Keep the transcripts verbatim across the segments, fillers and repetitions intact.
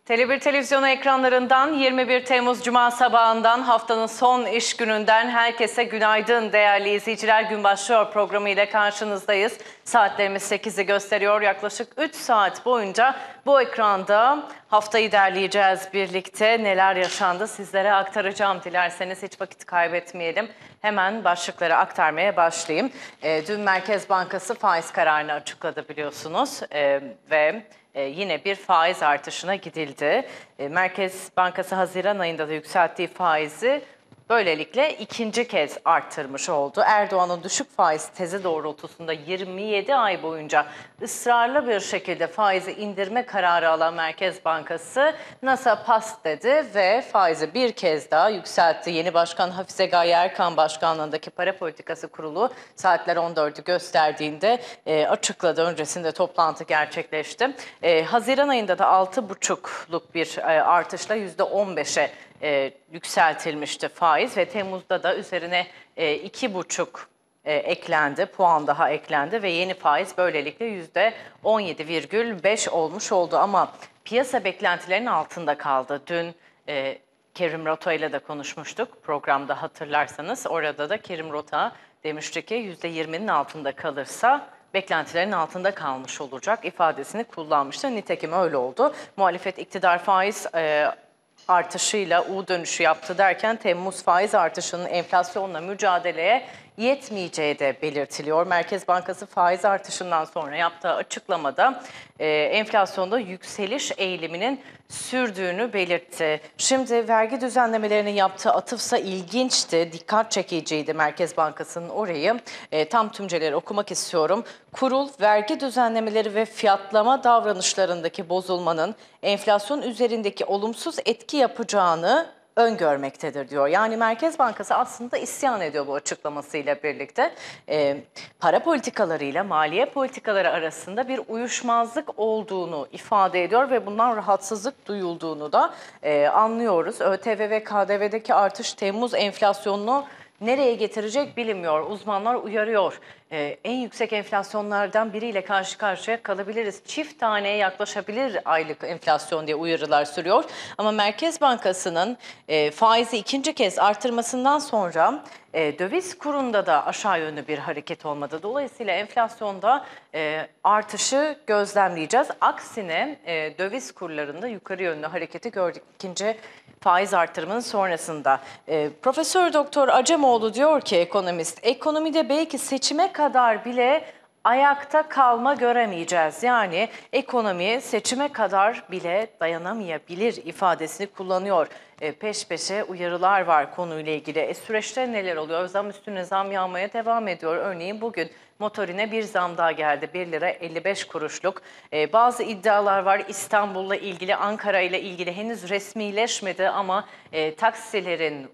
Tele bir televizyonu ekranlarından yirmi bir Temmuz Cuma sabahından haftanın son iş gününden herkese günaydın değerli izleyiciler. Gün başlıyor programı ile karşınızdayız. Saatlerimiz sekizi gösteriyor. Yaklaşık üç saat boyunca bu ekranda haftayı derleyeceğiz birlikte. Neler yaşandı sizlere aktaracağım. Dilerseniz hiç vakit kaybetmeyelim. Hemen başlıkları aktarmaya başlayayım. E, dün Merkez Bankası faiz kararını açıkladı biliyorsunuz e, ve... Yine bir faiz artışına gidildi. Merkez Bankası Haziran ayında da yükselttiği faizi böylelikle ikinci kez arttırmış oldu. Erdoğan'ın düşük faiz tezi doğrultusunda yirmi yedi ay boyunca ısrarlı bir şekilde faizi indirme kararı alan Merkez Bankası NASA pas dedi ve faizi bir kez daha yükseltti. Yeni Başkan Hafize Gaye Erkan Başkanlığındaki Para Politikası Kurulu saatler on dördü gösterdiğinde e, açıkladı. Öncesinde toplantı gerçekleşti. E, Haziran ayında da altı buçukluk bir e, artışla yüzde on beşe E, yükseltilmişti faiz ve Temmuz'da da üzerine e, iki buçuk e, eklendi, puan daha eklendi ve yeni faiz böylelikle yüzde on yedi virgül beş olmuş oldu ama piyasa beklentilerinin altında kaldı. Dün e, Kerim Rota ile de konuşmuştuk programda hatırlarsanız. Orada da Kerim Rota demişti ki yüzde yirminin altında kalırsa beklentilerin altında kalmış olacak ifadesini kullanmıştı. Nitekim öyle oldu. Muhalefet iktidar faiz e, artışıyla U dönüşü yaptı derken Temmuz faiz artışının enflasyonla mücadeleye yetmeyeceği de belirtiliyor. Merkez Bankası faiz artışından sonra yaptığı açıklamada e, enflasyonda yükseliş eğiliminin sürdüğünü belirtti. Şimdi vergi düzenlemelerinin yaptığı atıfsa ilginçti, dikkat çekiciydi Merkez Bankası'nın orayı. E, tam tümceleri okumak istiyorum. Kurul, vergi düzenlemeleri ve fiyatlama davranışlarındaki bozulmanın enflasyon üzerindeki olumsuz etki yapacağını öngörmektedir diyor. Yani Merkez Bankası aslında isyan ediyor bu açıklamasıyla birlikte. E, para politikalarıyla maliye politikaları arasında bir uyuşmazlık olduğunu ifade ediyor ve bundan rahatsızlık duyulduğunu da e, anlıyoruz. ÖTV ve K D V'deki artış Temmuz enflasyonunu nereye getirecek bilinmiyor. Uzmanlar uyarıyor. Ee, en yüksek enflasyonlardan biriyle karşı karşıya kalabiliriz. Çift taneye yaklaşabilir aylık enflasyon diye uyarılar sürüyor. Ama Merkez Bankası'nın e, faizi ikinci kez artırmasından sonra e, döviz kurunda da aşağı yönlü bir hareket olmadı. Dolayısıyla enflasyonda e, artışı gözlemleyeceğiz. Aksine e, döviz kurlarında yukarı yönlü hareketi gördük ikinci faiz artırımının sonrasında. E, Profesör Doktor Acemoğlu diyor ki ekonomist, ekonomide belki seçime kadar bile ayakta kalma göremeyeceğiz. Yani ekonomi seçime kadar bile dayanamayabilir ifadesini kullanıyor. E, peş peşe uyarılar var konuyla ilgili. E, süreçte neler oluyor? Zam üstüne zam yağmaya devam ediyor. Örneğin bugün motorine bir zam daha geldi. bir lira elli beş kuruşluk. Ee, bazı iddialar var İstanbul'la ilgili, Ankara ile ilgili henüz resmileşmedi ama e, taksilerin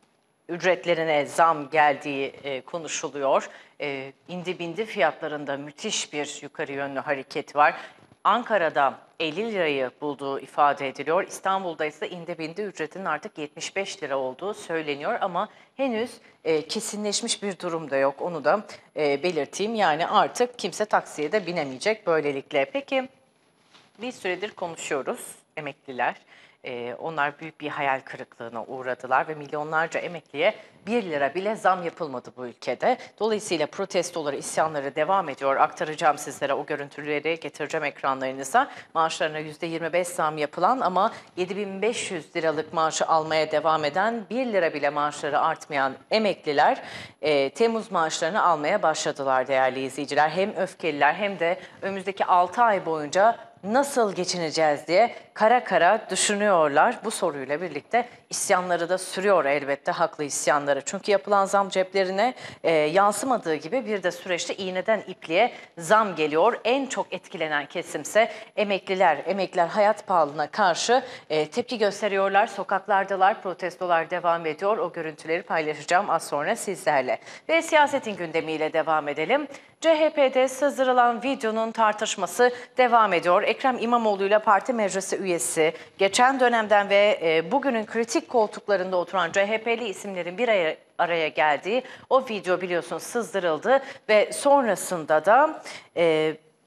ücretlerine zam geldiği e, konuşuluyor. E, indi bindi fiyatlarında müthiş bir yukarı yönlü hareket var. Ankara'da elli lirayı bulduğu ifade ediliyor. İstanbul'da ise indi bindi ücretinin artık yetmiş beş lira olduğu söyleniyor ama henüz e, kesinleşmiş bir durum da yok. Onu da e, belirteyim. Yani artık kimse taksiye de binemeyecek böylelikle. Peki bir süredir konuşuyoruz emekliler. Ee, onlar büyük bir hayal kırıklığına uğradılar ve milyonlarca emekliye bir lira bile zam yapılmadı bu ülkede. Dolayısıyla protestoları, isyanları devam ediyor. Aktaracağım sizlere o görüntüleri, getireceğim ekranlarınıza. Maaşlarına yüzde yirmi beş zam yapılan ama yedi bin beş yüz liralık maaşı almaya devam eden, bir lira bile maaşları artmayan emekliler e, Temmuz maaşlarını almaya başladılar değerli izleyiciler. Hem öfkeliler hem de önümüzdeki altı ay boyunca nasıl geçineceğiz diye kara kara düşünüyorlar. Bu soruyla birlikte isyanları da sürüyor elbette, haklı isyanları. Çünkü yapılan zam ceplerine e, yansımadığı gibi bir de süreçte iğneden ipliğe zam geliyor. En çok etkilenen kesimse emekliler. Emekliler hayat pahalılığına karşı e, tepki gösteriyorlar. Sokaklardalar, protestolar devam ediyor. O görüntüleri paylaşacağım az sonra sizlerle. Ve siyasetin gündemiyle devam edelim. C H P'de sızdırılan videonun tartışması devam ediyor. Ekrem İmamoğlu ile parti meclisi üyesi geçen dönemden ve e, bugünün kritik koltuklarında oturan C H P'li isimlerin bir araya, araya geldiği o video biliyorsunuz sızdırıldı ve sonrasında da e,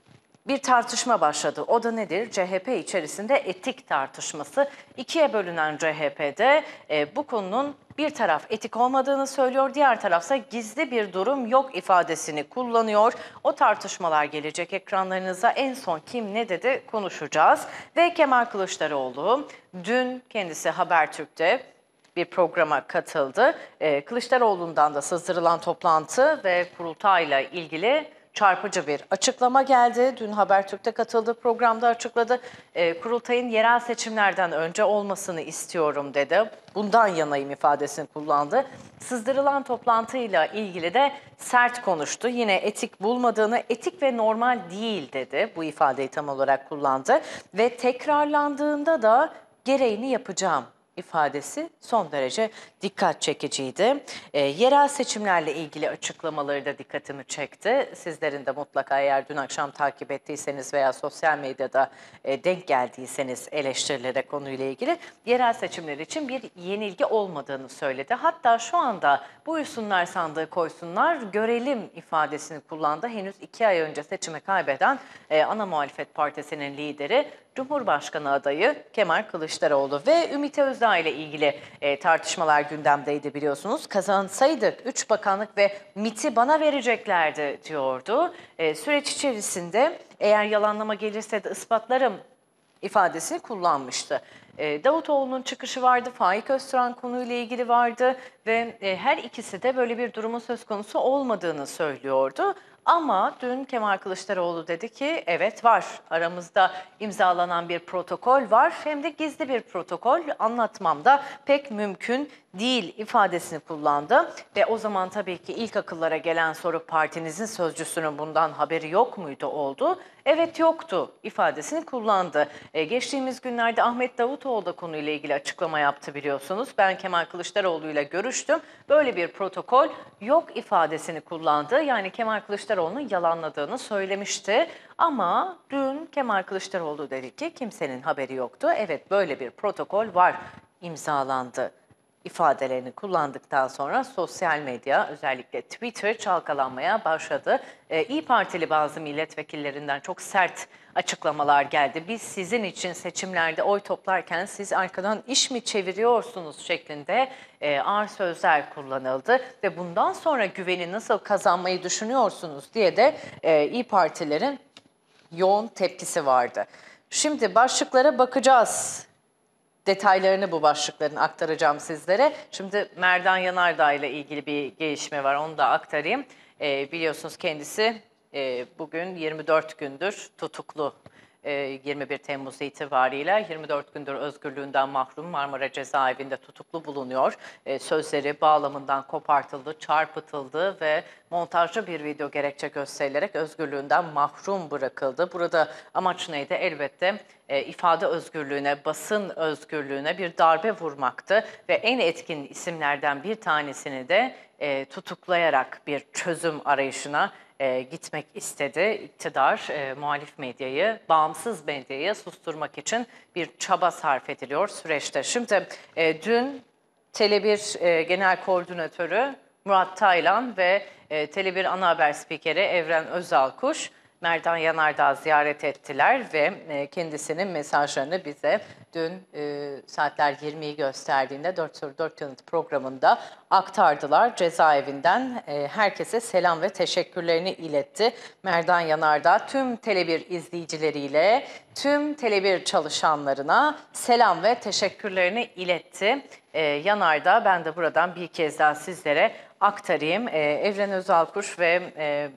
bir tartışma başladı. O da nedir? C H P içerisinde etik tartışması. İkiye bölünen C H P'de e, bu konunun bir taraf etik olmadığını söylüyor, diğer tarafsa gizli bir durum yok ifadesini kullanıyor. O tartışmalar gelecek ekranlarınıza. En son kim ne dedi konuşacağız. Ve Kemal Kılıçdaroğlu dün kendisi Habertürk'te bir programa katıldı. Ee, Kılıçdaroğlu'ndan da sızdırılan toplantı ve kurultayla ilgili çarpıcı bir açıklama geldi. Dün Habertürk'te katıldığı programda açıkladı. Ee, kurultayın yerel seçimlerden önce olmasını istiyorum dedi. Bundan yanayım ifadesini kullandı. Sızdırılan toplantıyla ilgili de sert konuştu. Yine etik bulmadığını, etik ve normal değil dedi. Bu ifadeyi tam olarak kullandı. Ve tekrarlandığında da gereğini yapacağım ifadesi son derece dikkat çekiciydi. E, yerel seçimlerle ilgili açıklamaları da dikkatimi çekti. Sizlerin de mutlaka eğer dün akşam takip ettiyseniz veya sosyal medyada e, denk geldiyseniz eleştirilere konuyla ilgili yerel seçimler için bir yenilgi olmadığını söyledi. Hatta şu anda buyursunlar sandığı koysunlar görelim ifadesini kullandı. Henüz iki ay önce seçimi kaybeden e, ana muhalefet partisinin lideri Cumhurbaşkanı adayı Kemal Kılıçdaroğlu ve Ümit Özdağ ile ilgili e, tartışmalar gündemdeydi biliyorsunuz. Kazansaydık üç bakanlık ve M İ T'yi bana vereceklerdi diyordu. E, süreç içerisinde eğer yalanlama gelirse de ispatlarım ifadesini kullanmıştı. E, Davutoğlu'nun çıkışı vardı, Faik Öztürk'ün konuyla ilgili vardı ve e, her ikisi de böyle bir durumun söz konusu olmadığını söylüyordu. Ama dün Kemal Kılıçdaroğlu dedi ki evet var, aramızda imzalanan bir protokol var, hem de gizli bir protokol, anlatmam da pek mümkün değil ifadesini kullandı. Ve o zaman tabii ki ilk akıllara gelen soru partinizin sözcüsünün bundan haberi yok muydu oldu. Evet yoktu ifadesini kullandı. Ee, geçtiğimiz günlerde Ahmet Davutoğlu da konuyla ilgili açıklama yaptı biliyorsunuz. Ben Kemal Kılıçdaroğlu ile görüştüm. Böyle bir protokol yok ifadesini kullandı. Yani Kemal Kılıçdaroğlu'nun yalanladığını söylemişti. Ama dün Kemal Kılıçdaroğlu dedi ki kimsenin haberi yoktu. Evet böyle bir protokol var, imzalandı ifadelerini kullandıktan sonra sosyal medya, özellikle Twitter çalkalanmaya başladı. Ee, İYİ Partili bazı milletvekillerinden çok sert açıklamalar geldi. Biz sizin için seçimlerde oy toplarken siz arkadan iş mi çeviriyorsunuz şeklinde e, ağır sözler kullanıldı. Ve bundan sonra güveni nasıl kazanmayı düşünüyorsunuz diye de e, İYİ Partilerin yoğun tepkisi vardı. Şimdi başlıklara bakacağız. Detaylarını bu başlıkların aktaracağım sizlere. Şimdi Merdan Yanardağ ile ilgili bir gelişme var, onu da aktarayım. Ee, biliyorsunuz kendisi e, bugün yirmi dört gündür tutuklu. E, yirmi bir Temmuz itibariyle yirmi dört gündür özgürlüğünden mahrum Marmara Cezaevinde tutuklu bulunuyor. E, sözleri bağlamından kopartıldı, çarpıtıldı ve montajlı bir video gerekçe gösterilerek özgürlüğünden mahrum bırakıldı. Burada amaç neydi? Elbette e, ifade özgürlüğüne, basın özgürlüğüne bir darbe vurmaktı ve en etkin isimlerden bir tanesini de e, tutuklayarak bir çözüm arayışına e, gitmek istedi. İktidar e, muhalif medyayı, bağımsız medyayı susturmak için bir çaba sarf ediliyor süreçte. Şimdi e, dün Tele bir e, Genel Koordinatörü Murat Taylan ve e, Tele bir Ana Haber Spikeri Evren Özalkuş Merdan Yanardağ'ı ziyaret ettiler ve e, kendisinin mesajlarını bize dün e, saatler yirmiyi gösterdiğinde dört soru dört yanıt programında aktardılar. Cezaevinden e, herkese selam ve teşekkürlerini iletti. Merdan Yanardağ tüm Tele bir izleyicileriyle, tüm Tele bir çalışanlarına selam ve teşekkürlerini iletti. E, Yanardağ, ben de buradan bir kez daha sizlere aktarayım. E, Evren Özalkuş ve e,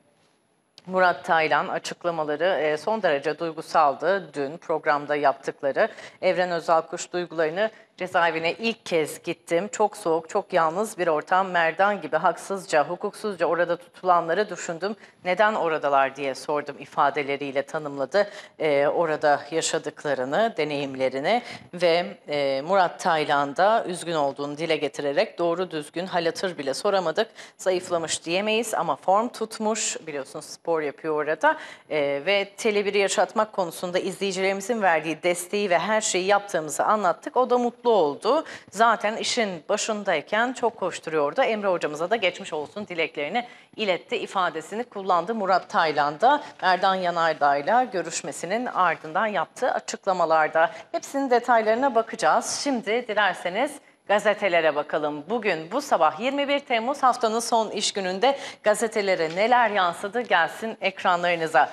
Murat Taylan açıklamaları son derece duygusaldı. Dün programda yaptıkları. Evren Özalkuş duygularını cezaevine ilk kez gittim. Çok soğuk, çok yalnız bir ortam. Merdan gibi haksızca, hukuksuzca orada tutulanları düşündüm. Neden oradalar diye sordum ifadeleriyle tanımladı. Ee, orada yaşadıklarını, deneyimlerini ve e, Murat Taylan da üzgün olduğunu dile getirerek doğru düzgün hal hatır bile soramadık. Zayıflamış diyemeyiz ama form tutmuş. Biliyorsunuz spor yapıyor orada. Ee, ve Tele bir'i yaşatmak konusunda izleyicilerimizin verdiği desteği ve her şeyi yaptığımızı anlattık. O da mutlu mutlu oldu. Zaten işin başındayken çok koşturuyordu. Emre hocamıza da geçmiş olsun dileklerini iletti ifadesini kullandı. Murat Taylan da Erdan Yanardağ'la görüşmesinin ardından yaptığı açıklamalarda. Hepsinin detaylarına bakacağız. Şimdi dilerseniz gazetelere bakalım. Bugün bu sabah yirmi bir Temmuz haftanın son iş gününde gazetelere neler yansıdı gelsin ekranlarınıza.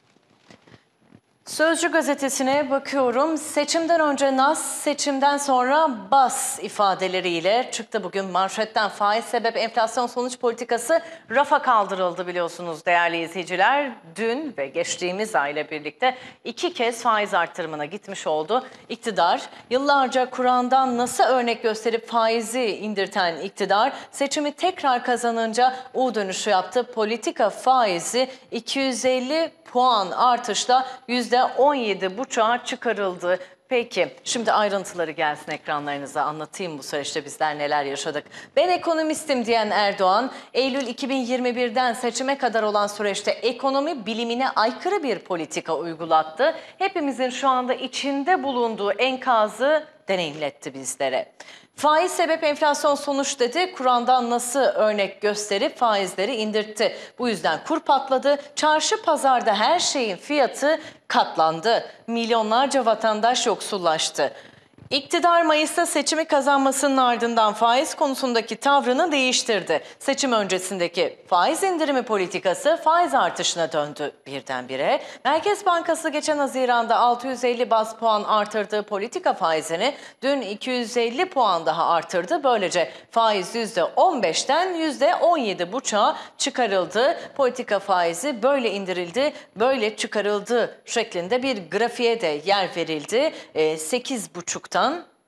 Sözcü gazetesine bakıyorum. Seçimden önce nas, seçimden sonra bas ifadeleriyle çıktı bugün manşetten. Faiz sebep enflasyon sonuç politikası rafa kaldırıldı biliyorsunuz değerli izleyiciler. Dün ve geçtiğimiz ayla birlikte iki kez faiz artırımına gitmiş oldu. İktidar yıllarca Kur'an'dan nasıl örnek gösterip faizi indirten iktidar seçimi tekrar kazanınca U dönüşü yaptı. Politika faizi iki yüz elli puan artışla yüzde on yedi buçuğa çıkarıldı. Peki şimdi ayrıntıları gelsin ekranlarınıza, anlatayım bu süreçte bizler neler yaşadık. Ben ekonomistim diyen Erdoğan, Eylül iki bin yirmi birden seçime kadar olan süreçte ekonomi bilimine aykırı bir politika uygulattı. Hepimizin şu anda içinde bulunduğu enkazı deneyimletti bizlere. Faiz sebep enflasyon sonuç dedi. Kur'an'dan nasıl örnek gösterip faizleri indirtti. Bu yüzden kur patladı. Çarşı pazarda her şeyin fiyatı katlandı. Milyonlarca vatandaş yoksullaştı. İktidar Mayıs'ta seçimi kazanmasının ardından faiz konusundaki tavrını değiştirdi. Seçim öncesindeki faiz indirimi politikası faiz artışına döndü birdenbire. Merkez Bankası geçen Haziran'da altı yüz elli baz puan artırdığı politika faizini dün iki yüz elli puan daha artırdı. Böylece faiz yüzde on beşten yüzde on yedi buçuğa çıkarıldı. Politika faizi böyle indirildi, böyle çıkarıldı şeklinde bir grafiğe de yer verildi. sekiz buçuktan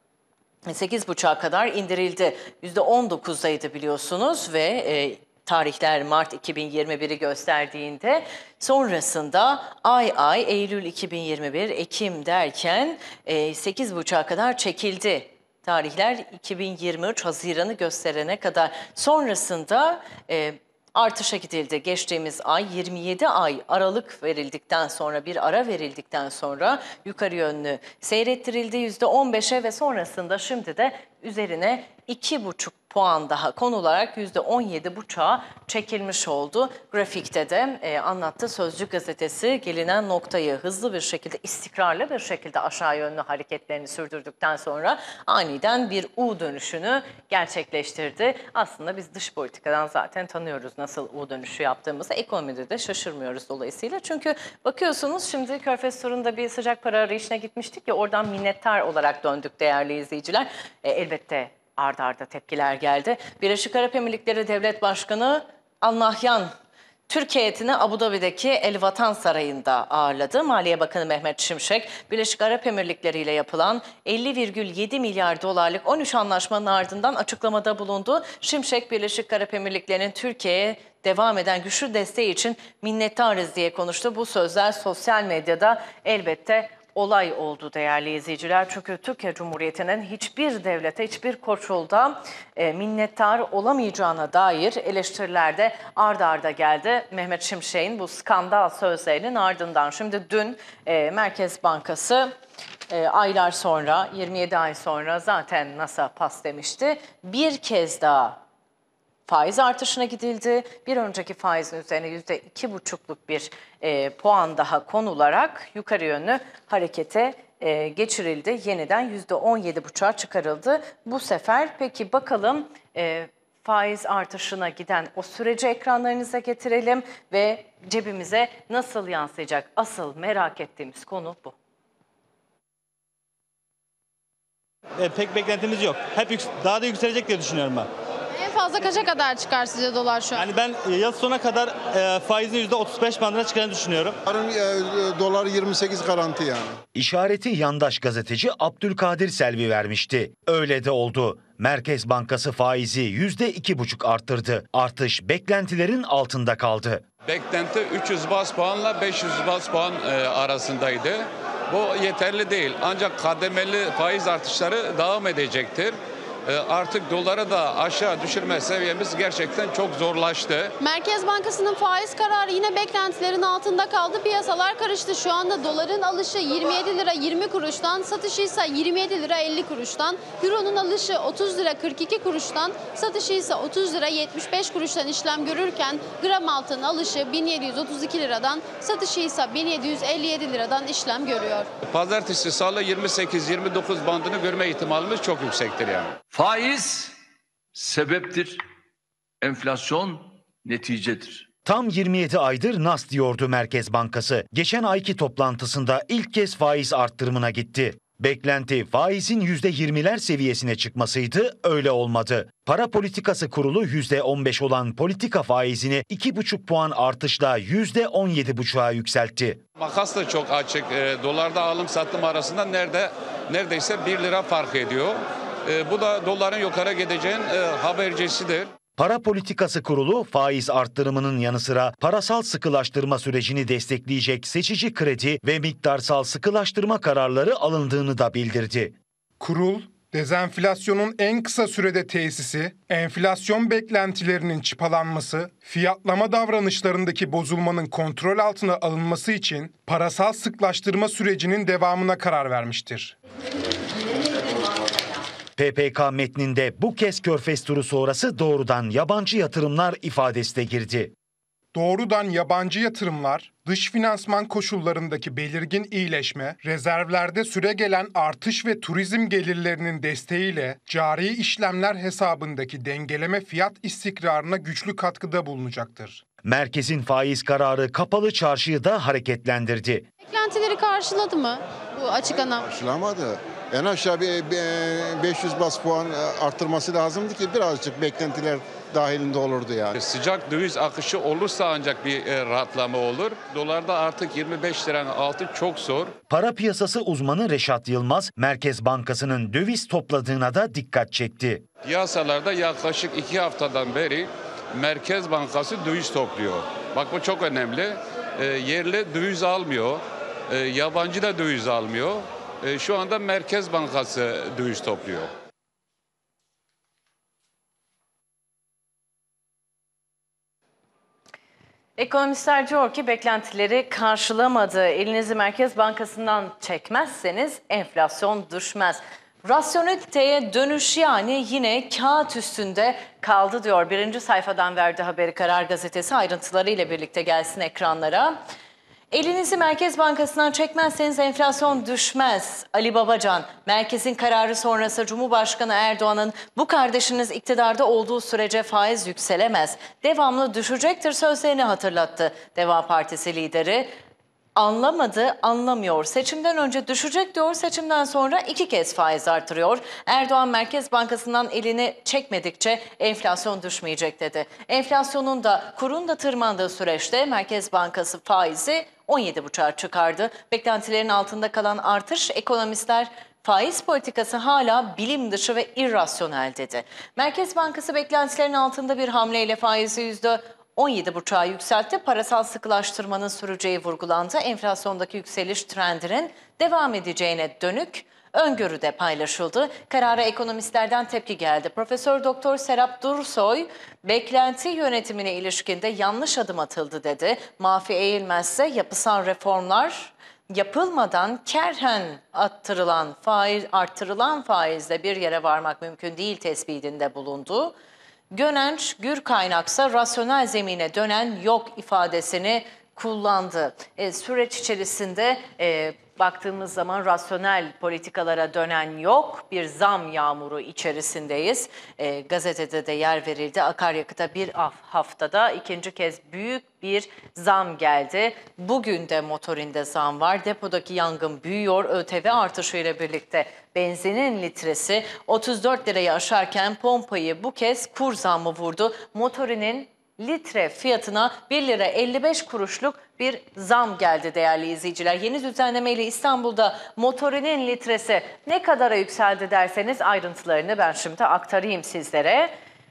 sekiz buçuğa kadar indirildi. yüzde on dokuzdaydı biliyorsunuz ve e, tarihler Mart iki bin yirmi bir'i gösterdiğinde sonrasında ay ay Eylül iki bin yirmi bir, Ekim derken e, sekiz buçuğa kadar çekildi. Tarihler iki bin yirmi üç Haziran'ı gösterene kadar sonrasında e, artışa gidildi. Geçtiğimiz ay yirmi yedi ay aralık verildikten sonra bir ara verildikten sonra yukarı yönlü seyrettirildi yüzde on beşe ve sonrasında şimdi de üzerine iki buçuk puan daha konularak yüzde on yedi buçuğa çekilmiş oldu. Grafikte de e, anlattı Sözcü gazetesi gelinen noktayı hızlı bir şekilde, istikrarlı bir şekilde aşağı yönlü hareketlerini sürdürdükten sonra aniden bir U dönüşünü gerçekleştirdi. Aslında biz dış politikadan zaten tanıyoruz nasıl U dönüşü yaptığımızı. Ekonomide de şaşırmıyoruz dolayısıyla. Çünkü bakıyorsunuz şimdi Körfez turunda bir sıcak para arayışına gitmiştik ya, oradan minnettar olarak döndük değerli izleyiciler. E, elbette ard arda tepkiler geldi. Birleşik Arap Emirlikleri Devlet Başkanı Al Nahyan, Türkiye heyetini Abu Dhabi'deki El Vatan Sarayı'nda ağırladı. Maliye Bakanı Mehmet Şimşek, Birleşik Arap Emirlikleri ile yapılan elli virgül yedi milyar dolarlık on üç anlaşmanın ardından açıklamada bulundu. Şimşek, Birleşik Arap Emirlikleri'nin Türkiye'ye devam eden güçlü desteği için minnettarız diye konuştu. Bu sözler sosyal medyada elbette olay oldu değerli izleyiciler. Çünkü Türkiye Cumhuriyeti'nin hiçbir devlete, hiçbir koşulda e, minnettar olamayacağına dair eleştiriler de ard arda geldi. Mehmet Şimşek'in bu skandal sözlerinin ardından. Şimdi dün e, Merkez Bankası e, aylar sonra, yirmi yedi ay sonra zaten NASA pas demişti. Bir kez daha faiz artışına gidildi. Bir önceki faizin üzerine yüzde iki buçukluk bir e, puan daha konularak yukarı yönlü harekete e, geçirildi. Yeniden yüzde on yedi buçuğa çıkarıldı. Bu sefer peki bakalım e, faiz artışına giden o süreci ekranlarınıza getirelim ve cebimize nasıl yansıyacak? Asıl merak ettiğimiz konu bu. E, pek beklentimiz yok. Hep daha da yükselecek diye düşünüyorum ben. En fazla kaça kadar çıkar sizce dolar şu an? Yani ben yıl sonuna kadar e, faizin yüzde otuz beş bandına çıkacağını düşünüyorum. Yarın e, dolar yirmi sekiz garanti yani. İşareti yandaş gazeteci Abdülkadir Selvi vermişti. Öyle de oldu. Merkez Bankası faizi yüzde iki buçuk arttırdı. Artış beklentilerin altında kaldı. Beklenti üç yüz baz puanla beş yüz baz puan e, arasındaydı. Bu yeterli değil. Ancak kademeli faiz artışları devam edecektir. E, artık doları da aşağı düşürme seviyemiz gerçekten çok zorlaştı. Merkez Bankası'nın faiz kararı yine beklentilerin altında kaldı. Piyasalar karıştı. Şu anda doların alışı yirmi yedi lira yirmi kuruştan, satışı ise yirmi yedi lira elli kuruştan. Euro'nun alışı otuz lira kırk iki kuruştan, satışı ise otuz lira yetmiş beş kuruştan işlem görürken gram altın alışı bin yedi yüz otuz iki liradan, satışı ise bin yedi yüz elli yedi liradan işlem görüyor. Pazartesi, salı yirmi sekiz yirmi dokuz bandını görme ihtimalimiz çok yüksektir yani. Faiz sebeptir, enflasyon neticedir. Tam yirmi yedi aydır nas diyordu Merkez Bankası. Geçen ayki toplantısında ilk kez faiz arttırımına gitti. Beklenti faizin yüzde yirmiler seviyesine çıkmasıydı, öyle olmadı. Para Politikası Kurulu yüzde on beş olan politika faizini iki buçuk puan artışla yüzde on yedi buçuğa yükseltti. Makas da çok açık. E, dolarda alım satım arasında nerede neredeyse bir lira fark ediyor. E, bu da doların yukarı gideceğin e, habercisidir. Para Politikası Kurulu faiz arttırımının yanı sıra parasal sıkılaştırma sürecini destekleyecek seçici kredi ve miktarsal sıkılaştırma kararları alındığını da bildirdi. Kurul, dezenflasyonun en kısa sürede tesisi, enflasyon beklentilerinin çıpalanması, fiyatlama davranışlarındaki bozulmanın kontrol altına alınması için parasal sıklaştırma sürecinin devamına karar vermiştir. P P K metninde bu kez Körfez turu sonrası doğrudan yabancı yatırımlar ifadesi de girdi. Doğrudan yabancı yatırımlar, dış finansman koşullarındaki belirgin iyileşme, rezervlerde süregelen artış ve turizm gelirlerinin desteğiyle cari işlemler hesabındaki dengeleme fiyat istikrarına güçlü katkıda bulunacaktır. Merkezin faiz kararı kapalı çarşıyı da hareketlendirdi. Beklentileri karşıladı mı bu açıklanan? Karşılamadı. En aşağı bir beş yüz bas puan arttırması lazımdı ki birazcık beklentiler dahilinde olurdu yani. Sıcak döviz akışı olursa ancak bir e, rahatlama olur. Dolarda artık yirmi beş liranın altı çok zor. Para piyasası uzmanı Reşat Yılmaz, Merkez Bankası'nın döviz topladığına da dikkat çekti. Piyasalarda yaklaşık iki haftadan beri Merkez Bankası döviz topluyor. Bak bu çok önemli. E, yerli döviz almıyor, e, yabancı da döviz almıyor. E, şu anda Merkez Bankası döviz topluyor. Ekonomistler diyor ki beklentileri karşılamadı. Elinizi Merkez Bankası'ndan çekmezseniz enflasyon düşmez. Rasyoneliteye dönüş yani yine kağıt üstünde kaldı diyor. Birinci sayfadan verdiği haberi Karar Gazetesi, ayrıntılarıyla birlikte gelsin ekranlara. Elinizi Merkez Bankası'ndan çekmezseniz enflasyon düşmez. Ali Babacan, Merkez'in kararı sonrası Cumhurbaşkanı Erdoğan'ın bu kardeşiniz iktidarda olduğu sürece faiz yükselemez, devamlı düşecektir sözlerini hatırlattı. Deva Partisi lideri anlamadı, anlamıyor. Seçimden önce düşecek diyor, seçimden sonra iki kez faiz artırıyor. Erdoğan Merkez Bankası'ndan elini çekmedikçe enflasyon düşmeyecek dedi. Enflasyonun da kurun da tırmandığı süreçte Merkez Bankası faizi on yedi buçuğa çıkardı. Beklentilerin altında kalan artış, ekonomistler faiz politikası hala bilim dışı ve irrasyonel dedi. Merkez Bankası beklentilerin altında bir hamleyle faizi yüzde on yedi buçuğa yükseltti. Parasal sıkılaştırmanın süreceği vurgulandı. Enflasyondaki yükseliş trendinin devam edeceğine dönük öngörü de paylaşıldı. Karara ekonomistlerden tepki geldi. Profesör Doktor Serap Dursoy, beklenti yönetimine ilişkinde yanlış adım atıldı dedi. Mahfi Eğilmezse yapısal reformlar yapılmadan kerhen arttırılan faiz, arttırılan faizle bir yere varmak mümkün değil tespitinde bulundu. Gönenç Gür kaynaksa rasyonel zemine dönen yok ifadesini kullandı. E, süreç içerisinde e, baktığımız zaman rasyonel politikalara dönen yok, bir zam yağmuru içerisindeyiz. E, gazetede de yer verildi. Akaryakıta bir haftada ikinci kez büyük bir zam geldi. Bugün de motorinde zam var. Depodaki yangın büyüyor. ÖTV artışıyla birlikte benzinin litresi otuz dört lirayı aşarken pompayı bu kez kur zammı vurdu. Motorinin litre fiyatına bir lira elli beş kuruşluk bir zam geldi değerli izleyiciler. Yeni düzenlemeyle İstanbul'da motorinin litresi ne kadara yükseldi derseniz ayrıntılarını ben şimdi aktarayım sizlere.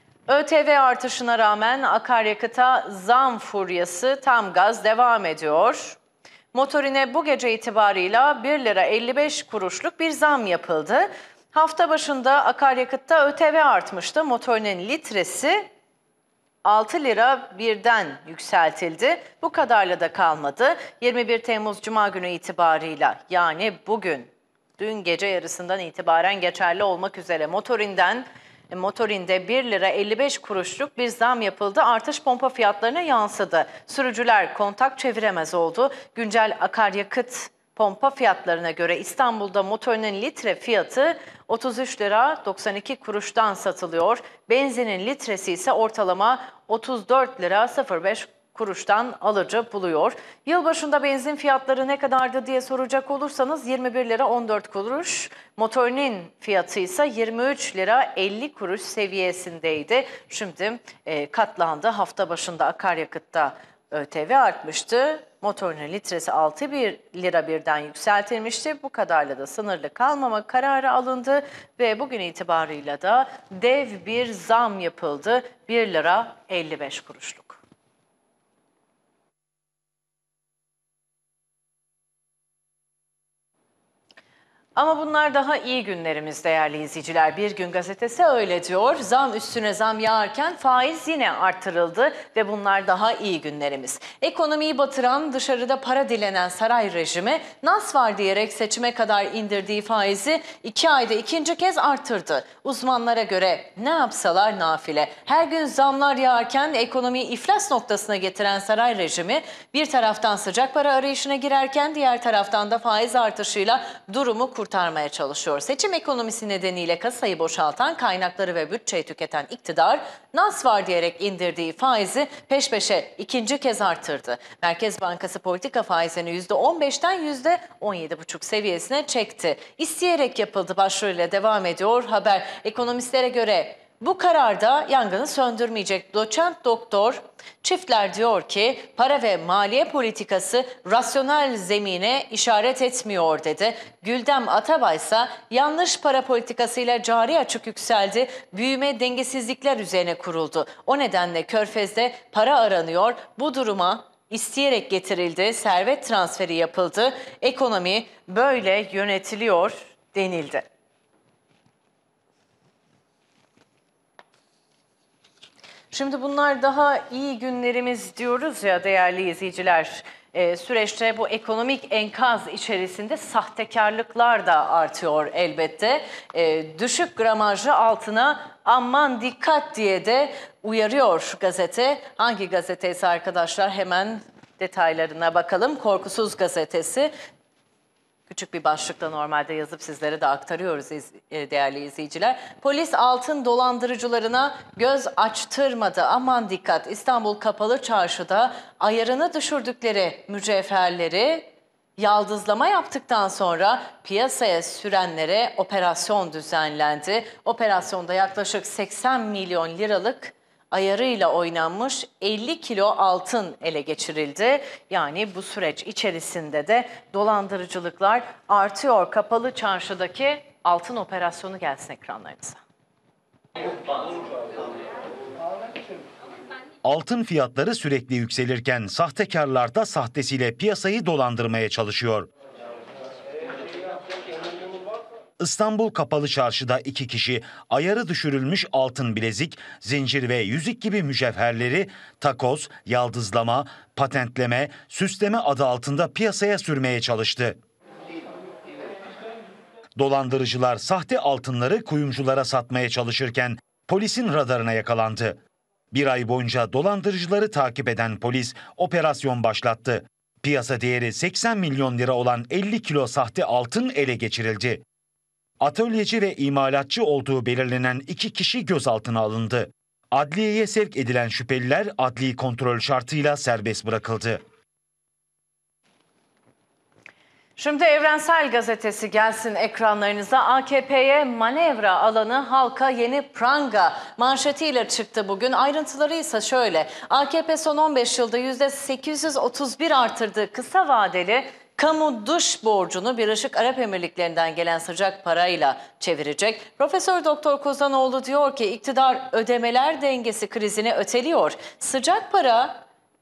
ÖTV artışına rağmen akaryakıta zam furyası tam gaz devam ediyor. Motorine bu gece itibarıyla bir lira elli beş kuruşluk bir zam yapıldı. Hafta başında akaryakıtta ÖTV artmıştı. Motorinin litresi altı lira birden yükseltildi. Bu kadarla da kalmadı. yirmi bir Temmuz Cuma günü itibarıyla, yani bugün, dün gece yarısından itibaren geçerli olmak üzere motorinden motorinde bir lira elli beş kuruşluk bir zam yapıldı. Artış pompa fiyatlarına yansıdı. Sürücüler kontak çeviremez oldu. Güncel akaryakıt pompa fiyatlarına göre İstanbul'da motorinin litre fiyatı otuz üç lira doksan iki kuruştan satılıyor. Benzinin litresi ise ortalama otuz dört lira sıfır beş kuruştan alıcı buluyor. Yılbaşında benzin fiyatları ne kadardı diye soracak olursanız yirmi bir lira on dört kuruş. Motorinin fiyatı ise yirmi üç lira elli kuruş seviyesindeydi. Şimdi e, katlandı. Hafta başında akaryakıtta ÖTV artmıştı. Motorinin litresi altı lira birden yükseltilmişti. Bu kadarla da sınırlı kalmama kararı alındı ve bugün itibarıyla da dev bir zam yapıldı. bir lira elli beş kuruşluk. Ama bunlar daha iyi günlerimiz değerli izleyiciler. Bir Gün Gazetesi öyle diyor. Zam üstüne zam yağarken faiz yine arttırıldı ve bunlar daha iyi günlerimiz. Ekonomiyi batıran, dışarıda para dilenen saray rejimi nas var diyerek seçime kadar indirdiği faizi iki ayda ikinci kez arttırdı. Uzmanlara göre ne yapsalar nafile. Her gün zamlar yağarken ekonomiyi iflas noktasına getiren saray rejimi bir taraftan sıcak para arayışına girerken diğer taraftan da faiz artışıyla durumu kurtardı. kurtarmaya çalışıyor. Seçim ekonomisi nedeniyle kasayı boşaltan, kaynakları ve bütçeyi tüketen iktidar, nas var diyerek indirdiği faizi peş peşe ikinci kez arttırdı. Merkez Bankası politika faizini yüzde on beşten yüzde on yedi buçuk seviyesine çekti. İsteyerek yapıldı başlığıyla devam ediyor haber. Ekonomistlere göre bu kararda yangını söndürmeyecek. Doçent doktor Çiftler diyor ki para ve maliye politikası rasyonel zemine işaret etmiyor dedi. Güldem Atabay ise yanlış para politikasıyla cari açık yükseldi. Büyüme dengesizlikler üzerine kuruldu. O nedenle Körfez'de para aranıyor. Bu duruma isteyerek getirildi. Servet transferi yapıldı. Ekonomi böyle yönetiliyor denildi. Şimdi bunlar daha iyi günlerimiz diyoruz ya değerli izleyiciler. Ee, süreçte bu ekonomik enkaz içerisinde sahtekarlıklar da artıyor elbette. Ee, düşük gramajlı altına aman dikkat diye de uyarıyor gazete. Hangi gazetesi arkadaşlar? Hemen detaylarına bakalım. Korkusuz Gazetesi. Küçük bir başlıkla normalde yazıp sizlere de aktarıyoruz değerli izleyiciler. Polis altın dolandırıcılarına göz açtırmadı. Aman dikkat, İstanbul Kapalı Çarşı'da ayarını düşürdükleri mücevherleri yaldızlama yaptıktan sonra piyasaya sürenlere operasyon düzenlendi. Operasyonda yaklaşık seksen milyon liralık ayarıyla oynanmış elli kilo altın ele geçirildi. Yani bu süreç içerisinde de dolandırıcılıklar artıyor. Kapalı Çarşı'daki altın operasyonu gelsin ekranlarınıza. Altın fiyatları sürekli yükselirken sahtekarlar da sahtesiyle piyasayı dolandırmaya çalışıyor. İstanbul Kapalı Çarşı'da iki kişi ayarı düşürülmüş altın bilezik, zincir ve yüzük gibi mücevherleri takoz, yaldızlama, patentleme, süsleme adı altında piyasaya sürmeye çalıştı. Dolandırıcılar sahte altınları kuyumculara satmaya çalışırken polisin radarına yakalandı. Bir ay boyunca dolandırıcıları takip eden polis operasyon başlattı. Piyasa değeri seksen milyon lira olan elli kilo sahte altın ele geçirildi. Atölyeci ve imalatçı olduğu belirlenen iki kişi gözaltına alındı. Adliyeye sevk edilen şüpheliler adli kontrol şartıyla serbest bırakıldı. Şimdi Evrensel Gazetesi gelsin ekranlarınıza. A K P'ye manevra alanı, halka yeni pranga manşetiyle çıktı bugün. Ayrıntıları ise şöyle. A K P son on beş yılda yüzde sekiz yüz otuz bir artırdığı kısa vadeli kamu dış borcunu Birleşik Arap Emirlikleri'nden gelen sıcak parayla çevirecek. Profesör Doktor Kozanoğlu diyor ki iktidar ödemeler dengesi krizini öteliyor. Sıcak para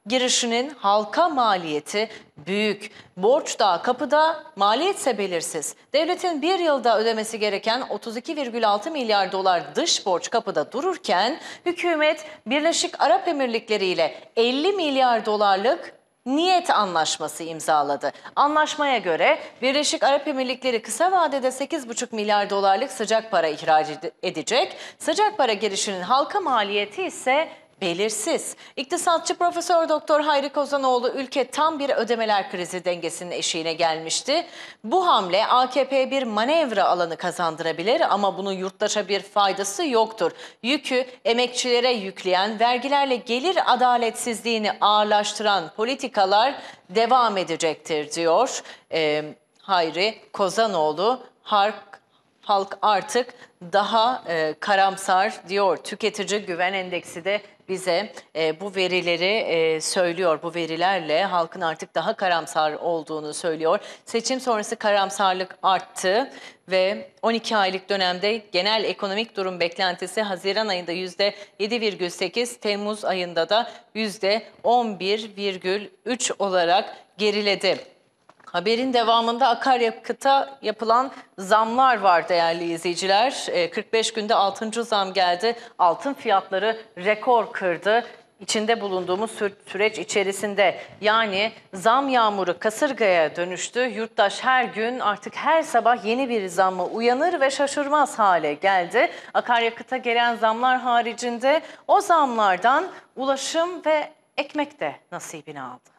girişinin halka maliyeti büyük. Borç da kapıda, maliyetse belirsiz. Devletin bir yılda ödemesi gereken otuz iki virgül altı milyar dolar dış borç kapıda dururken hükümet Birleşik Arap Emirlikleri ile elli milyar dolarlık niyet anlaşması imzaladı. Anlaşmaya göre Birleşik Arap Emirlikleri kısa vadede sekiz buçuk milyar dolarlık sıcak para ihraç edecek. Sıcak para girişinin halka maliyeti ise belirsiz. İktisatçı Profesör Doktor Hayri Kozanoğlu ülke tam bir ödemeler krizi dengesinin eşiğine gelmişti. Bu hamle A K P'ye bir manevra alanı kazandırabilir ama bunun yurttaşa bir faydası yoktur. Yükü emekçilere yükleyen, vergilerle gelir adaletsizliğini ağırlaştıran politikalar devam edecektir diyor ee, Hayri Kozanoğlu. Halk Halk artık daha e, karamsar diyor. Tüketici Güven Endeksi de bize e, bu verileri e, söylüyor. Bu verilerle halkın artık daha karamsar olduğunu söylüyor. Seçim sonrası karamsarlık arttı ve on iki aylık dönemde genel ekonomik durum beklentisi Haziran ayında yüzde yedi virgül sekiz, Temmuz ayında da yüzde on bir virgül üç olarak geriledi. Haberin devamında akaryakıta yapılan zamlar var değerli izleyiciler. kırk beş günde altıncı zam geldi. Altın fiyatları rekor kırdı. İçinde bulunduğumuz süreç içerisinde yani zam yağmuru kasırgaya dönüştü. Yurttaş her gün artık her sabah yeni bir zamma uyanır ve şaşırmaz hale geldi. Akaryakıta gelen zamlar haricinde o zamlardan ulaşım ve ekmek de nasibini aldı.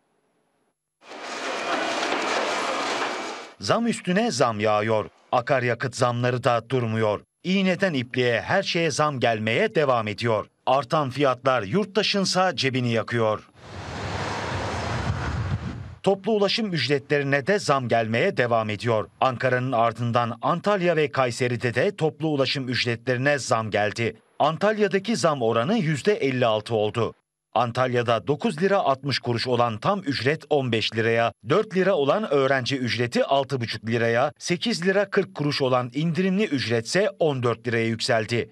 Zam üstüne zam yağıyor. Akaryakıt zamları da durmuyor. İğneden ipliğe her şeye zam gelmeye devam ediyor. Artan fiyatlar yurttaşınsa cebini yakıyor. Toplu ulaşım ücretlerine de zam gelmeye devam ediyor. Ankara'nın ardından Antalya ve Kayseri'de de toplu ulaşım ücretlerine zam geldi. Antalya'daki zam oranı yüzde elli altı oldu. Antalya'da dokuz lira altmış kuruş olan tam ücret on beş liraya, dört lira olan öğrenci ücreti altı buçuk liraya, sekiz lira kırk kuruş olan indirimli ücretse on dört liraya yükseldi.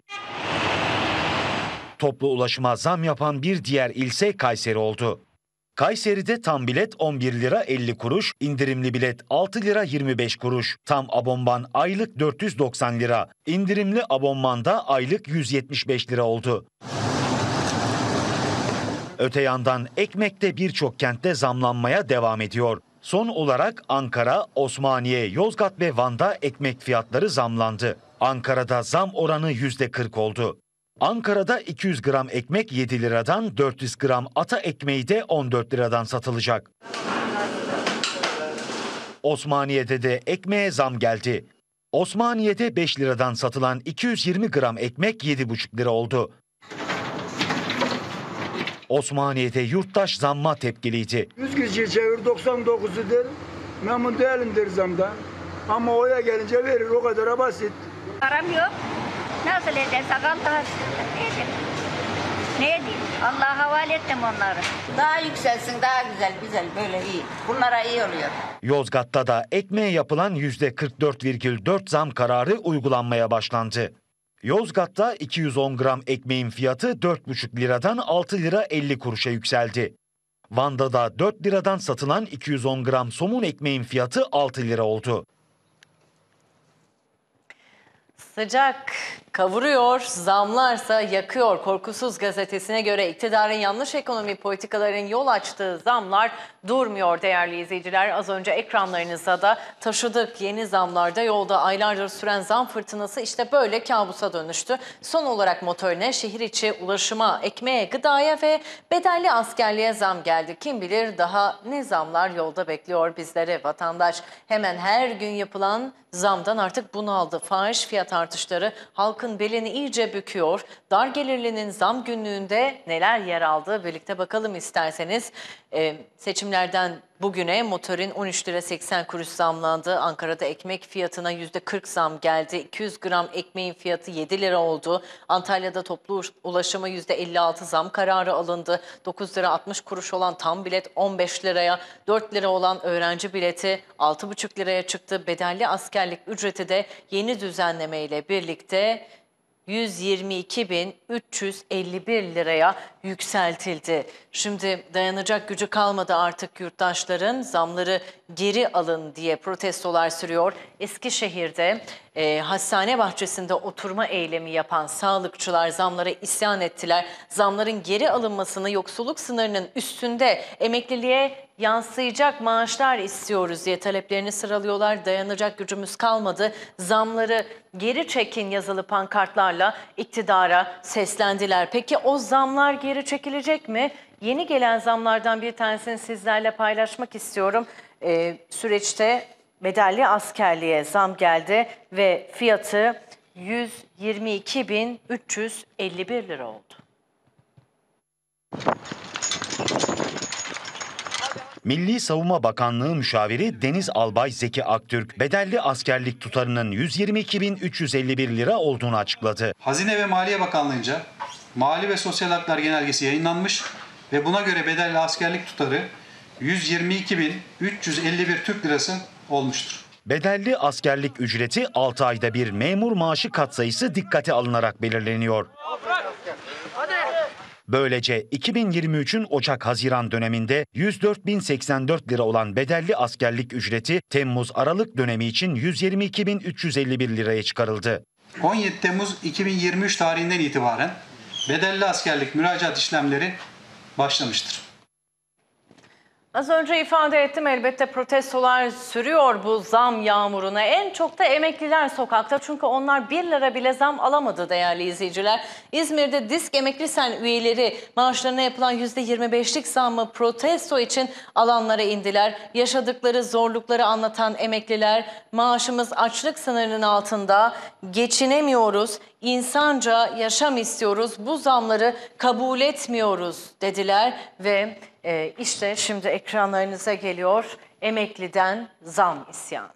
Toplu ulaşıma zam yapan bir diğer ilse Kayseri oldu. Kayseri'de tam bilet on bir lira elli kuruş, indirimli bilet altı lira yirmi beş kuruş, tam abonman aylık dört yüz doksan lira, indirimli abonmanda aylık yüz yetmiş beş lira oldu. Öte yandan ekmekte birçok kentte zamlanmaya devam ediyor. Son olarak Ankara, Osmaniye, Yozgat ve Van'da ekmek fiyatları zamlandı. Ankara'da zam oranı yüzde kırk oldu. Ankara'da iki yüz gram ekmek yedi liradan, dört yüz gram ata ekmeği de on dört liradan satılacak. Osmaniye'de de ekmeğe zam geldi. Osmaniye'de beş liradan satılan iki yüz yirmi gram ekmek yedi buçuk lira oldu. Osmaniye'de yurttaş zamma tepkiliydi. yüz kişiyi çevir doksan dokuzu der, memnun değilim der zamdan. Ama oya gelince verir, o kadar basit. Param yok. Nasıl edersek Allah'a şükür. Ne edeyim? Allah'a havale ettim onları. Daha yükselsin, daha güzel, güzel, böyle iyi. Bunlara iyi oluyor. Yozgat'ta da ekmeğe yapılan yüzde kırk dört virgül dört zam kararı uygulanmaya başlandı. Yozgat'ta iki yüz on gram ekmeğin fiyatı dört buçuk liradan altı lira elli kuruşa yükseldi. Van'da da dört liradan satılan iki yüz on gram somun ekmeğin fiyatı altı lira oldu. Sıcak kavuruyor, zamlarsa yakıyor. Korkusuz gazetesine göre iktidarın yanlış ekonomi politikalarının yol açtığı zamlar durmuyor değerli izleyiciler. Az önce ekranlarınıza da taşıdık. Yeni zamlarda yolda aylardır süren zam fırtınası işte böyle kabusa dönüştü. Son olarak motorine, şehir içi ulaşıma, ekmeğe, gıdaya ve bedelli askerliğe zam geldi. Kim bilir daha ne zamlar yolda bekliyor bizleri. Vatandaş hemen her gün yapılan zamdan artık bunaldı. Fahiş fiyat artışları halkın belini iyice büküyor. Dar gelirlinin zam günlüğünde neler yer aldı birlikte bakalım isterseniz. Ee, seçimlerden bugüne motorin on üç lira seksen kuruş zamlandı. Ankara'da ekmek fiyatına yüzde kırk zam geldi. iki yüz gram ekmeğin fiyatı yedi lira oldu. Antalya'da toplu ulaşıma yüzde elli altı zam kararı alındı. dokuz lira altmış kuruş olan tam bilet on beş liraya, dört lira olan öğrenci bileti altı buçuk liraya çıktı. Bedelli askerlik ücreti de yeni düzenleme ile birlikte yüz yirmi iki bin üç yüz elli bir liraya yükseltildi. Şimdi dayanacak gücü kalmadı artık yurttaşların, zamları geri alın diye protestolar sürüyor. Eskişehir'de e, hastane bahçesinde oturma eylemi yapan sağlıkçılar zamlara isyan ettiler. Zamların geri alınmasını, yoksulluk sınırının üstünde emekliliğe yansıyacak maaşlar istiyoruz diye taleplerini sıralıyorlar. Dayanacak gücümüz kalmadı. Zamları geri çekin yazılı pankartlarla iktidara seslendiler. Peki o zamlar geri çekilecek mi? Yeni gelen zamlardan bir tanesini sizlerle paylaşmak istiyorum. Ee, süreçte bedelli askerliğe zam geldi ve fiyatı yüz yirmi iki bin üç yüz elli bir lira oldu. Milli Savunma Bakanlığı müşaviri Deniz Albay Zeki Aktürk, bedelli askerlik tutarının yüz yirmi iki bin üç yüz elli bir lira olduğunu açıkladı. Hazine ve Maliye Bakanlığı'nca Mali ve Sosyal Haklar Genelgesi yayınlanmış ve buna göre bedelli askerlik tutarı yüz yirmi iki bin üç yüz elli bir Türk Lirası olmuştur. Bedelli askerlik ücreti altı ayda bir memur maaşı katsayısı dikkate alınarak belirleniyor. Böylece iki bin yirmi üçün Ocak-Haziran döneminde yüz dört bin seksen dört lira olan bedelli askerlik ücreti Temmuz-Aralık dönemi için yüz yirmi iki bin üç yüz elli bir liraya çıkarıldı. on yedi Temmuz iki bin yirmi üç tarihinden itibaren bedelli askerlik müracaat işlemleri başlamıştır. Az önce ifade ettim, elbette protestolar sürüyor bu zam yağmuruna. En çok da emekliler sokakta, çünkü onlar bir lira bile zam alamadı değerli izleyiciler. İzmir'de Disk Emekli Sen üyeleri maaşlarına yapılan yüzde yirmi beşlik zammı protesto için alanlara indiler. Yaşadıkları zorlukları anlatan emekliler, maaşımız açlık sınırının altında, geçinemiyoruz, insanca yaşam istiyoruz, bu zamları kabul etmiyoruz dediler ve e, işte şimdi ekranlarınıza geliyor emekliden zam isyanı.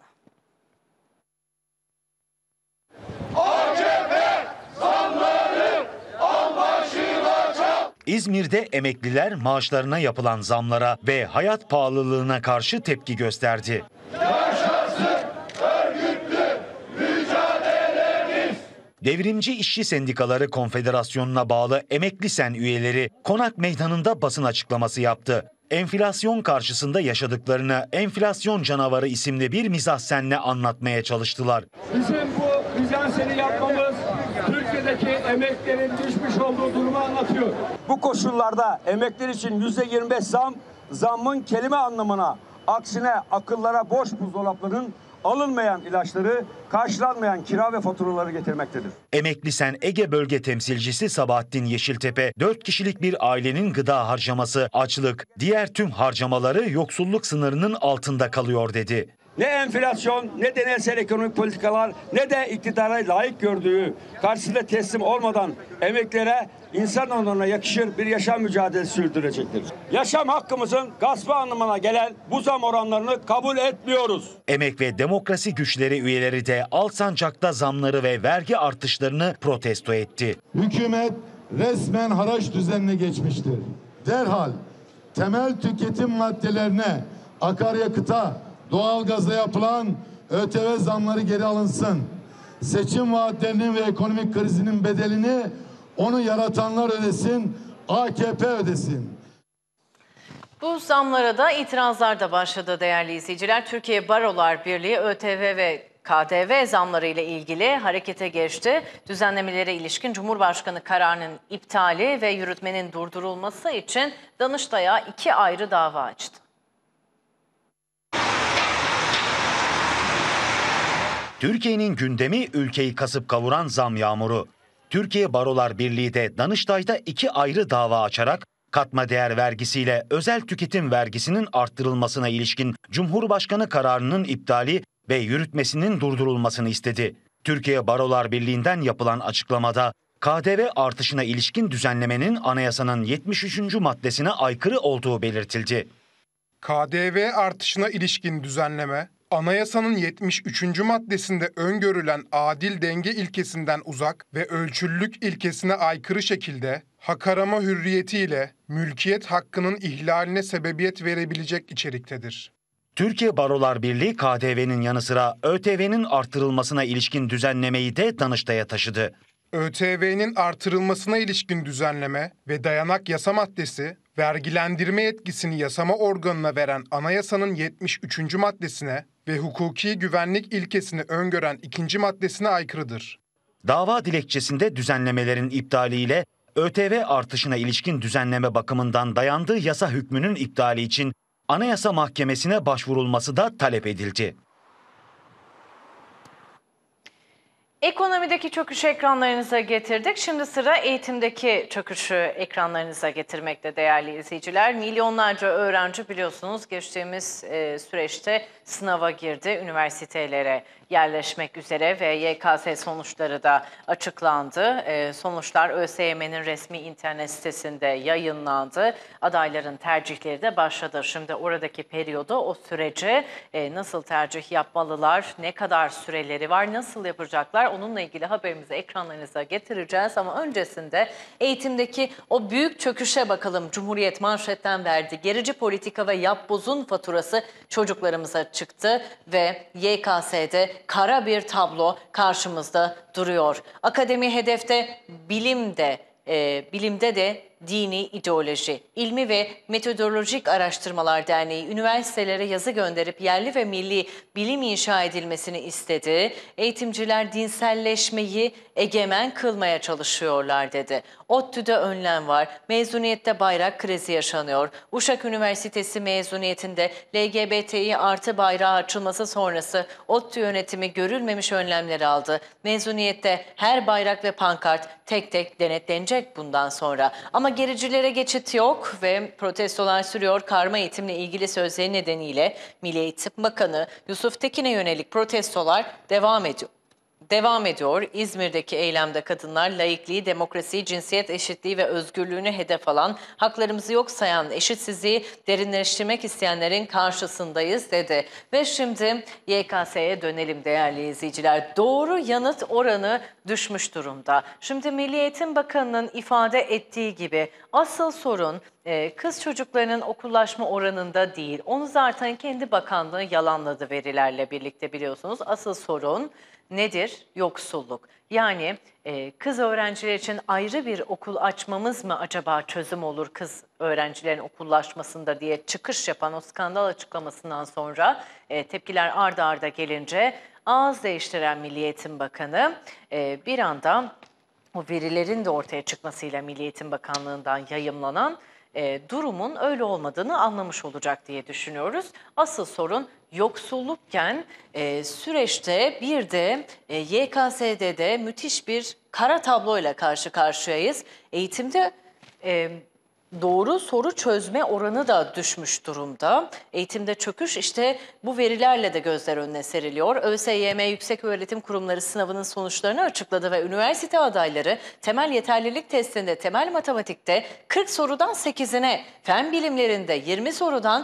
A K P zamları al başına çal. İzmir'de emekliler maaşlarına yapılan zamlara ve hayat pahalılığına karşı tepki gösterdi. Yaşasın örgütlü mücadelemiz. Devrimci İşçi Sendikaları Konfederasyonu'na bağlı Emekli Sen üyeleri Konak Meydanı'nda basın açıklaması yaptı. Enflasyon karşısında yaşadıklarını Enflasyon Canavarı isimli bir mizahsenle anlatmaya çalıştılar. Bizim bu mizanseni yapmamız Türkiye'deki emeklerin düşmüş olduğu durumu anlatıyor. Bu koşullarda emekler için yüzde yirmi beş zam, zammın kelime anlamına, aksine akıllara boş buzdolaplarının alınmayan ilaçları, karşılanmayan kira ve faturaları getirmektedir. Emekli Sen Ege Bölge Temsilcisi Sabahattin Yeşiltepe, dört kişilik bir ailenin gıda harcaması, açlık, diğer tüm harcamaları yoksulluk sınırının altında kalıyor dedi. Ne enflasyon, ne deneysel ekonomik politikalar, ne de iktidara layık gördüğü karşısında teslim olmadan emeklilere, insan onuruna yakışır bir yaşam mücadelesi sürdürecektir. Yaşam hakkımızın gaspı anlamına gelen bu zam oranlarını kabul etmiyoruz. Emek ve Demokrasi Güçleri üyeleri de Alsancak'ta zamları ve vergi artışlarını protesto etti. Hükümet resmen haraç düzenine geçmiştir. Derhal temel tüketim maddelerine, akaryakıta, doğalgaza yapılan ÖTV zamları geri alınsın. Seçim vaatlerinin ve ekonomik krizinin bedelini onu yaratanlar ödesin, A K P ödesin. Bu zamlara da itirazlar da başladı değerli izleyiciler. Türkiye Barolar Birliği ÖTV ve K D V zamları ile ilgili harekete geçti. Düzenlemelere ilişkin Cumhurbaşkanı kararının iptali ve yürütmenin durdurulması için Danıştay'a iki ayrı dava açtı. Türkiye'nin gündemi ülkeyi kasıp kavuran zam yağmuru. Türkiye Barolar Birliği de Danıştay'da iki ayrı dava açarak katma değer vergisiyle özel tüketim vergisinin arttırılmasına ilişkin Cumhurbaşkanı kararının iptali ve yürütmesinin durdurulmasını istedi. Türkiye Barolar Birliği'nden yapılan açıklamada K D V artışına ilişkin düzenlemenin anayasanın yetmiş üçüncü maddesine aykırı olduğu belirtildi. K D V artışına ilişkin düzenleme, anayasanın yetmiş üçüncü maddesinde öngörülen adil denge ilkesinden uzak ve ölçüllülük ilkesine aykırı şekilde hak arama hürriyetiyle mülkiyet hakkının ihlaline sebebiyet verebilecek içeriktedir. Türkiye Barolar Birliği K D V'nin yanı sıra ÖTV'nin artırılmasına ilişkin düzenlemeyi de Danıştay'a taşıdı. ÖTV'nin artırılmasına ilişkin düzenleme ve dayanak yasa maddesi, vergilendirme yetkisini yasama organına veren anayasanın yetmiş üçüncü maddesine ve hukuki güvenlik ilkesini öngören ikinci maddesine aykırıdır. Dava dilekçesinde düzenlemelerin iptaliyle ÖTV artışına ilişkin düzenleme bakımından dayandığı yasa hükmünün iptali için Anayasa Mahkemesi'ne başvurulması da talep edildi. Ekonomideki çöküşü ekranlarınıza getirdik. Şimdi sıra eğitimdeki çöküşü ekranlarınıza getirmekte değerli izleyiciler. Milyonlarca öğrenci biliyorsunuz geçtiğimiz e, süreçte sınava girdi. Üniversitelere yerleşmek üzere ve Y K S sonuçları da açıklandı. E, sonuçlar ÖSYM'nin resmi internet sitesinde yayınlandı. Adayların tercihleri de başladı. Şimdi oradaki periyodu, o süreci e, nasıl tercih yapmalılar, ne kadar süreleri var, nasıl yapacaklar? Onunla ilgili haberimizi ekranlarınıza getireceğiz ama öncesinde eğitimdeki o büyük çöküşe bakalım. Cumhuriyet manşetten verdi. Gerici politika ve yapbozun faturası çocuklarımıza çıktı ve Y K S'de kara bir tablo karşımızda duruyor. Akademi hedefte, bilimde, e, bilimde de dini ideoloji, İlmi ve Metodolojik Araştırmalar Derneği üniversitelere yazı gönderip yerli ve milli bilim inşa edilmesini istedi. Eğitimciler dinselleşmeyi egemen kılmaya çalışıyorlar dedi. ODTÜ'de önlem var, mezuniyette bayrak krizi yaşanıyor. Uşak Üniversitesi mezuniyetinde L G B T İ artı bayrağı açılması sonrası ODTÜ yönetimi görülmemiş önlemler aldı. Mezuniyette her bayrak ve pankart tek tek denetlenecek bundan sonra. Ama gericilere geçit yok ve protestolar sürüyor. Karma eğitimle ilgili sözleri nedeniyle Milli Eğitim Bakanı Yusuf Tekin'e yönelik protestolar devam ediyor. Devam ediyor. İzmir'deki eylemde kadınlar laikliği, demokrasiyi, cinsiyet eşitliği ve özgürlüğünü hedef alan, haklarımızı yok sayan, eşitsizliği derinleştirmek isteyenlerin karşısındayız dedi. Ve şimdi Y K S'ye dönelim değerli izleyiciler. Doğru yanıt oranı düşmüş durumda. Şimdi Milli Eğitim Bakanı'nın ifade ettiği gibi asıl sorun kız çocuklarının okullaşma oranında değil. Onu zaten kendi bakanlığı yalanladı verilerle birlikte biliyorsunuz. Asıl sorun nedir? Yoksulluk. Yani e, kız öğrenciler için ayrı bir okul açmamız mı acaba çözüm olur kız öğrencilerin okullaşmasında diye çıkış yapan o skandal açıklamasından sonra e, tepkiler arda arda gelince ağız değiştiren Milli Eğitim Bakanı e, bir anda o verilerin de ortaya çıkmasıyla Milli Eğitim Bakanlığı'ndan yayımlanan e, durumun öyle olmadığını anlamış olacak diye düşünüyoruz. Asıl sorun yoksullukken e, süreçte bir de e, Y K S'de de müthiş bir kara tabloyla karşı karşıyayız. Eğitimde e, doğru soru çözme oranı da düşmüş durumda. Eğitimde çöküş işte bu verilerle de gözler önüne seriliyor. ÖSYM Yükseköğretim Kurumları sınavının sonuçlarını açıkladı ve üniversite adayları temel yeterlilik testinde temel matematikte kırk sorudan sekizine, fen bilimlerinde yirmi sorudan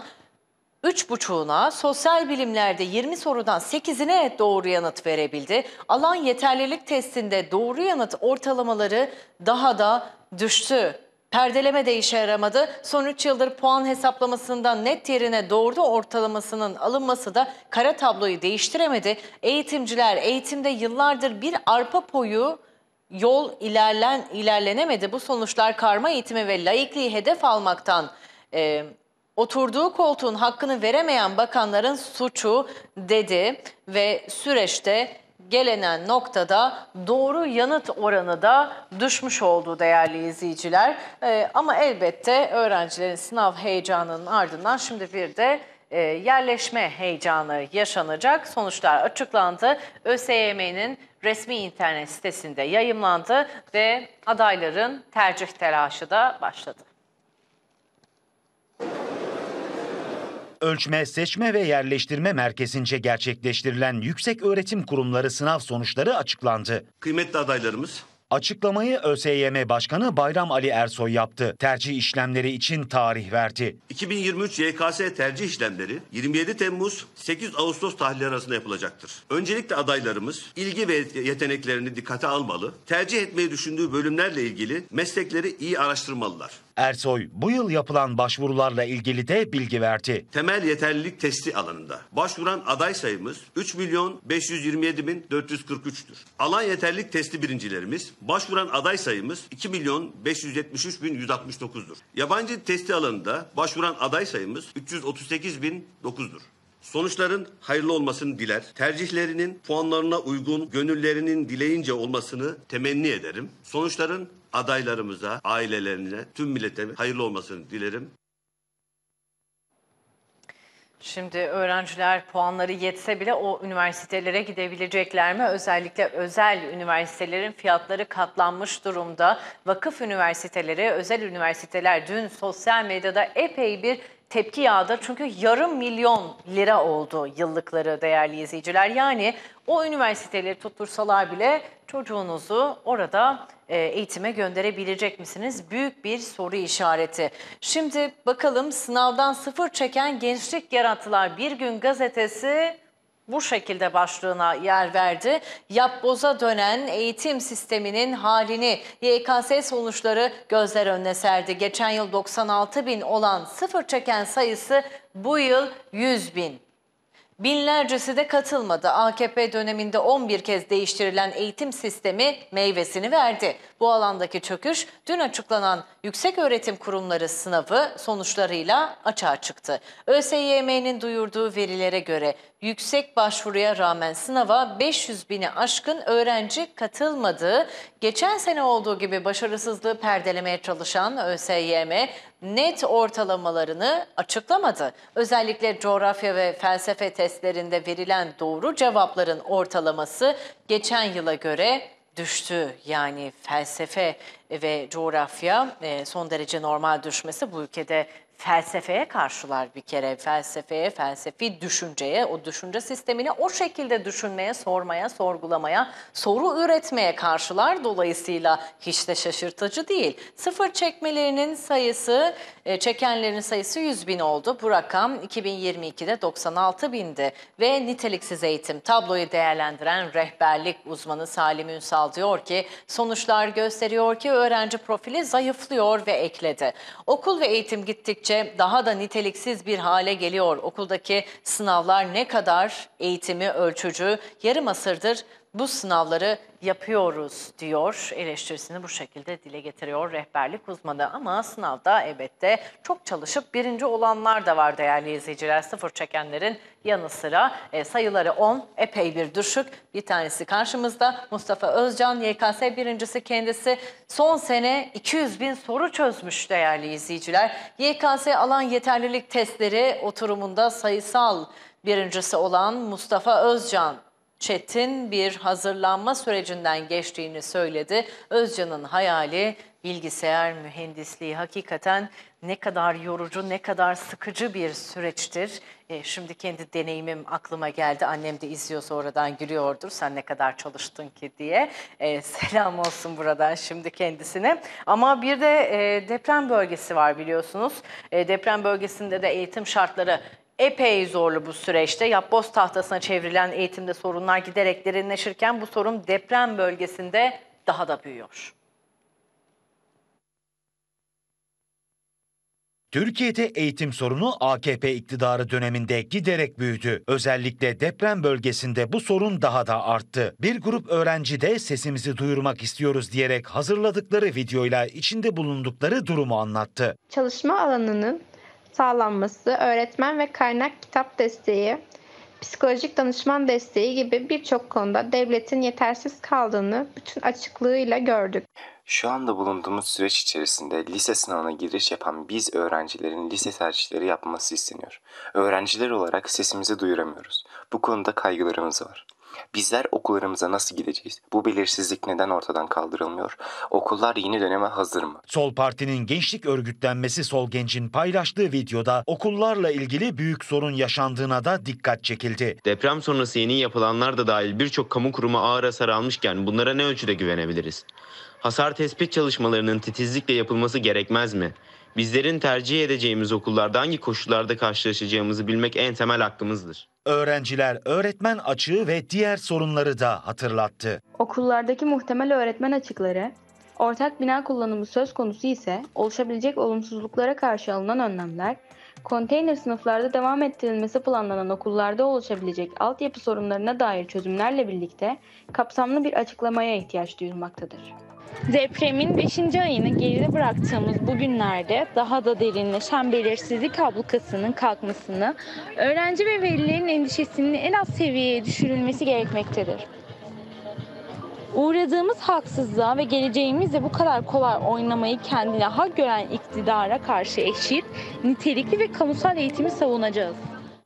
üç buçuğuna, sosyal bilimlerde yirmi sorudan sekizine doğru yanıt verebildi. Alan yeterlilik testinde doğru yanıt ortalamaları daha da düştü. Perdeleme de işe yaramadı. Son üç yıldır puan hesaplamasından net yerine doğru ortalamasının alınması da kara tabloyu değiştiremedi. Eğitimciler eğitimde yıllardır bir arpa boyu yol ilerlen ilerlenemedi. Bu sonuçlar karma eğitimi ve laikliği hedef almaktan e, oturduğu koltuğun hakkını veremeyen bakanların suçu dedi ve süreçte gelinen noktada doğru yanıt oranı da düşmüş oldu değerli izleyiciler. Ee, ama elbette öğrencilerin sınav heyecanının ardından şimdi bir de e, yerleşme heyecanı yaşanacak. Sonuçlar açıklandı. ÖSYM'nin resmi internet sitesinde yayımlandı ve adayların tercih telaşı da başladı. Ölçme, Seçme ve Yerleştirme Merkezi'nce gerçekleştirilen Yükseköğretim Kurumları sınav sonuçları açıklandı. Kıymetli adaylarımız, açıklamayı ÖSYM Başkanı Bayram Ali Ersoy yaptı. Tercih işlemleri için tarih verdi. iki bin yirmi üç Y K S tercih işlemleri yirmi yedi Temmuz sekiz Ağustos tarihleri arasında yapılacaktır. Öncelikle adaylarımız ilgi ve yeteneklerini dikkate almalı, tercih etmeyi düşündüğü bölümlerle ilgili meslekleri iyi araştırmalılar. Ersoy bu yıl yapılan başvurularla ilgili de bilgi verdi. Temel yeterlilik testi alanında başvuran aday sayımız üç milyon beş yüz yirmi yedi bin dört yüz kırk üç'tür. Alan yeterlilik testi birincilerimiz başvuran aday sayımız iki milyon beş yüz yetmiş üç bin yüz altmış dokuz'dur. Yabancı testi alanında başvuran aday sayımız üç yüz otuz sekiz bin dokuz'dur. Sonuçların hayırlı olmasını diler, tercihlerinin puanlarına uygun, gönüllerinin dileyince olmasını temenni ederim. Sonuçların adaylarımıza, ailelerine, tüm millete hayırlı olmasını dilerim. Şimdi öğrenciler puanları yetse bile o üniversitelere gidebilecekler mi? Özellikle özel üniversitelerin fiyatları katlanmış durumda. Vakıf üniversiteleri, özel üniversiteler dün sosyal medyada epey bir tepki yağdı. Çünkü yarım milyon lira oldu yıllıkları değerli izleyiciler. Yani o üniversiteleri tuttursalar bile çocuğunuzu orada eğitime gönderebilecek misiniz? Büyük bir soru işareti. Şimdi bakalım, sınavdan sıfır çeken gençlik yarattılar. Bir Gün gazetesi bu şekilde başlığına yer verdi. Yapboza dönen eğitim sisteminin halini Y K S sonuçları gözler önüne serdi. Geçen yıl doksan altı bin olan sıfır çeken sayısı bu yıl yüz bin. Binlercesi de katılmadı. A K P döneminde on bir kez değiştirilen eğitim sistemi meyvesini verdi. Bu alandaki çöküş dün açıklanan Yükseköğretim Kurumları sınavı sonuçlarıyla açığa çıktı. ÖSYM'nin duyurduğu verilere göre yüksek başvuruya rağmen sınava beş yüz bini aşkın öğrenci katılmadı. Geçen sene olduğu gibi başarısızlığı perdelemeye çalışan ÖSYM net ortalamalarını açıklamadı. Özellikle coğrafya ve felsefe testlerinde verilen doğru cevapların ortalaması geçen yıla göre düştü. Yani felsefe ve coğrafya son derece normal düşmesi bu ülkede felsefeye karşılar bir kere. Felsefeye, felsefi düşünceye, o düşünce sistemini o şekilde düşünmeye, sormaya, sorgulamaya, soru üretmeye karşılar. Dolayısıyla hiç de şaşırtıcı değil. Sıfır çekmelerinin sayısı, çekenlerin sayısı yüz bin oldu. Bu rakam iki bin yirmi iki'de doksan altı bindi. Ve niteliksiz eğitim tabloyu değerlendiren rehberlik uzmanı Salim Ünsal diyor ki, sonuçlar gösteriyor ki öğrenci profili zayıflıyor ve ekledi. Okul ve eğitim gittikçe daha da niteliksiz bir hale geliyor. Okuldaki sınavlar ne kadar eğitimi ölçücü, yarım asırdır bu sınavları yapıyoruz diyor. Eleştirisini bu şekilde dile getiriyor rehberlik uzmanı. Ama sınavda elbette çok çalışıp birinci olanlar da var değerli izleyiciler. Sıfır çekenlerin yanı sıra e, sayıları on, epey bir düşük. Bir tanesi karşımızda, Mustafa Özcan, Y K S birincisi kendisi. Son sene iki yüz bin soru çözmüş değerli izleyiciler. Y K S alan yeterlilik testleri oturumunda sayısal birincisi olan Mustafa Özcan, çetin bir hazırlanma sürecinden geçtiğini söyledi. Özcan'ın hayali bilgisayar mühendisliği. Hakikaten ne kadar yorucu, ne kadar sıkıcı bir süreçtir. E, şimdi kendi deneyimim aklıma geldi. Annem de izliyorsa oradan gülüyordur. Sen ne kadar çalıştın ki diye. E, selam olsun buradan şimdi kendisine. Ama bir de e, deprem bölgesi var biliyorsunuz. E, deprem bölgesinde de eğitim şartları epey zorlu bu süreçte. Yapboz tahtasına çevrilen eğitimde sorunlar giderek derinleşirken bu sorun deprem bölgesinde daha da büyüyor. Türkiye'de eğitim sorunu A K P iktidarı döneminde giderek büyüdü. Özellikle deprem bölgesinde bu sorun daha da arttı. Bir grup öğrenci de sesimizi duyurmak istiyoruz diyerek hazırladıkları videoyla içinde bulundukları durumu anlattı. Çalışma alanının sağlanması, öğretmen ve kaynak kitap desteği, psikolojik danışman desteği gibi birçok konuda devletin yetersiz kaldığını bütün açıklığıyla gördük. Şu anda bulunduğumuz süreç içerisinde lise sınavına giriş yapan biz öğrencilerin lise tercihleri yapması isteniyor. Öğrenciler olarak sesimizi duyuramıyoruz. Bu konuda kaygılarımız var. Bizler okullarımıza nasıl gideceğiz? Bu belirsizlik neden ortadan kaldırılmıyor? Okullar yeni döneme hazır mı? Sol Parti'nin gençlik örgütlenmesi Sol Genç'in paylaştığı videoda okullarla ilgili büyük sorun yaşandığına da dikkat çekildi. Deprem sonrası yeni yapılanlar da dahil birçok kamu kurumu ağır hasar almışken bunlara ne ölçüde güvenebiliriz? Hasar tespit çalışmalarının titizlikle yapılması gerekmez mi? Bizlerin tercih edeceğimiz okullarda hangi koşullarda karşılaşacağımızı bilmek en temel hakkımızdır. Öğrenciler öğretmen açığı ve diğer sorunları da hatırlattı. Okullardaki muhtemel öğretmen açıkları, Ortak bina kullanımı söz konusu ise oluşabilecek olumsuzluklara karşı alınan önlemler, konteyner sınıflarda devam ettirilmesi planlanan okullarda oluşabilecek altyapı sorunlarına dair çözümlerle birlikte kapsamlı bir açıklamaya ihtiyaç duyulmaktadır. Depremin beşinci ayını geride bıraktığımız bu günlerde daha da derinleşen belirsizlik ablukasının kalkmasını, öğrenci ve velilerin endişesinin en az seviyeye düşürülmesi gerekmektedir. Uğradığımız haksızlığa ve geleceğimizle bu kadar kolay oynamayı kendine hak gören iktidara karşı eşit, nitelikli ve kamusal eğitimi savunacağız.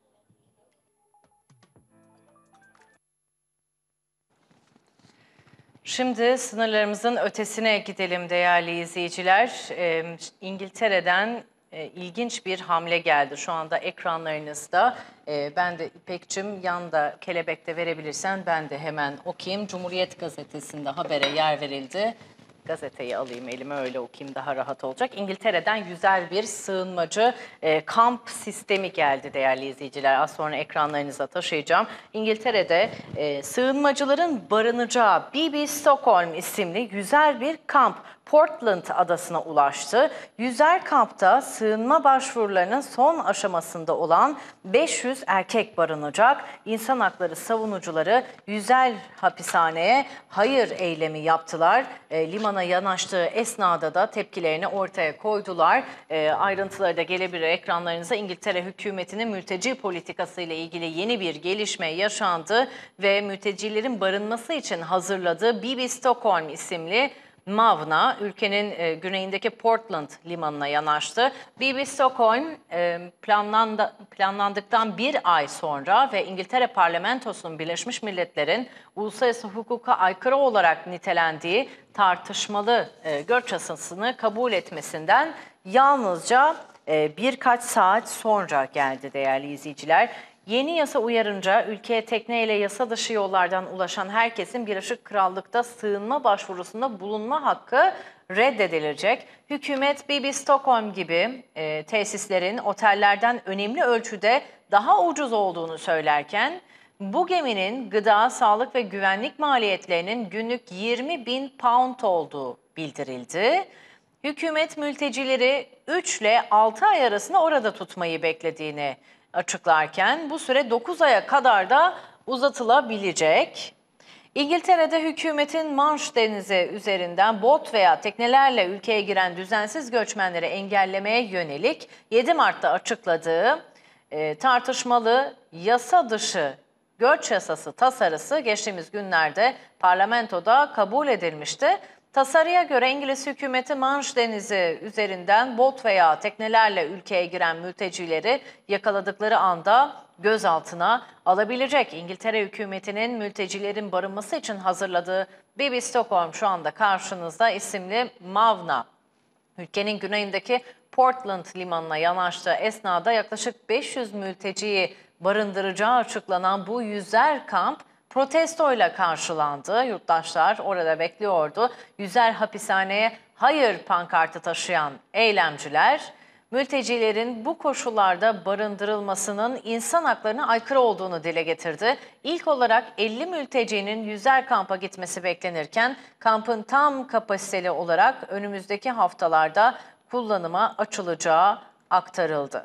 Şimdi sınırlarımızın ötesine gidelim değerli izleyiciler. Ee, İngiltere'den e, ilginç bir hamle geldi şu anda ekranlarınızda. Ee, ben de İpek'cim yanda kelebekte verebilirsen ben de hemen okuyayım. Cumhuriyet Gazetesi'nde habere yer verildi. Gazeteyi alayım elime öyle okuyayım daha rahat olacak. İngiltere'den güzel bir sığınmacı e, kamp sistemi geldi değerli izleyiciler. Az sonra ekranlarınıza taşıyacağım. İngiltere'de e, sığınmacıların barınacağı B B Stockholm isimli güzel bir kamp Portland adasına ulaştı. Yüzer kampta sığınma başvurularının son aşamasında olan beş yüz erkek barınacak. İnsan hakları savunucuları Yüzer hapishaneye hayır eylemi yaptılar. E, limana yanaştığı esnada da tepkilerini ortaya koydular. E, ayrıntıları da gelebilir ekranlarınıza. İngiltere hükümetinin mülteci politikası ile ilgili yeni bir gelişme yaşandı ve mültecilerin barınması için hazırladığı B B Stockholm isimli Mavna ülkenin e, güneyindeki Portland limanına yanaştı. B B Stockholm e, planlandı, planlandıktan bir ay sonra ve İngiltere Parlamentosu'nun Birleşmiş Milletler'in uluslararası hukuka aykırı olarak nitelendiği tartışmalı e, göç yasasını kabul etmesinden yalnızca e, birkaç saat sonra geldi değerli izleyiciler. Yeni yasa uyarınca ülkeye tekneyle yasa dışı yollardan ulaşan herkesin Birleşik Krallık'ta sığınma başvurusunda bulunma hakkı reddedilecek. Hükümet B B Stockholm gibi e, tesislerin otellerden önemli ölçüde daha ucuz olduğunu söylerken bu geminin gıda, sağlık ve güvenlik maliyetlerinin günlük yirmi bin pound olduğu bildirildi. Hükümet mültecileri üç ile altı ay arasında orada tutmayı beklediğini açıklarken bu süre dokuz aya kadar da uzatılabilecek. İngiltere'de hükümetin Manş Denizi üzerinden bot veya teknelerle ülkeye giren düzensiz göçmenleri engellemeye yönelik yedi Mart'ta açıkladığı e, tartışmalı yasa dışı göç yasası tasarısı geçtiğimiz günlerde parlamentoda kabul edilmişti. Tasarıya göre İngiliz hükümeti Manş Denizi üzerinden bot veya teknelerle ülkeye giren mültecileri yakaladıkları anda gözaltına alabilecek. İngiltere hükümetinin mültecilerin barınması için hazırladığı B B Stockholm şu anda karşınızda isimli Mavna. Ülkenin güneyindeki Portland limanına yanaştığı esnada yaklaşık beş yüz mülteciyi barındıracağı açıklanan bu yüzer kamp protestoyla karşılandı. Yurttaşlar orada bekliyordu. Yüzer hapishaneye hayır pankartı taşıyan eylemciler, mültecilerin bu koşullarda barındırılmasının insan haklarına aykırı olduğunu dile getirdi. İlk olarak elli mültecinin Yüzer kampa gitmesi beklenirken kampın tam kapasiteli olarak önümüzdeki haftalarda kullanıma açılacağı aktarıldı.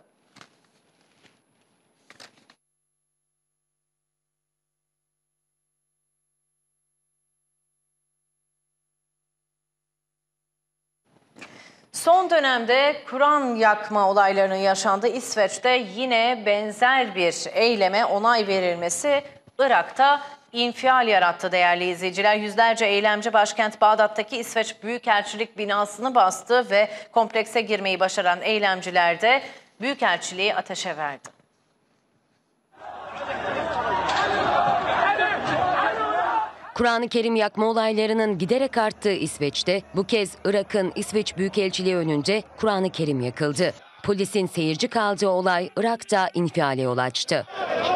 Son dönemde Kur'an yakma olaylarının yaşandığı İsveç'te yine benzer bir eyleme onay verilmesi Irak'ta infial yarattı değerli izleyiciler. Yüzlerce eylemci başkent Bağdat'taki İsveç Büyükelçilik binasını bastı ve komplekse girmeyi başaran eylemciler de Büyükelçiliği ateşe verdi. Kur'an-ı Kerim yakma olaylarının giderek arttığı İsveç'te bu kez Irak'ın İsveç Büyükelçiliği önünde Kur'an-ı Kerim yakıldı. Polisin seyirci kaldığı olay Irak'ta infiale yol açtı.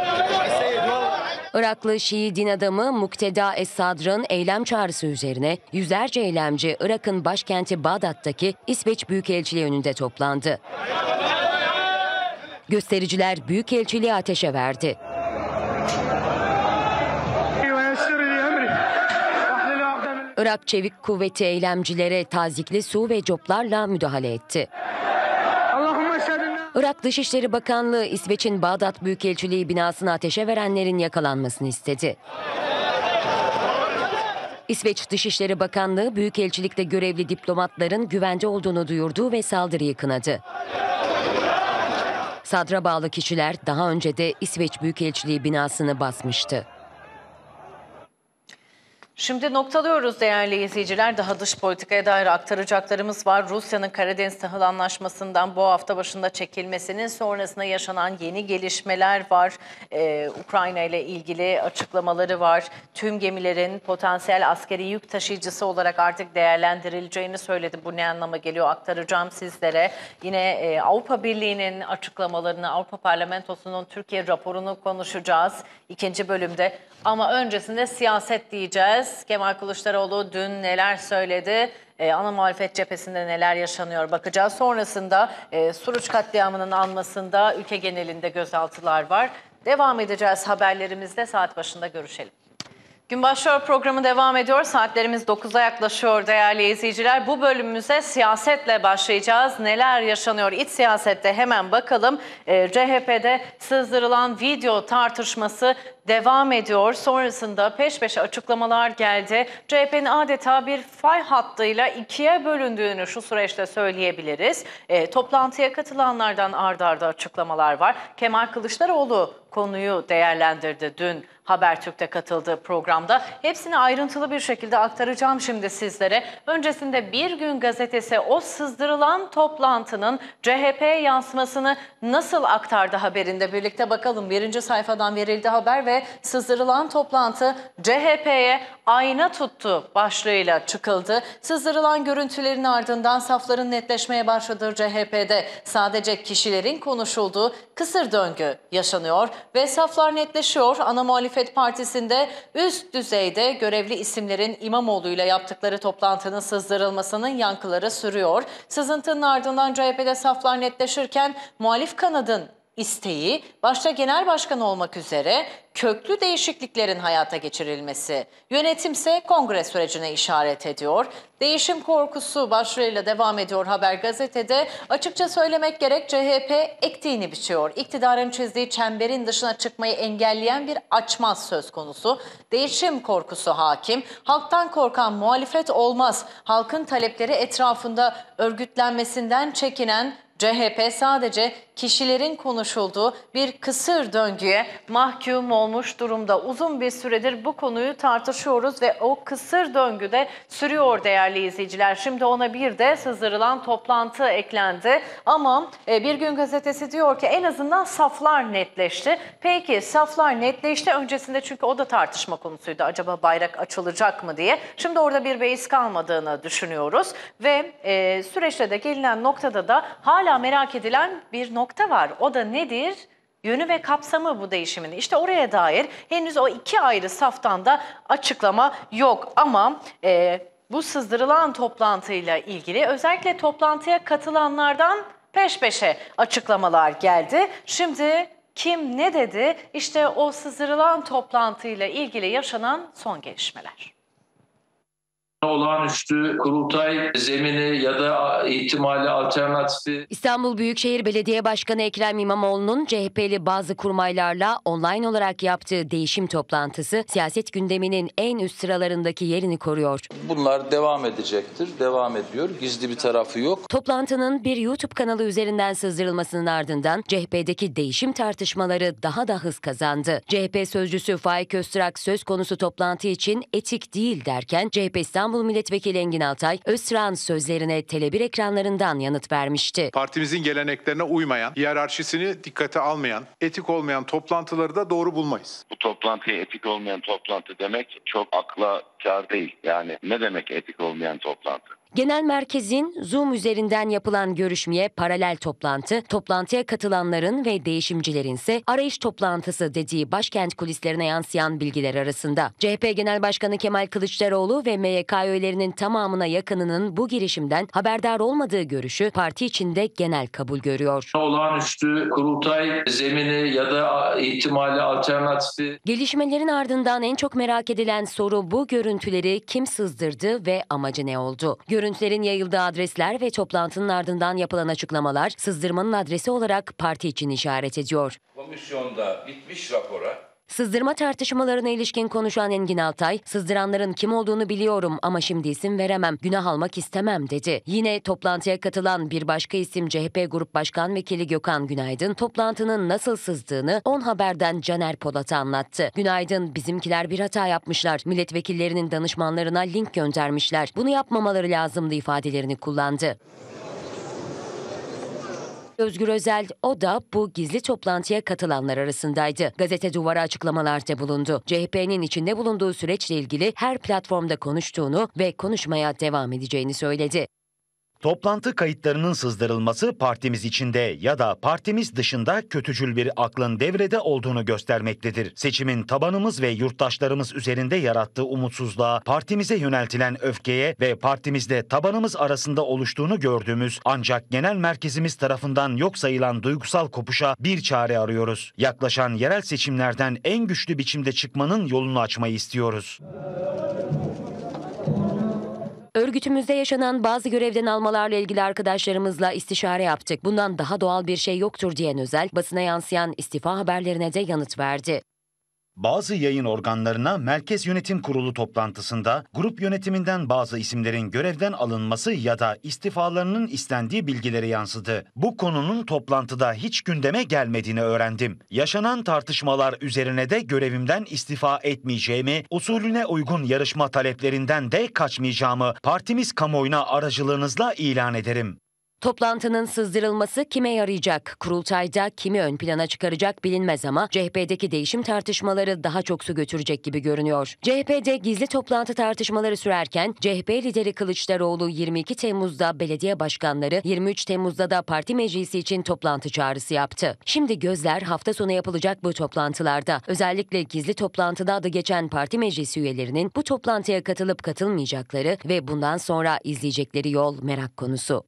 Iraklı Şii din adamı Mukteda Es-Sadr'ın eylem çağrısı üzerine yüzlerce eylemci Irak'ın başkenti Bağdat'taki İsveç Büyükelçiliği önünde toplandı. Göstericiler Büyükelçiliği ateşe verdi. Irak Çevik Kuvveti eylemcilere tazikli su ve coplarla müdahale etti. Irak Dışişleri Bakanlığı İsveç'in Bağdat Büyükelçiliği binasını ateşe verenlerin yakalanmasını istedi. İsveç Dışişleri Bakanlığı Büyükelçilikte görevli diplomatların güvende olduğunu duyurdu ve saldırıyı kınadı. Sadra bağlı kişiler daha önce de İsveç Büyükelçiliği binasını basmıştı. Şimdi noktalıyoruz değerli izleyiciler. Daha dış politikaya dair aktaracaklarımız var. Rusya'nın Karadeniz Tahıl Anlaşması'ndan bu hafta başında çekilmesinin sonrasında yaşanan yeni gelişmeler var. Ee, Ukrayna ile ilgili açıklamaları var. Tüm gemilerin potansiyel askeri yük taşıyıcısı olarak artık değerlendirileceğini söyledi. Bu ne anlama geliyor aktaracağım sizlere. Yine e, Avrupa Birliği'nin açıklamalarını, Avrupa Parlamentosu'nun Türkiye raporunu konuşacağız ikinci bölümde. Ama öncesinde siyaset diyeceğiz. Kemal Kılıçdaroğlu dün neler söyledi? Ee, ana muhalefet cephesinde neler yaşanıyor bakacağız. Sonrasında e, Suruç katliamının anmasında ülke genelinde gözaltılar var. Devam edeceğiz haberlerimizde, saat başında görüşelim. Gün Başlıyor programı devam ediyor. Saatlerimiz dokuza yaklaşıyor değerli izleyiciler. Bu bölümümüze siyasetle başlayacağız. Neler yaşanıyor iç siyasette hemen bakalım. E, C H P'de sızdırılan video tartışması devam ediyor. Sonrasında peş peşe açıklamalar geldi. C H P'nin adeta bir fay hattıyla ikiye bölündüğünü şu süreçte söyleyebiliriz. E, toplantıya katılanlardan ard arda açıklamalar var. Kemal Kılıçdaroğlu konuyu değerlendirdi dün Habertürk'te katıldığı programda. Hepsini ayrıntılı bir şekilde aktaracağım şimdi sizlere. Öncesinde Bir Gün Gazetesi o sızdırılan toplantının C H P'ye yansımasını nasıl aktardı haberinde birlikte bakalım. Birinci sayfadan verildi haber ve sızdırılan toplantı C H P'ye ayna tuttu başlığıyla çıkıldı. Sızdırılan görüntülerin ardından safların netleşmeye başladığı C H P'de sadece kişilerin konuşulduğu kısır döngü yaşanıyor ve saflar netleşiyor. Ana Muhalefet Partisi'nde üst düzeyde görevli isimlerin İmamoğlu'yla yaptıkları toplantının sızdırılmasının yankıları sürüyor. Sızıntının ardından C H P'de saflar netleşirken muhalif kanadın isteği başta genel başkan olmak üzere köklü değişikliklerin hayata geçirilmesi. Yönetimse kongre sürecine işaret ediyor. Değişim korkusu başlığıyla devam ediyor Haber gazetede. Açıkça söylemek gerek C H P ektiğini biçiyor. İktidarın çizdiği çemberin dışına çıkmayı engelleyen bir açmaz söz konusu. Değişim korkusu hakim. Halktan korkan muhalefet olmaz. Halkın talepleri etrafında örgütlenmesinden çekinen C H P sadece kişilerin konuşulduğu bir kısır döngüye mahkum olmuş durumda. Uzun bir süredir bu konuyu tartışıyoruz ve o kısır döngüde sürüyor değerli izleyiciler. Şimdi ona bir de sızdırılan toplantı eklendi. Ama Bir Gün Gazetesi diyor ki en azından saflar netleşti. Peki saflar netleşti öncesinde, çünkü o da tartışma konusuydu. Acaba bayrak açılacak mı diye. Şimdi orada bir beis kalmadığını düşünüyoruz. Ve e, süreçte de gelinen noktada da hala merak edilen bir nokta var. O da nedir? Yönü ve kapsamı bu değişimin. İşte oraya dair henüz o iki ayrı saftan da açıklama yok. Ama e, bu sızdırılan toplantıyla ilgili özellikle toplantıya katılanlardan peş peşe açıklamalar geldi. Şimdi kim ne dedi? İşte o sızdırılan toplantıyla ilgili yaşanan son gelişmeler. Olağanüstü kurultay zemini ya da ihtimali alternatifi. İstanbul Büyükşehir Belediye Başkanı Ekrem İmamoğlu'nun C H P'li bazı kurmaylarla online olarak yaptığı değişim toplantısı siyaset gündeminin en üst sıralarındaki yerini koruyor. Bunlar devam edecektir, devam ediyor. Gizli bir tarafı yok. Toplantının bir YouTube kanalı üzerinden sızdırılmasının ardından C H P'deki değişim tartışmaları daha da hız kazandı. C H P sözcüsü Faik Öztürk söz konusu toplantı için etik değil derken C H P İstanbul İstanbul Milletvekili Engin Altay, Öztürk'ün sözlerine Tele bir ekranlarından yanıt vermişti. Partimizin geleneklerine uymayan, hiyerarşisini dikkate almayan, etik olmayan toplantıları da doğru bulmayız. Bu toplantıya etik olmayan toplantı demek çok akla kâr değil. Yani ne demek etik olmayan toplantı? Genel merkezin Zoom üzerinden yapılan görüşmeye paralel toplantı, toplantıya katılanların ve değişimcilerin ise arayış toplantısı dediği başkent kulislerine yansıyan bilgiler arasında. C H P Genel Başkanı Kemal Kılıçdaroğlu ve M Y K üyelerinin tamamına yakınının bu girişimden haberdar olmadığı görüşü parti içinde genel kabul görüyor. Olağanüstü kurultay zemini ya da ihtimali alternatifi. Gelişmelerin ardından en çok merak edilen soru bu görüntüleri kim sızdırdı ve amacı ne oldu? Görüntülerin yayıldığı adresler ve toplantının ardından yapılan açıklamalar sızdırmanın adresi olarak parti için işaret ediyor. Komisyonda bitmiş rapora Sızdırma tartışmalarına ilişkin konuşan Engin Altay, sızdıranların kim olduğunu biliyorum ama şimdi isim veremem, günah almak istemem dedi. Yine toplantıya katılan bir başka isim C H P Grup Başkan Vekili Gökhan Günaydın, toplantının nasıl sızdığını On Haber'den Caner Polat'a anlattı. Günaydın, bizimkiler bir hata yapmışlar, milletvekillerinin danışmanlarına link göndermişler, bunu yapmamaları lazımdı ifadelerini kullandı. Özgür Özel, o da bu gizli toplantıya katılanlar arasındaydı. Gazete Duvar'a açıklamalarda bulundu. C H P'nin içinde bulunduğu süreçle ilgili her platformda konuştuğunu ve konuşmaya devam edeceğini söyledi. Toplantı kayıtlarının sızdırılması partimiz içinde ya da partimiz dışında kötücül bir aklın devrede olduğunu göstermektedir. Seçimin tabanımız ve yurttaşlarımız üzerinde yarattığı umutsuzluğa, partimize yöneltilen öfkeye ve partimizde tabanımız arasında oluştuğunu gördüğümüz ancak genel merkezimiz tarafından yok sayılan duygusal kopuşa bir çare arıyoruz. Yaklaşan yerel seçimlerden en güçlü biçimde çıkmanın yolunu açmayı istiyoruz. Örgütümüzde yaşanan bazı görevden almalarla ilgili arkadaşlarımızla istişare yaptık. Bundan daha doğal bir şey yoktur diyen Özel, basına yansıyan istifa haberlerine de yanıt verdi. Bazı yayın organlarına Merkez Yönetim Kurulu toplantısında grup yönetiminden bazı isimlerin görevden alınması ya da istifalarının istendiği bilgileri yansıdı. Bu konunun toplantıda hiç gündeme gelmediğini öğrendim. Yaşanan tartışmalar üzerine de görevimden istifa etmeyeceğimi, usulüne uygun yarışma taleplerinden de kaçmayacağımı partimiz kamuoyuna aracılığınızla ilan ederim. Toplantının sızdırılması kime yarayacak? Kurultayda kimi ön plana çıkaracak bilinmez ama C H P'deki değişim tartışmaları daha çok su götürecek gibi görünüyor. C H P'de gizli toplantı tartışmaları sürerken C H P lideri Kılıçdaroğlu yirmi iki Temmuz'da belediye başkanları, yirmi üç Temmuz'da da parti meclisi için toplantı çağrısı yaptı. Şimdi gözler hafta sonu yapılacak bu toplantılarda. Özellikle gizli toplantıda adı geçen parti meclisi üyelerinin bu toplantıya katılıp katılmayacakları ve bundan sonra izleyecekleri yol merak konusu.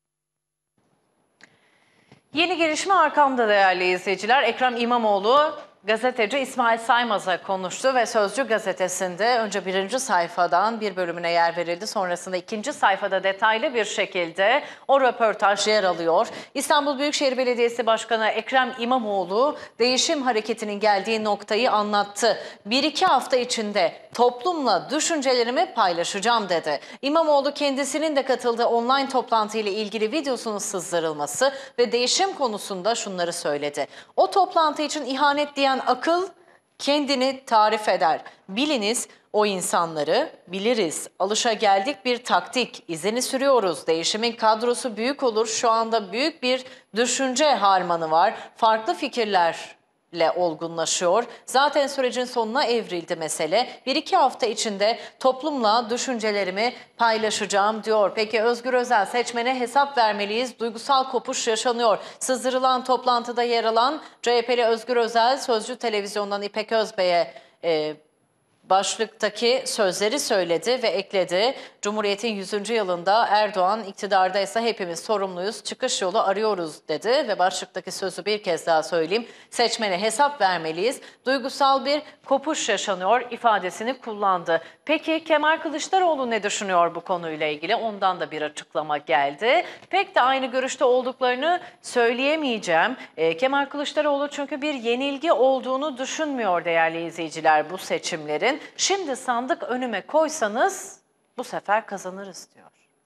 Yeni gelişme arkamda değerli izleyiciler. Ekrem İmamoğlu gazeteci İsmail Saymaz'a konuştu ve Sözcü gazetesinde önce birinci sayfadan bir bölümüne yer verildi. Sonrasında ikinci sayfada detaylı bir şekilde o röportaj yer alıyor. İstanbul Büyükşehir Belediyesi Başkanı Ekrem İmamoğlu değişim hareketinin geldiği noktayı anlattı. Bir iki hafta içinde toplumla düşüncelerimi paylaşacağım dedi. İmamoğlu kendisinin de katıldığı online toplantı ile ilgili videosunun sızdırılması ve değişim konusunda şunları söyledi. O toplantı için ihanet diyen akıl kendini tarif eder. Biliniz o insanları, biliriz. Alışageldik bir taktik, izini sürüyoruz. Değişimin kadrosu büyük olur. Şu anda büyük bir düşünce harmanı var. Farklı fikirler ile olgunlaşıyor. Zaten sürecin sonuna evrildi mesele. Bir iki hafta içinde toplumla düşüncelerimi paylaşacağım diyor. Peki Özgür Özel, seçmene hesap vermeliyiz. Duygusal kopuş yaşanıyor. Sızdırılan toplantıda yer alan C H P'li Özgür Özel, Sözcü Televizyon'dan İpek Özbey'e e, başlıktaki sözleri söyledi ve ekledi. Cumhuriyet'in yüzüncü yılında Erdoğan iktidardaysa hepimiz sorumluyuz, çıkış yolu arıyoruz dedi ve başlıktaki sözü bir kez daha söyleyeyim. Seçmene hesap vermeliyiz. Duygusal bir kopuş yaşanıyor ifadesini kullandı. Peki Kemal Kılıçdaroğlu ne düşünüyor bu konuyla ilgili? Ondan da bir açıklama geldi. Pek de aynı görüşte olduklarını söyleyemeyeceğim. E, Kemal Kılıçdaroğlu çünkü bir yenilgi olduğunu düşünmüyor değerli izleyiciler bu seçimlerin. Şimdi sandık önüme koysanız bu sefer kazanırız diyor.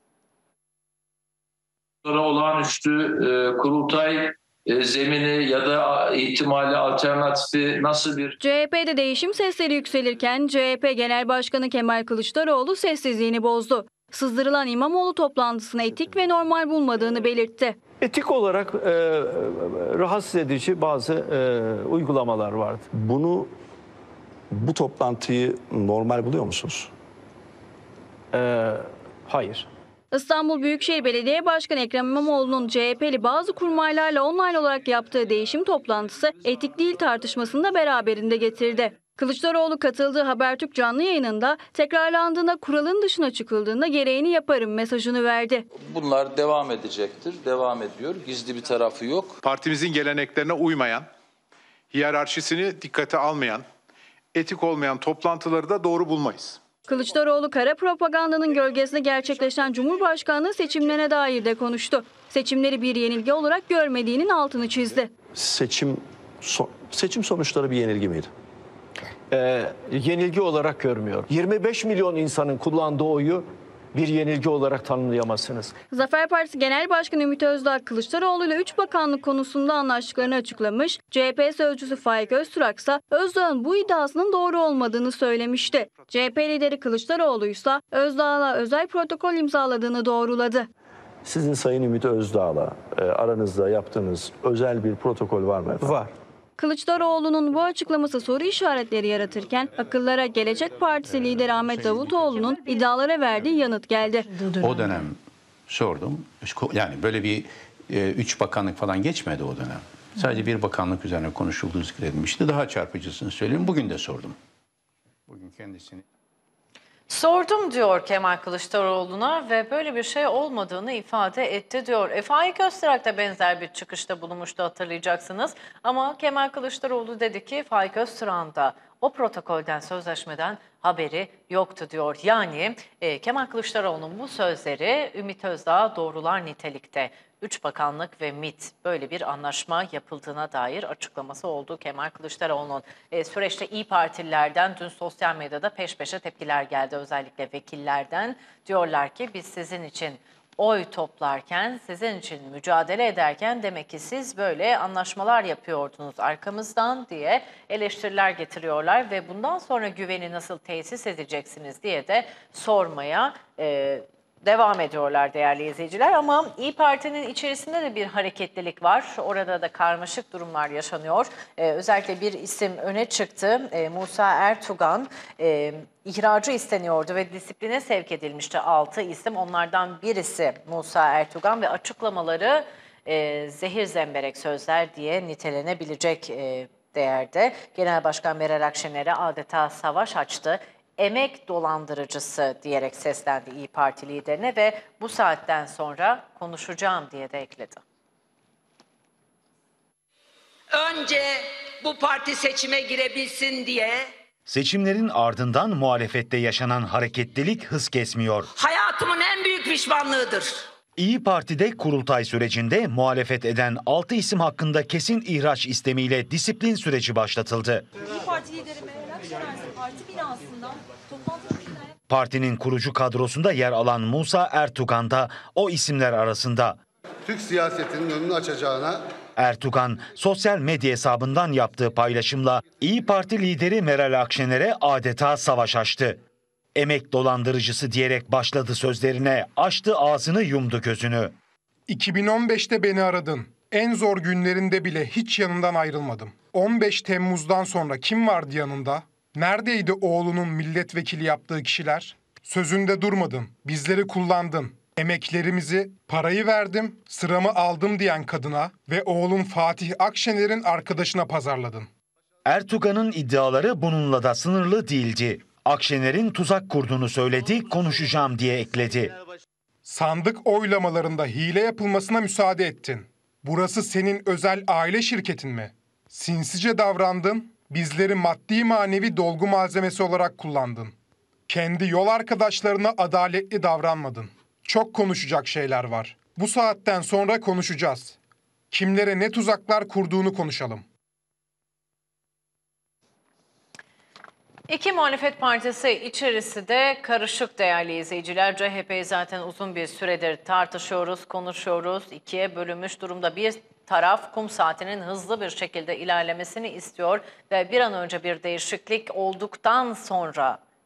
Sonra olağanüstü e, kurultay e, zemini ya da ihtimali alternatifi nasıl bir... C H P'de değişim sesleri yükselirken C H P Genel Başkanı Kemal Kılıçdaroğlu sessizliğini bozdu. Sızdırılan İmamoğlu toplantısını etik ve normal bulmadığını belirtti. Etik olarak e, rahatsız edici bazı e, uygulamalar vardı. Bunu Bu toplantıyı normal buluyor musunuz? Ee, hayır. İstanbul Büyükşehir Belediye Başkanı Ekrem İmamoğlu'nun C H P'li bazı kurmaylarla online olarak yaptığı değişim toplantısı etik değil tartışmasını da beraberinde getirdi. Kılıçdaroğlu katıldığı Habertürk canlı yayınında tekrarlandığında kuralın dışına çıkıldığında gereğini yaparım mesajını verdi. Bunlar devam edecektir, devam ediyor. Gizli bir tarafı yok. Partimizin geleneklerine uymayan, hiyerarşisini dikkate almayan, etik olmayan toplantıları da doğru bulmayız. Kılıçdaroğlu kara propagandanın gölgesinde gerçekleşen Cumhurbaşkanlığı seçimlerine dair de konuştu. Seçimleri bir yenilgi olarak görmediğinin altını çizdi. Seçim so- seçim sonuçları bir yenilgi miydi? Ee, yenilgi olarak görmüyorum. yirmi beş milyon insanın kullandığı oyu bir yenilgi olarak tanımlayamazsınız. Zafer Partisi Genel Başkanı Ümit Özdağ, Kılıçdaroğlu ile üç bakanlık konusunda anlaştıklarını açıklamış. C H P sözcüsü Faik Öztürk ise Özdağ'ın bu iddiasının doğru olmadığını söylemişti. C H P lideri Kılıçdaroğlu ise Özdağ'la özel protokol imzaladığını doğruladı. Sizin Sayın Ümit Özdağ'la e, aranızda yaptığınız özel bir protokol var mı efendim? Var. Kılıçdaroğlu'nun bu açıklaması soru işaretleri yaratırken akıllara Gelecek Partisi lideri Ahmet Davutoğlu'nun iddialara verdiği yanıt geldi. O dönem sordum. Yani böyle bir e, üç bakanlık falan geçmedi o dönem. Sadece bir bakanlık üzerine konuşulduğu zikredilmişti. Daha çarpıcısını söyleyeyim. Bugün de sordum. Bugün kendisini... Sordum diyor Kemal Kılıçdaroğlu'na ve böyle bir şey olmadığını ifade etti diyor. E, Faik Öztürk da benzer bir çıkışta bulunmuştu hatırlayacaksınız. Ama Kemal Kılıçdaroğlu dedi ki Faik Öztürk'ün da o protokolden, sözleşmeden haberi yoktu diyor. Yani e, Kemal Kılıçdaroğlu'nun bu sözleri Ümit Özdağ doğrular nitelikte. Üç bakanlık ve MİT böyle bir anlaşma yapıldığına dair açıklaması oldu Kemal Kılıçdaroğlu'nun. E, süreçte İYİ Partililerden dün sosyal medyada peş peşe tepkiler geldi, özellikle vekillerden. Diyorlar ki biz sizin için oy toplarken, sizin için mücadele ederken demek ki siz böyle anlaşmalar yapıyordunuz arkamızdan diye eleştiriler getiriyorlar ve bundan sonra güveni nasıl tesis edeceksiniz diye de sormaya e, devam ediyorlar değerli izleyiciler. Ama İYİ Parti'nin içerisinde de bir hareketlilik var. Orada da karmaşık durumlar yaşanıyor. Ee, özellikle bir isim öne çıktı. Ee, Musa Ertuğan e, ihracı isteniyordu ve disipline sevk edilmişti altı isim. Onlardan birisi Musa Ertuğan ve açıklamaları e, zehir zemberek sözler diye nitelenebilecek e, değerde. Genel Başkan Meral Akşener'e adeta savaş açtı. Emek dolandırıcısı diyerek seslendi İYİ Parti liderine ve bu saatten sonra konuşacağım diye de ekledi. Önce bu parti seçime girebilsin diye Seçimlerin ardından muhalefette yaşanan hareketlilik hız kesmiyor. hayatımın en büyük pişmanlığıdır. İYİ Parti'de kurultay sürecinde muhalefet eden altı isim hakkında kesin ihraç istemiyle disiplin süreci başlatıldı. İYİ Parti lideri Meral Akşener parti binasından toplantı Partinin kurucu kadrosunda yer alan Musa Ertuğan da o isimler arasında. Türk siyasetinin önünü açacağına... Ertuğan sosyal medya hesabından yaptığı paylaşımla İYİ Parti lideri Meral Akşener'e adeta savaş açtı. Emek dolandırıcısı diyerek başladı sözlerine, açtı ağzını yumdu gözünü. iki bin on beşte beni aradın. En zor günlerinde bile hiç yanından ayrılmadım. on beş Temmuz'dan sonra kim vardı yanında? Neredeydi oğlunun milletvekili yaptığı kişiler? Sözünde durmadın, bizleri kullandın. Emeklerimizi, parayı verdim, sıramı aldım diyen kadına ve oğlum Fatih Akşener'in arkadaşına pazarladın. Ertuğan'ın iddiaları bununla da sınırlı değildi. Akşener'in tuzak kurduğunu söyledi, konuşacağım diye ekledi. Sandık oylamalarında hile yapılmasına müsaade ettin. Burası senin özel aile şirketin mi? Sinsice davrandın, bizleri maddi manevi dolgu malzemesi olarak kullandın. Kendi yol arkadaşlarına adaletli davranmadın. Çok konuşacak şeyler var. Bu saatten sonra konuşacağız. Kimlere ne tuzaklar kurduğunu konuşalım. İki muhalefet partisi içerisi de karışık değerli izleyiciler. C H P'yi zaten uzun bir süredir tartışıyoruz, konuşuyoruz. İkiye bölünmüş durumda. Bir taraf kum saatinin hızlı bir şekilde ilerlemesini istiyor ve bir an önce bir değişiklik olduktan sonra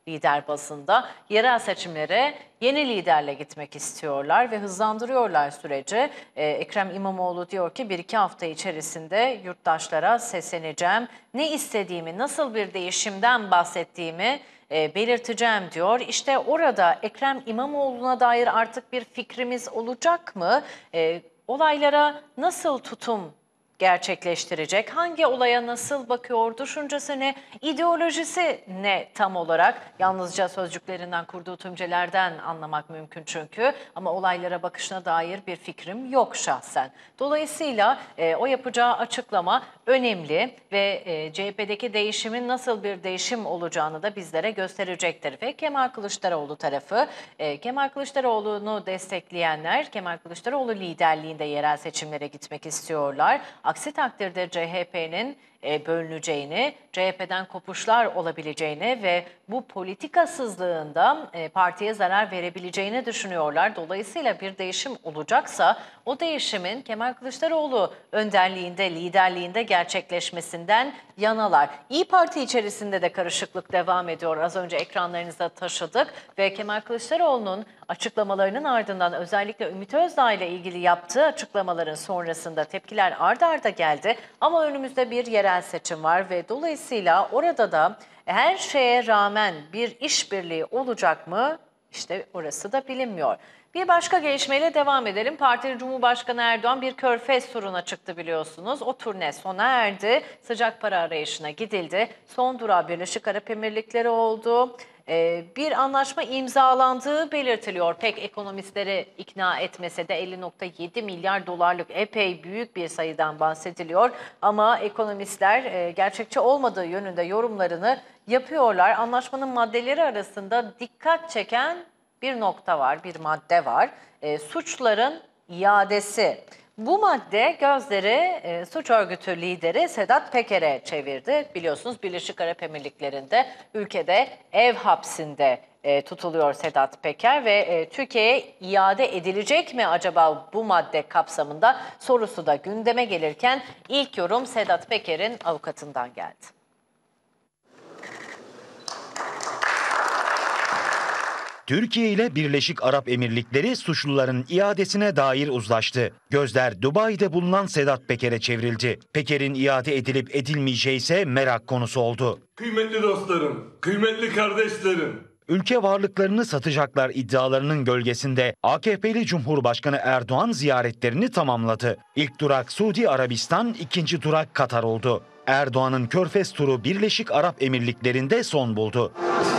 lider bazında. Yerel seçimlere yeni liderle gitmek istiyorlar ve hızlandırıyorlar süreci. Ee, Ekrem İmamoğlu diyor ki bir iki hafta içerisinde yurttaşlara sesleneceğim. Ne istediğimi, nasıl bir değişimden bahsettiğimi e, belirteceğim diyor. İşte orada Ekrem İmamoğlu'na dair artık bir fikrimiz olacak mı? E, olaylara nasıl tutum gerçekleştirecek? Hangi olaya nasıl bakıyor? Düşüncesi ne? İdeolojisi ne tam olarak? Yalnızca sözcüklerinden, kurduğu tümcelerden anlamak mümkün çünkü. Ama olaylara bakışına dair bir fikrim yok şahsen. Dolayısıyla e, o yapacağı açıklama önemli ve e, C H P'deki değişimin nasıl bir değişim olacağını da bizlere gösterecektir. Ve Kemal Kılıçdaroğlu tarafı, e, Kemal Kılıçdaroğlu'nu destekleyenler, Kemal Kılıçdaroğlu liderliğinde yerel seçimlere gitmek istiyorlar. Aksi takdirde C H P'nin e, bölüneceğini, C H P'den kopuşlar olabileceğini ve bu politikasızlığında e, partiye zarar verebileceğini düşünüyorlar. Dolayısıyla bir değişim olacaksa o değişimin Kemal Kılıçdaroğlu önderliğinde, liderliğinde gerçekleşmesinden yanalar. İYİ Parti içerisinde de karışıklık devam ediyor. Az önce ekranlarınıza taşıdık ve Kemal Kılıçdaroğlu'nun açıklamalarının ardından özellikle Ümit Özdağ ile ilgili yaptığı açıklamaların sonrasında tepkiler ard arda geldi. Ama önümüzde bir yerel seçim var ve dolayısıyla orada da her şeye rağmen bir işbirliği olacak mı? İşte orası da bilinmiyor. Bir başka gelişmeyle devam edelim. Partili Cumhurbaşkanı Erdoğan bir Körfez turuna çıktı biliyorsunuz. O turne sona erdi. Sıcak para arayışına gidildi. Son durağı Birleşik Arap Emirlikleri oldu. Ee, bir anlaşma imzalandığı belirtiliyor. Pek ekonomistleri ikna etmese de elli nokta yedi milyar dolarlık epey büyük bir sayıdan bahsediliyor. Ama ekonomistler e, gerçekçi olmadığı yönünde yorumlarını yapıyorlar. Anlaşmanın maddeleri arasında dikkat çeken bir nokta var, bir madde var. E, suçların iadesi. Bu madde gözleri e, suç örgütü lideri Sedat Peker'e çevirdi. Biliyorsunuz Birleşik Arap Emirlikleri'nde ülkede ev hapsinde e, tutuluyor Sedat Peker ve e, Türkiye'ye iade edilecek mi acaba bu madde kapsamında sorusu da gündeme gelirken ilk yorum Sedat Peker'in avukatından geldi. Türkiye ile Birleşik Arap Emirlikleri suçluların iadesine dair uzlaştı. Gözler Dubai'de bulunan Sedat Peker'e çevrildi. Peker'in iade edilip edilmeyeceği ise merak konusu oldu. Kıymetli dostlarım, kıymetli kardeşlerim. Ülke varlıklarını satacaklar iddialarının gölgesinde A K P'li Cumhurbaşkanı Erdoğan ziyaretlerini tamamladı. İlk durak Suudi Arabistan, ikinci durak Katar oldu. Erdoğan'ın Körfez turu Birleşik Arap Emirlikleri'nde son buldu.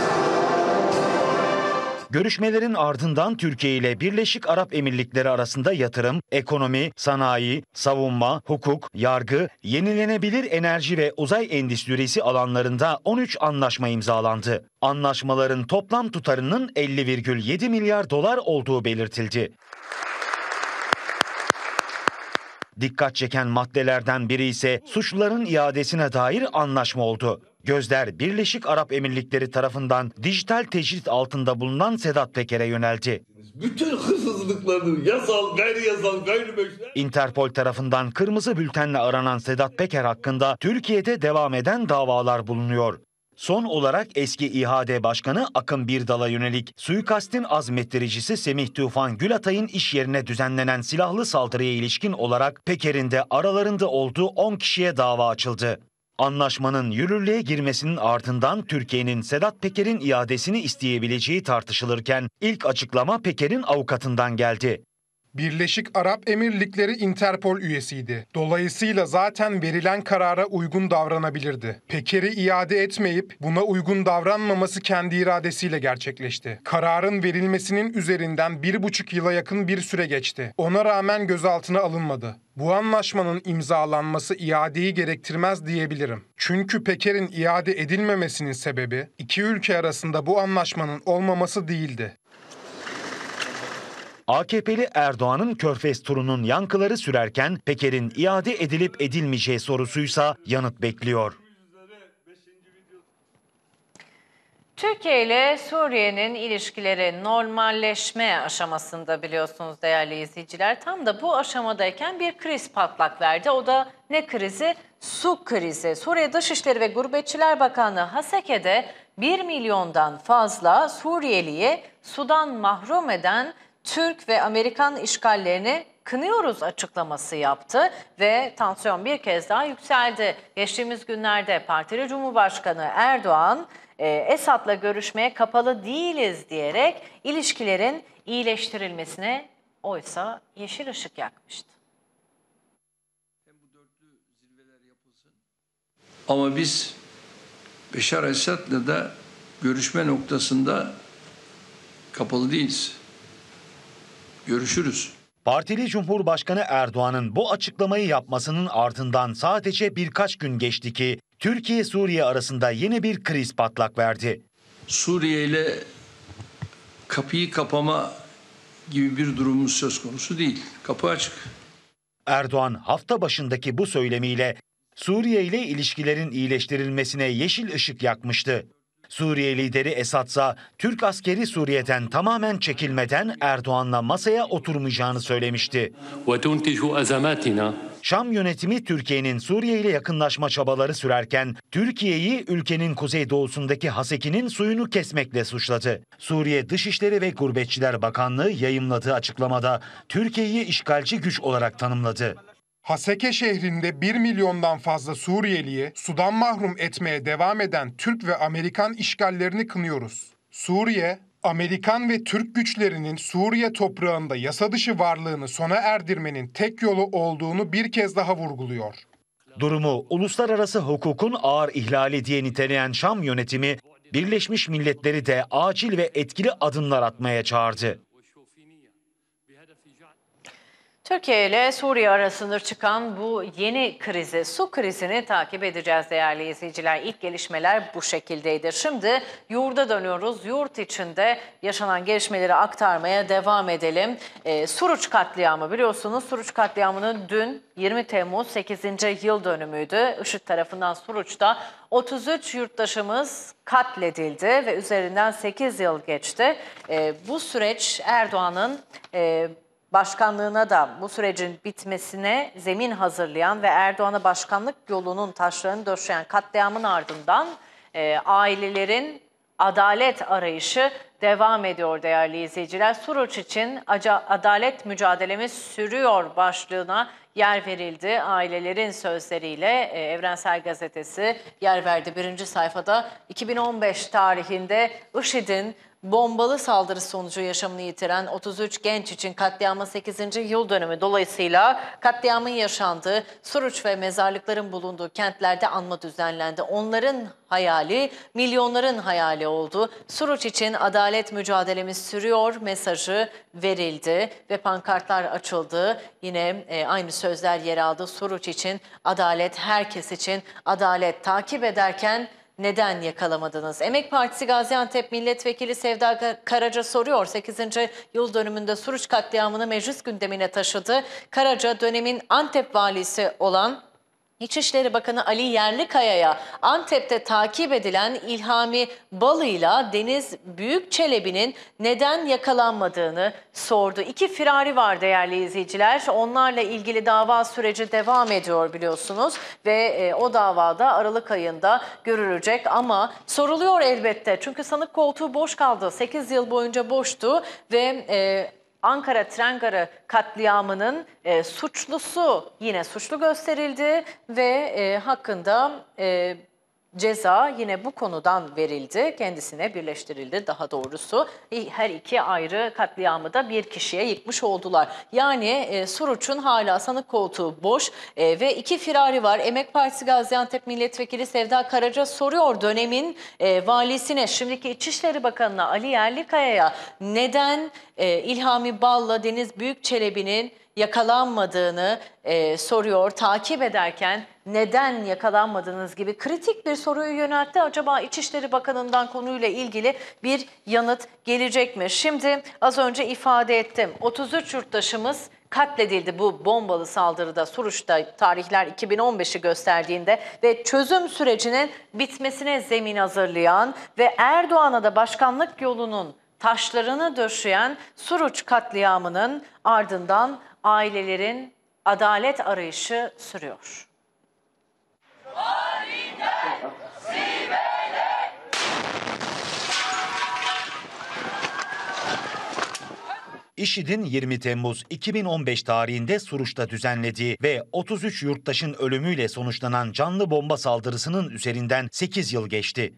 Görüşmelerin ardından Türkiye ile Birleşik Arap Emirlikleri arasında yatırım, ekonomi, sanayi, savunma, hukuk, yargı, yenilenebilir enerji ve uzay endüstrisi alanlarında on üç anlaşma imzalandı. Anlaşmaların toplam tutarının elli virgül yedi milyar dolar olduğu belirtildi. Dikkat çeken maddelerden biri ise suçluların iadesine dair anlaşma oldu. Gözler Birleşik Arap Emirlikleri tarafından dijital tecrit altında bulunan Sedat Peker'e yöneldi. Bütün hırsızlıklarını yasal, gayri yasal, gayrimeşru... Interpol tarafından kırmızı bültenle aranan Sedat Peker hakkında Türkiye'de devam eden davalar bulunuyor. Son olarak eski İHA'de Başkanı Akın Birdal'a yönelik suikastin azmettiricisi Semih Tufan Gülatay'ın iş yerine düzenlenen silahlı saldırıya ilişkin olarak Peker'in de aralarında olduğu on kişiye dava açıldı. Anlaşmanın yürürlüğe girmesinin ardından Türkiye'nin Sedat Peker'in iadesini isteyebileceği tartışılırken ilk açıklama Peker'in avukatından geldi. Birleşik Arap Emirlikleri Interpol üyesiydi. Dolayısıyla zaten verilen karara uygun davranabilirdi. Peker'i iade etmeyip buna uygun davranmaması kendi iradesiyle gerçekleşti. Kararın verilmesinin üzerinden bir buçuk yıla yakın bir süre geçti. Ona rağmen gözaltına alınmadı. Bu anlaşmanın imzalanması iadeyi gerektirmez diyebilirim. Çünkü Peker'in iade edilmemesinin sebebi iki ülke arasında bu anlaşmanın olmaması değildi. A K P'li Erdoğan'ın Körfez turunun yankıları sürerken Peker'in iade edilip edilmeyeceği sorusuysa yanıt bekliyor. Türkiye ile Suriye'nin ilişkileri normalleşme aşamasında biliyorsunuz değerli izleyiciler. Tam da bu aşamadayken bir kriz patlak verdi. O da ne krizi? su krizi. Suriye Dışişleri ve Gurbetçiler Bakanlığı Haseke'de bir milyondan fazla Suriyeliyi sudan mahrum eden Türk ve Amerikan işgallerini kınıyoruz açıklaması yaptı ve tansiyon bir kez daha yükseldi. Geçtiğimiz günlerde partili Cumhurbaşkanı Erdoğan, e, Esad'la görüşmeye kapalı değiliz diyerek ilişkilerin iyileştirilmesine oysa yeşil ışık yakmıştı. Ama biz Beşar Esad'la da görüşme noktasında kapalı değiliz. Görüşürüz. Partili Cumhurbaşkanı Erdoğan'ın bu açıklamayı yapmasının ardından sadece birkaç gün geçti ki Türkiye-Suriye arasında yeni bir kriz patlak verdi. Suriye ile kapıyı kapama gibi bir durumumuz söz konusu değil. Kapı açık. Erdoğan hafta başındaki bu söylemiyle Suriye ile ilişkilerin iyileştirilmesine yeşil ışık yakmıştı. Suriye lideri Esad'sa Türk askeri Suriye'den tamamen çekilmeden Erdoğan'la masaya oturmayacağını söylemişti. Şam yönetimi Türkiye'nin Suriye ile yakınlaşma çabaları sürerken Türkiye'yi ülkenin kuzeydoğusundaki Haseki'nin suyunu kesmekle suçladı. Suriye Dışişleri ve Gurbetçiler Bakanlığı yayımladığı açıklamada Türkiye'yi işgalci güç olarak tanımladı. Haseke şehrinde bir milyondan fazla Suriyeliyi sudan mahrum etmeye devam eden Türk ve Amerikan işgallerini kınıyoruz. Suriye, Amerikan ve Türk güçlerinin Suriye toprağında yasa dışı varlığını sona erdirmenin tek yolu olduğunu bir kez daha vurguluyor. Durumu uluslararası hukukun ağır ihlali diye niteleyen Şam yönetimi, Birleşmiş Milletleri de acil ve etkili adımlar atmaya çağırdı. Türkiye ile Suriye arasında çıkan bu yeni krizi, su krizini takip edeceğiz değerli izleyiciler. İlk gelişmeler bu şekildeydi. Şimdi yurda dönüyoruz. Yurt içinde yaşanan gelişmeleri aktarmaya devam edelim. Ee, Suruç katliamı biliyorsunuz. Suruç katliamının dün yirmi Temmuz sekizinci yıl dönümüydü. IŞİD tarafından Suruç'ta otuz üç yurttaşımız katledildi ve üzerinden sekiz yıl geçti. Ee, bu süreç Erdoğan'ın E, başkanlığına da bu sürecin bitmesine zemin hazırlayan ve Erdoğan'a başkanlık yolunun taşlarını döşeyen katliamın ardından e, ailelerin adalet arayışı devam ediyor değerli izleyiciler. Suruç için adalet mücadelemiz sürüyor başlığına yer verildi. Ailelerin sözleriyle e, Evrensel Gazetesi yer verdi. Birinci sayfada iki bin on beş tarihinde IŞİD'in bombalı saldırı sonucu yaşamını yitiren otuz üç genç için katliamın sekizinci yıl dönümü dolayısıyla katliamın yaşandığı Suruç ve mezarlıkların bulunduğu kentlerde anma düzenlendi. Onların hayali milyonların hayali oldu. Suruç için adalet mücadelemiz sürüyor mesajı verildi ve pankartlar açıldı. Yine e, aynı sözler yer aldı. Suruç için adalet, herkes için adalet takip ederken neden yakalamadınız? Emek Partisi Gaziantep Milletvekili Sevda Karaca soruyor. sekizinci yıl dönümünde Suruç katliamını meclis gündemine taşıdı. Karaca dönemin Antep valisi olan İçişleri Bakanı Ali Yerlikaya'ya Antep'te takip edilen İlhami Balı'yla Deniz Büyükçelebi'nin neden yakalanmadığını sordu. İki firari var değerli izleyiciler. Onlarla ilgili dava süreci devam ediyor biliyorsunuz ve e, o davada Aralık ayında görülecek ama soruluyor elbette. Çünkü sanık koltuğu boş kaldı. sekiz yıl boyunca boştu ve E, Ankara Tren Garı katliamının e, suçlusu yine suçlu gösterildi ve e, hakkında e, ceza yine bu konudan verildi. Kendisine birleştirildi daha doğrusu. Her iki ayrı katliamı da bir kişiye yıkmış oldular. Yani e, Suruç'un hala sanık koltuğu boş e, ve iki firari var. Emek Partisi Gaziantep Milletvekili Sevda Karaca soruyor dönemin e, valisine, şimdiki İçişleri Bakanı'na Ali Yerlikaya'ya neden e, İlhami Bal'la Deniz Büyükçelebi'nin yakalanmadığını e, soruyor. Takip ederken neden yakalanmadınız gibi kritik bir soruyu yöneltti. Acaba İçişleri Bakanı'ndan konuyla ilgili bir yanıt gelecek mi? Şimdi az önce ifade ettim. otuz üç yurttaşımız katledildi bu bombalı saldırıda Suruç'ta, tarihler iki bin on beşi gösterdiğinde ve çözüm sürecinin bitmesine zemin hazırlayan ve Erdoğan'a da başkanlık yolunun taşlarını döşeyen Suruç katliamının ardından ailelerin adalet arayışı sürüyor. İŞİD'in yirmi Temmuz iki bin on beş tarihinde Suruç'ta düzenlediği ve otuz üç yurttaşın ölümüyle sonuçlanan canlı bomba saldırısının üzerinden sekiz yıl geçti.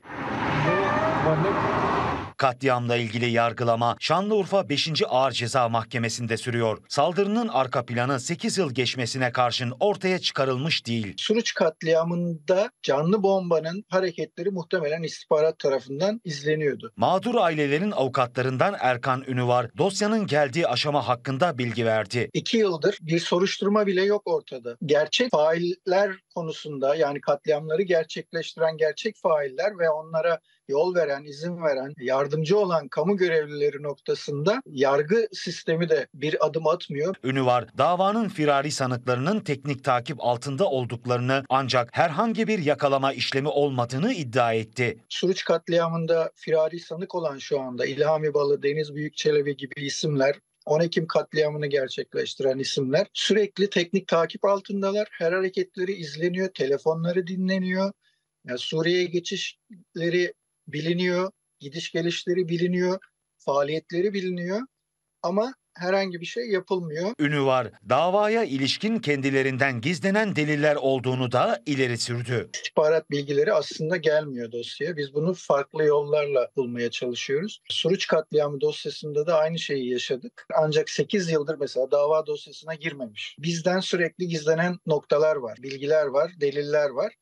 Katliamla ilgili yargılama Şanlıurfa beşinci Ağır Ceza Mahkemesi'nde sürüyor. Saldırının arka planı sekiz yıl geçmesine karşın ortaya çıkarılmış değil. Suruç katliamında canlı bombanın hareketleri muhtemelen istihbarat tarafından izleniyordu. Mağdur ailelerin avukatlarından Erkan Ünüvar dosyanın geldiği aşama hakkında bilgi verdi. İki yıldır bir soruşturma bile yok ortada. Gerçek failler konusunda, yani katliamları gerçekleştiren gerçek failler ve onlara yol veren, izin veren, yardımcı olan kamu görevlileri noktasında yargı sistemi de bir adım atmıyor. Ünüvar, davanın firari sanıklarının teknik takip altında olduklarını ancak herhangi bir yakalama işlemi olmadığını iddia etti. Suruç katliamında firari sanık olan şu anda İlhami Balı, Deniz Büyükçelebi gibi isimler, on Ekim katliamını gerçekleştiren isimler sürekli teknik takip altındalar. Her hareketleri izleniyor, telefonları dinleniyor. Yani Suriye'ye geçişleri biliniyor, gidiş gelişleri biliniyor, faaliyetleri biliniyor ama herhangi bir şey yapılmıyor. Ünüvar, davaya ilişkin kendilerinden gizlenen deliller olduğunu da ileri sürdü. İstihbarat bilgileri aslında gelmiyor dosyaya. Biz bunu farklı yollarla bulmaya çalışıyoruz. Suruç katliamı dosyasında da aynı şeyi yaşadık. Ancak sekiz yıldır mesela dava dosyasına girmemiş. Bizden sürekli gizlenen noktalar var, bilgiler var, deliller var.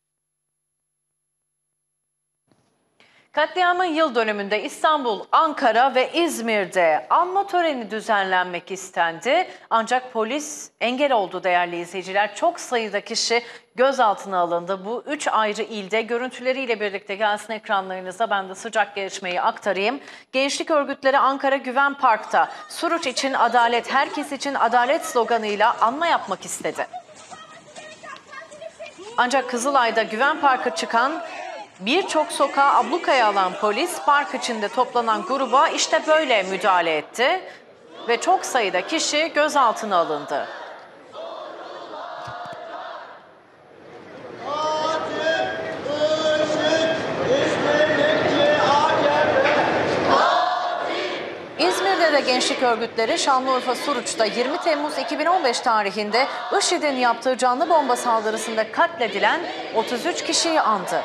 Katliamın yıl dönümünde İstanbul, Ankara ve İzmir'de anma töreni düzenlenmek istendi. Ancak polis engel oldu değerli izleyiciler. Çok sayıda kişi gözaltına alındı. Bu üç ayrı ilde görüntüleriyle birlikte gelsin ekranlarınıza. Ben de sıcak gelişmeyi aktarayım. Gençlik örgütleri Ankara Güven Park'ta Suruç için adalet, herkes için adalet sloganıyla anma yapmak istedi. Ancak Kızılay'da Güven Park'a çıkan birçok sokağı ablukaya alan polis park içinde toplanan gruba işte böyle müdahale etti ve çok sayıda kişi gözaltına alındı. İzmir'de de gençlik örgütleri Şanlıurfa Suruç'ta yirmi Temmuz iki bin on beş tarihinde IŞİD'in yaptığı canlı bomba saldırısında katledilen otuz üç kişiyi andı.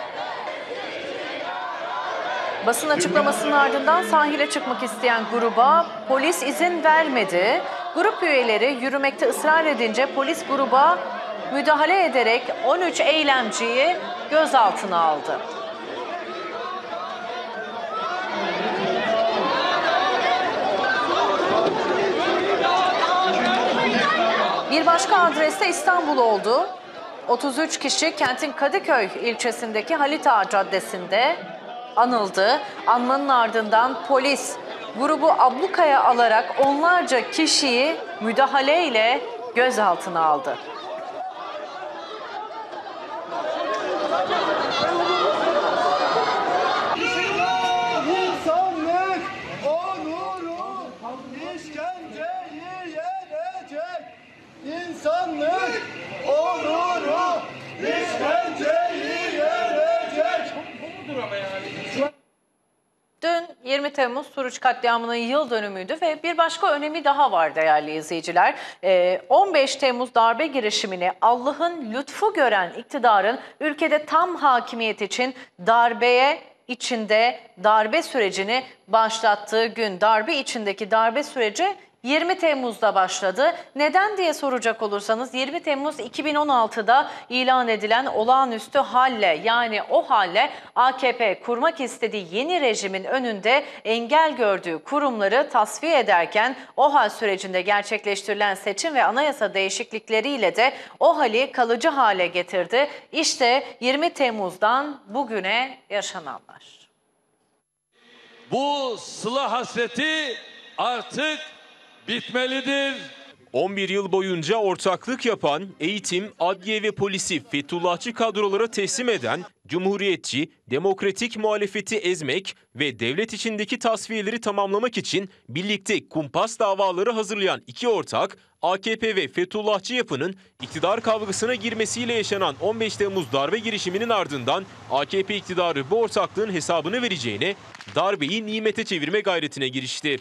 Basın açıklamasının ardından sahile çıkmak isteyen gruba polis izin vermedi. Grup üyeleri yürümekte ısrar edince polis gruba müdahale ederek on üç eylemciyi gözaltına aldı. Bir başka adreste İstanbul oldu. otuz üç kişi kentin Kadıköy ilçesindeki Halit Ağa Caddesi'nde anıldı. Anmanın ardından polis grubu ablukaya alarak onlarca kişiyi müdahaleyle gözaltına aldı. İnsanlık onuru işkenceyi yenecek. İnsanlık onuru işkenceyi yenecek. Dün yirmi Temmuz Suruç katliamının yıl dönümüydü ve bir başka önemi daha var değerli izleyiciler. on beş Temmuz darbe girişimini Allah'ın lütfu gören iktidarın ülkede tam hakimiyet için darbeye içinde darbe sürecini başlattığı gün, darbe içindeki darbe süreci yirmi Temmuz'da başladı. Neden diye soracak olursanız yirmi Temmuz iki bin on altıda ilan edilen olağanüstü halle, yani o halle A K P kurmak istediği yeni rejimin önünde engel gördüğü kurumları tasfiye ederken o hal sürecinde gerçekleştirilen seçim ve anayasa değişiklikleriyle de o hali kalıcı hale getirdi. İşte yirmi Temmuz'dan bugüne yaşananlar. Bu sıla hasreti artık bitmelidir. on bir yıl boyunca ortaklık yapan, eğitim, adliye ve polisi Fethullahçı kadrolara teslim eden, Cumhuriyetçi, demokratik muhalefeti ezmek ve devlet içindeki tasfiyeleri tamamlamak için birlikte kumpas davaları hazırlayan iki ortak, A K P ve Fethullahçı yapının iktidar kavgasına girmesiyle yaşanan on beş Temmuz darbe girişiminin ardından A K P iktidarı bu ortaklığın hesabını vereceğine, darbeyi nimete çevirme gayretine girişti.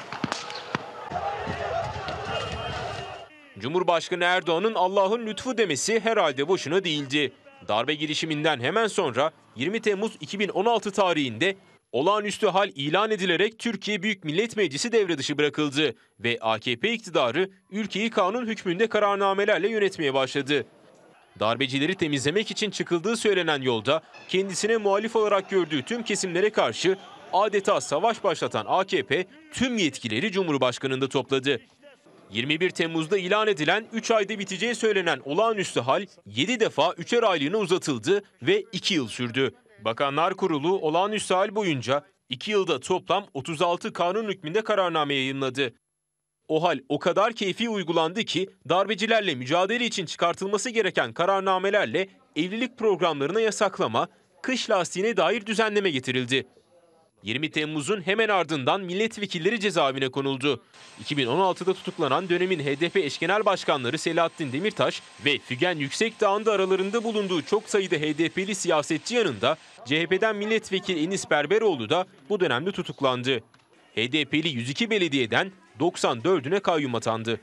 Cumhurbaşkanı Erdoğan'ın Allah'ın lütfu demesi herhalde boşuna değildi. Darbe girişiminden hemen sonra yirmi Temmuz iki bin on altı tarihinde olağanüstü hal ilan edilerek Türkiye Büyük Millet Meclisi devre dışı bırakıldı ve A K P iktidarı ülkeyi kanun hükmünde kararnamelerle yönetmeye başladı. Darbecileri temizlemek için çıkıldığı söylenen yolda kendisine muhalif olarak gördüğü tüm kesimlere karşı adeta savaş başlatan A K P tüm yetkileri Cumhurbaşkanı'nda topladı. yirmi bir Temmuz'da ilan edilen üç ayda biteceği söylenen olağanüstü hal yedi defa üçer aylığına uzatıldı ve iki yıl sürdü. Bakanlar Kurulu olağanüstü hal boyunca iki yılda toplam otuz altı kanun hükmünde kararname yayınladı. O hal o kadar keyfi uygulandı ki darbecilerle mücadele için çıkartılması gereken kararnamelerle evlilik programlarına yasaklama, kış lastiğine dair düzenleme getirildi. yirmi Temmuz'un hemen ardından milletvekilleri cezaevine konuldu. iki bin on altıda tutuklanan dönemin H D P eş genel başkanları Selahattin Demirtaş ve Fügen Yüksekdağ'ın da aralarında bulunduğu çok sayıda H D P'li siyasetçi yanında C H P'den milletvekili Enis Berberoğlu da bu dönemde tutuklandı. H D P'li yüz iki belediyeden doksan dördüne kayyum atandı.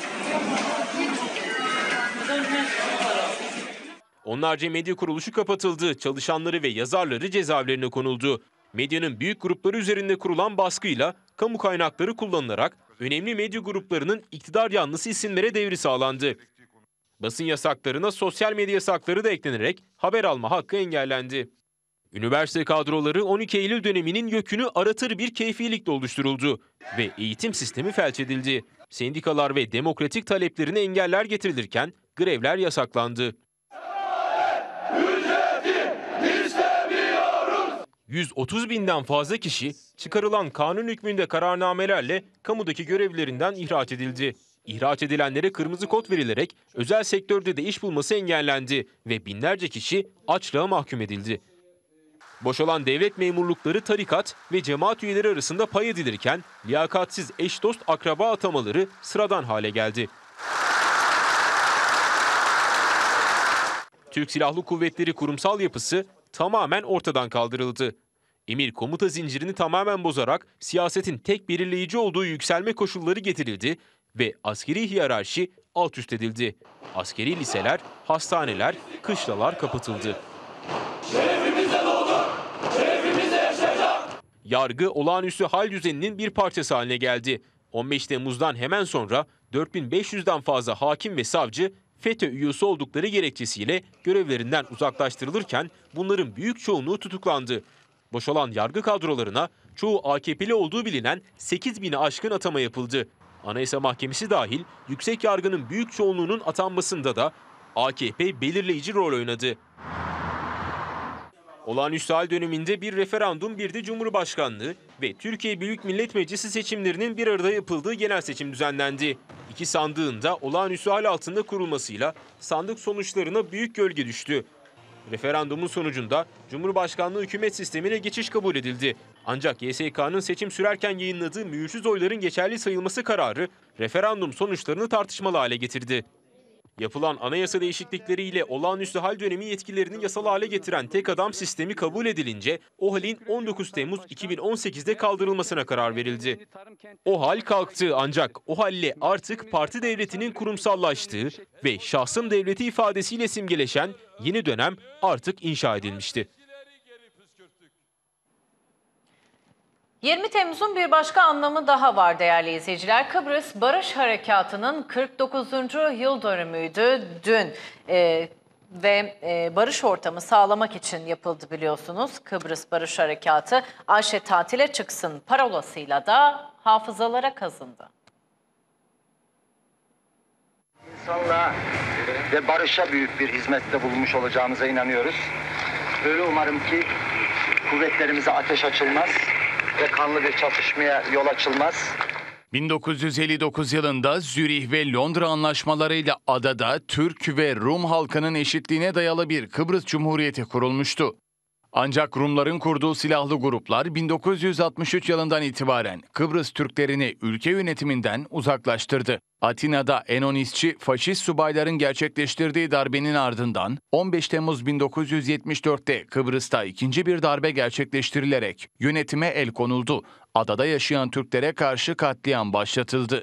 Onlarca medya kuruluşu kapatıldı, çalışanları ve yazarları cezaevlerine konuldu. Medyanın büyük grupları üzerinde kurulan baskıyla kamu kaynakları kullanılarak önemli medya gruplarının iktidar yanlısı isimlere devri sağlandı. Basın yasaklarına sosyal medya yasakları da eklenerek haber alma hakkı engellendi. Üniversite kadroları on iki Eylül döneminin yükünü aratır bir keyfilikle oluşturuldu ve eğitim sistemi felç edildi. Sendikalar ve demokratik taleplerine engeller getirilirken grevler yasaklandı. yüz otuz binden fazla kişi çıkarılan kanun hükmünde kararnamelerle kamudaki görevlerinden ihraç edildi. İhraç edilenlere kırmızı kod verilerek özel sektörde de iş bulması engellendi ve binlerce kişi açlığa mahkum edildi. Boşalan devlet memurlukları tarikat ve cemaat üyeleri arasında pay edilirken liyakatsiz eş dost akraba atamaları sıradan hale geldi. Türk Silahlı Kuvvetleri kurumsal yapısı tamamen ortadan kaldırıldı. Emir komuta zincirini tamamen bozarak siyasetin tek belirleyici olduğu yükselme koşulları getirildi ve askeri hiyerarşi alt üst edildi. Askeri liseler, hastaneler, kışlalar kapatıldı. Şerefimize doğdu, şerefimize yaşayacak. Yargı olağanüstü hal düzeninin bir parçası haline geldi. on beş Temmuz'dan hemen sonra dört bin beş yüzden fazla hakim ve savcı FETÖ üyesi oldukları gerekçesiyle görevlerinden uzaklaştırılırken bunların büyük çoğunluğu tutuklandı. Boşalan yargı kadrolarına çoğu A K P'li olduğu bilinen sekiz bini aşkın atama yapıldı. Anayasa Mahkemesi dahil yüksek yargının büyük çoğunluğunun atanmasında da A K P belirleyici rol oynadı. Olağanüstü hal döneminde bir referandum, bir de Cumhurbaşkanlığı ve Türkiye Büyük Millet Meclisi seçimlerinin bir arada yapıldığı genel seçim düzenlendi. İki sandığın da olağanüstü hal altında kurulmasıyla sandık sonuçlarına büyük gölge düştü. Referandumun sonucunda Cumhurbaşkanlığı hükümet sistemine geçiş kabul edildi. Ancak Y S K'nın seçim sürerken yayınladığı mühürsüz oyların geçerli sayılması kararı referandum sonuçlarını tartışmalı hale getirdi. Yapılan anayasa değişiklikleriyle olağanüstü hal dönemi yetkilerini yasal hale getiren tek adam sistemi kabul edilince o halin on dokuz Temmuz iki bin on sekizde kaldırılmasına karar verildi. O hal kalktı ancak o halle artık parti devletinin kurumsallaştığı ve şahsım devleti ifadesiyle simgeleşen yeni dönem artık inşa edilmişti. yirmi Temmuz'un bir başka anlamı daha var değerli izleyiciler. Kıbrıs Barış Harekatı'nın kırk dokuzuncu yıl dönümüydü dün ee, ve e, barış ortamı sağlamak için yapıldı biliyorsunuz. Kıbrıs Barış Harekatı Ayşe tatile çıksın parolasıyla da hafızalara kazındı. İnsanlığa ve barışa büyük bir hizmette bulunmuş olacağımıza inanıyoruz. Öyle umarım ki kuvvetlerimize ateş açılmaz ve kanlı bir çatışmaya yol açılmaz. bin dokuz yüz elli dokuz yılında Zürih ve Londra anlaşmalarıyla adada Türk ve Rum halkının eşitliğine dayalı bir Kıbrıs Cumhuriyeti kurulmuştu. Ancak Rumların kurduğu silahlı gruplar bin dokuz yüz altmış üç yılından itibaren Kıbrıs Türklerini ülke yönetiminden uzaklaştırdı. Atina'da Enonistçi faşist subayların gerçekleştirdiği darbenin ardından on beş Temmuz bin dokuz yüz yetmiş dört'te Kıbrıs'ta ikinci bir darbe gerçekleştirilerek yönetime el konuldu. Adada yaşayan Türklere karşı katliam başlatıldı.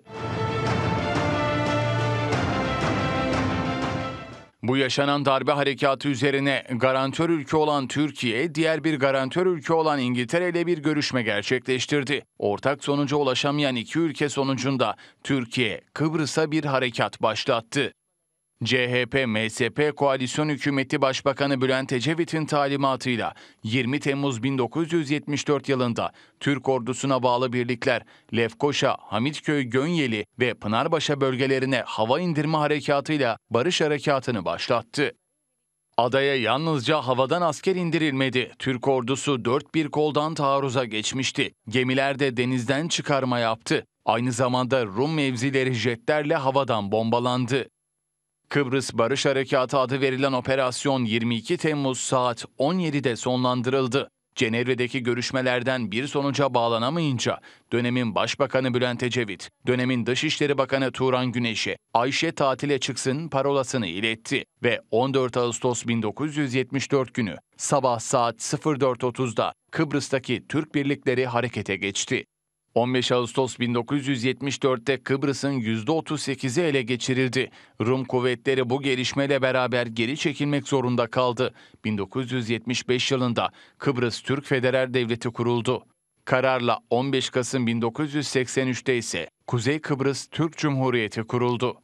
Bu yaşanan darbe harekatı üzerine garantör ülke olan Türkiye, diğer bir garantör ülke olan İngiltere ile bir görüşme gerçekleştirdi. Ortak sonuca ulaşamayan iki ülke sonucunda Türkiye, Kıbrıs'a bir harekat başlattı. C H P M S P Koalisyon Hükümeti Başbakanı Bülent Ecevit'in talimatıyla yirmi Temmuz bin dokuz yüz yetmiş dört yılında Türk ordusuna bağlı birlikler Lefkoşa, Hamitköy, Gönyeli ve Pınarbaşı bölgelerine hava indirme harekatıyla barış harekatını başlattı. Adaya yalnızca havadan asker indirilmedi. Türk ordusu dört bir koldan taarruza geçmişti. Gemiler de denizden çıkarma yaptı. Aynı zamanda Rum mevzileri jetlerle havadan bombalandı. Kıbrıs Barış Harekatı adı verilen operasyon yirmi iki Temmuz saat on yedi'de sonlandırıldı. Cenevre'deki görüşmelerden bir sonuca bağlanamayınca dönemin Başbakanı Bülent Ecevit, dönemin Dışişleri Bakanı Turan Güneş'e Ayşe tatile çıksın parolasını iletti ve on dört Ağustos bin dokuz yüz yetmiş dört günü sabah saat sıfır dört otuz'da Kıbrıs'taki Türk birlikleri harekete geçti. on beş Ağustos bin dokuz yüz yetmiş dört'te Kıbrıs'ın yüzde otuz sekiz'i ele geçirildi. Rum kuvvetleri bu gelişmeyle beraber geri çekilmek zorunda kaldı. bin dokuz yüz yetmiş beş yılında Kıbrıs Türk Federal Devleti kuruldu. Kararla on beş Kasım bin dokuz yüz seksen üç'te ise Kuzey Kıbrıs Türk Cumhuriyeti kuruldu.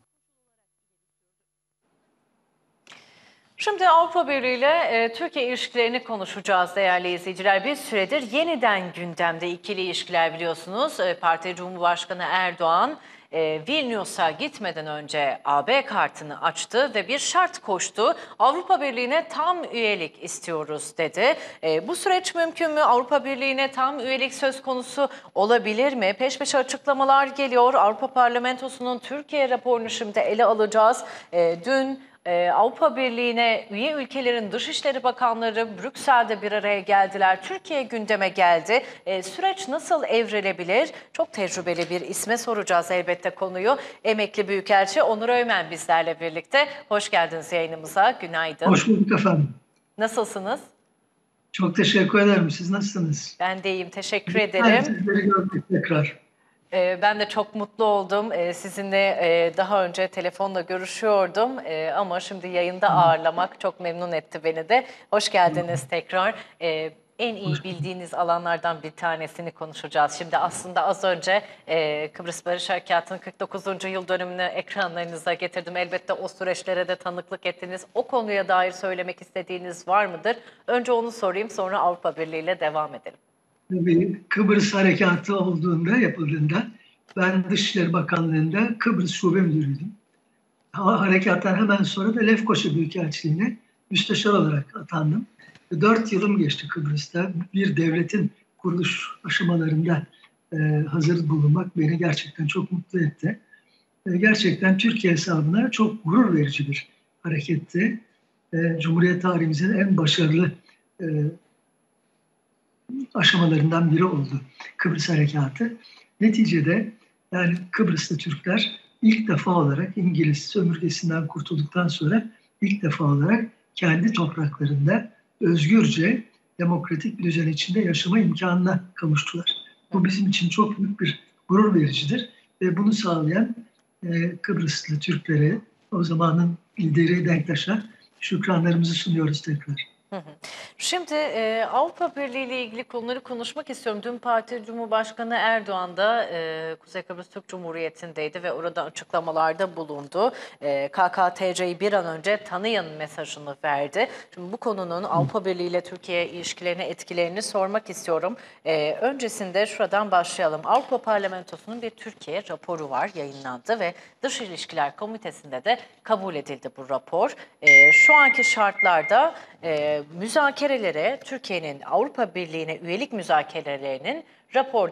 Şimdi Avrupa Birliği ile e, Türkiye ilişkilerini konuşacağız değerli izleyiciler. Bir süredir yeniden gündemde ikili ilişkiler biliyorsunuz. E, Parti Cumhurbaşkanı Erdoğan e, Vilnius'a gitmeden önce A B kartını açtı ve bir şart koştu. Avrupa Birliği'ne tam üyelik istiyoruz dedi. E, bu süreç mümkün mü? Avrupa Birliği'ne tam üyelik söz konusu olabilir mi? Peş peşe açıklamalar geliyor. Avrupa Parlamentosu'nun Türkiye raporunu şimdi ele alacağız. E, dün Ee, Avrupa Birliği'ne üye ülkelerin Dışişleri Bakanları Brüksel'de bir araya geldiler. Türkiye gündeme geldi. Ee, süreç nasıl evrilebilir? Çok tecrübeli bir isme soracağız elbette konuyu. Emekli Büyükelçi Onur Öymen bizlerle birlikte. Hoş geldiniz yayınımıza. Günaydın. Hoş bulduk efendim. Nasılsınız? Çok teşekkür ederim. Siz nasılsınız? Ben de iyiyim. Teşekkür ederim. Sizleri gördük tekrar. Ben de çok mutlu oldum. Sizinle daha önce telefonla görüşüyordum ama şimdi yayında ağırlamak çok memnun etti beni de. Hoş geldiniz tekrar. En iyi bildiğiniz alanlardan bir tanesini konuşacağız. Şimdi aslında az önce Kıbrıs Barış Harekatı'nın kırk dokuzuncu yıl dönümünü ekranlarınıza getirdim. Elbette o süreçlere de tanıklık ettiniz. O konuya dair söylemek istediğiniz var mıdır? Önce onu sorayım, sonra Avrupa Birliği ile devam edelim. Tabii Kıbrıs Harekatı olduğunda, yapıldığında ben Dışişleri Bakanlığı'nda Kıbrıs Şube Müdürüydüm. Harekattan hemen sonra da Lefkoşa Büyükelçiliğine müsteşar olarak atandım. Dört yılım geçti Kıbrıs'ta. Bir devletin kuruluş aşamalarında e, hazır bulunmak beni gerçekten çok mutlu etti. E, gerçekten Türkiye hesabına çok gurur verici bir hareketti. E, Cumhuriyet tarihimizin en başarılı e, aşamalarından biri oldu Kıbrıs Harekatı. Neticede yani Kıbrıs'ta Türkler ilk defa olarak İngiliz sömürgesinden kurtulduktan sonra ilk defa olarak kendi topraklarında özgürce demokratik bir düzen içinde yaşama imkanına kavuştular. Bu bizim için çok büyük bir gurur vericidir ve bunu sağlayan e, Kıbrıslı Türklere, o zamanın lideri Denktaş'a şükranlarımızı sunuyoruz tekrar. Şimdi e, Avrupa Birliği ile ilgili konuları konuşmak istiyorum. Dün Parti Cumhurbaşkanı Erdoğan da e, Kuzey Kıbrıs Türk Cumhuriyeti'ndeydi ve orada açıklamalarda bulundu. E, K K T C'yi bir an önce tanıyın mesajını verdi. Şimdi bu konunun Avrupa Birliği ile Türkiye ilişkilerine etkilerini sormak istiyorum. E, öncesinde şuradan başlayalım. Avrupa Parlamentosu'nun bir Türkiye raporu var, yayınlandı ve Dış İlişkiler Komitesi'nde de kabul edildi bu rapor. E, şu anki şartlarda e, müzakerelere, Türkiye'nin Avrupa Birliği'ne üyelik müzakerelerinin raporda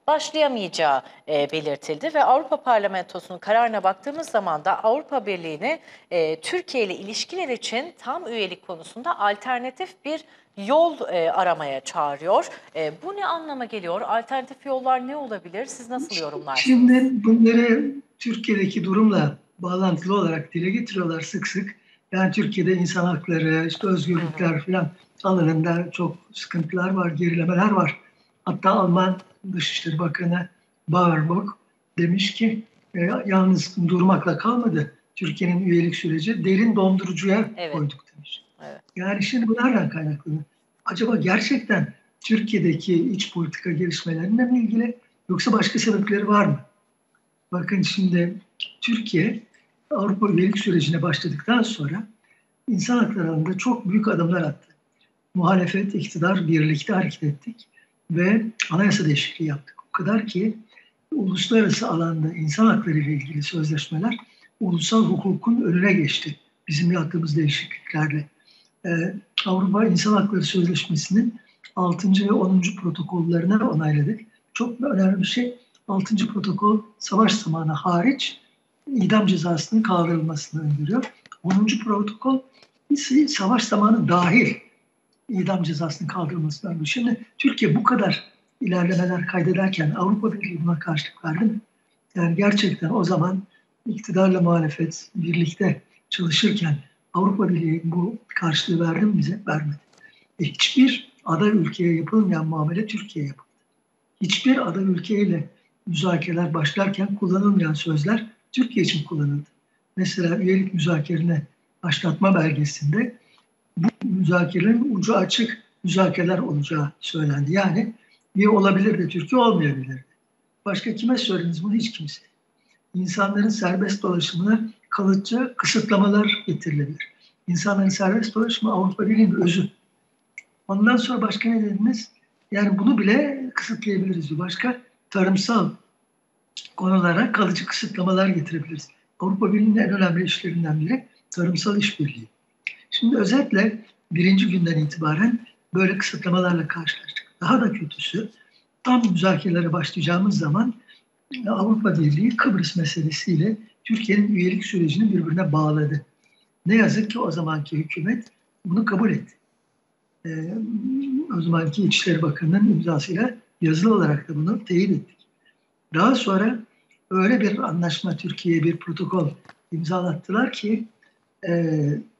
başlayamayacağı e, belirtildi ve Avrupa Parlamentosu'nun kararına baktığımız zaman da Avrupa Birliği'ni e, Türkiye ile ilişkiler için tam üyelik konusunda alternatif bir yol e, aramaya çağırıyor. E, bu ne anlama geliyor? Alternatif yollar ne olabilir? Siz nasıl yorumlarsınız? Şimdi bunları Türkiye'deki durumla bağlantılı olarak dile getiriyorlar sık sık. Yani Türkiye'de insan hakları, işte özgürlükler falan alanında çok sıkıntılar var, gerilemeler var. Hatta Alman Dışişleri Bakanı Baerbock demiş ki e, yalnız durmakla kalmadı. Türkiye'nin üyelik süreci derin dondurucuya evet. koyduk demiş. Evet. Yani şimdi bu nereden kaynaklı? Acaba gerçekten Türkiye'deki iç politika gelişmeleriyle mi ilgili yoksa başka sebepleri var mı? Bakın şimdi Türkiye Avrupa üyelik sürecine başladıktan sonra insan hakları alanında çok büyük adımlar attı. Muhalefet, iktidar birlikte hareket ettik ve anayasa değişikliği yaptık. O kadar ki uluslararası alanda insan hakları ile ilgili sözleşmeler ulusal hukukun önüne geçti bizim yaptığımız değişikliklerle. Ee, Avrupa İnsan Hakları Sözleşmesi'nin altıncı ve onuncu protokollarını onayladık. Çok önemli bir şey, altıncı protokol savaş zamanı hariç idam cezasının kaldırılmasını öngörüyor. onuncu protokol ise savaş zamanı dahil idam cezasının kaldırılmasını öngörüyor. Şimdi Türkiye bu kadar ilerlemeler kaydederken Avrupa Birliği buna karşılık verdi mi? Yani gerçekten o zaman iktidarla muhalefet birlikte çalışırken Avrupa Birliği bu karşılığı verdi mi bize? Vermedi. E hiçbir aday ülkeye yapılmayan muamele Türkiye'ye yapıldı. Hiçbir aday ülkeyle müzakereler başlarken kullanılmayan sözler Türkiye için kullanıldı. Mesela üyelik müzakerene başlatma belgesinde bu müzakerelerin ucu açık müzakereler olacağı söylendi. Yani bir olabilir de Türkiye olmayabilirdi. Başka kime söylediniz bunu? Hiç kimse. İnsanların serbest dolaşımına kalıcı kısıtlamalar getirilebilir. İnsanların serbest dolaşımı Avrupa Birliği'nin özü. Ondan sonra başka ne dediniz? Yani bunu bile kısıtlayabiliriz. Başka tarımsal konulara kalıcı kısıtlamalar getirebiliriz. Avrupa Birliği'nin en önemli işlerinden biri tarımsal işbirliği. Şimdi özetle birinci günden itibaren böyle kısıtlamalarla karşılaştık. Daha da kötüsü tam müzakerelere başlayacağımız zaman Avrupa Birliği Kıbrıs meselesiyle Türkiye'nin üyelik sürecini birbirine bağladı. Ne yazık ki o zamanki hükümet bunu kabul etti. Ee, o zamanki İçişleri Bakanı'nın imzasıyla yazılı olarak da bunu teyit ettik. Daha sonra öyle bir anlaşma, Türkiye'ye bir protokol imzalattılar ki e,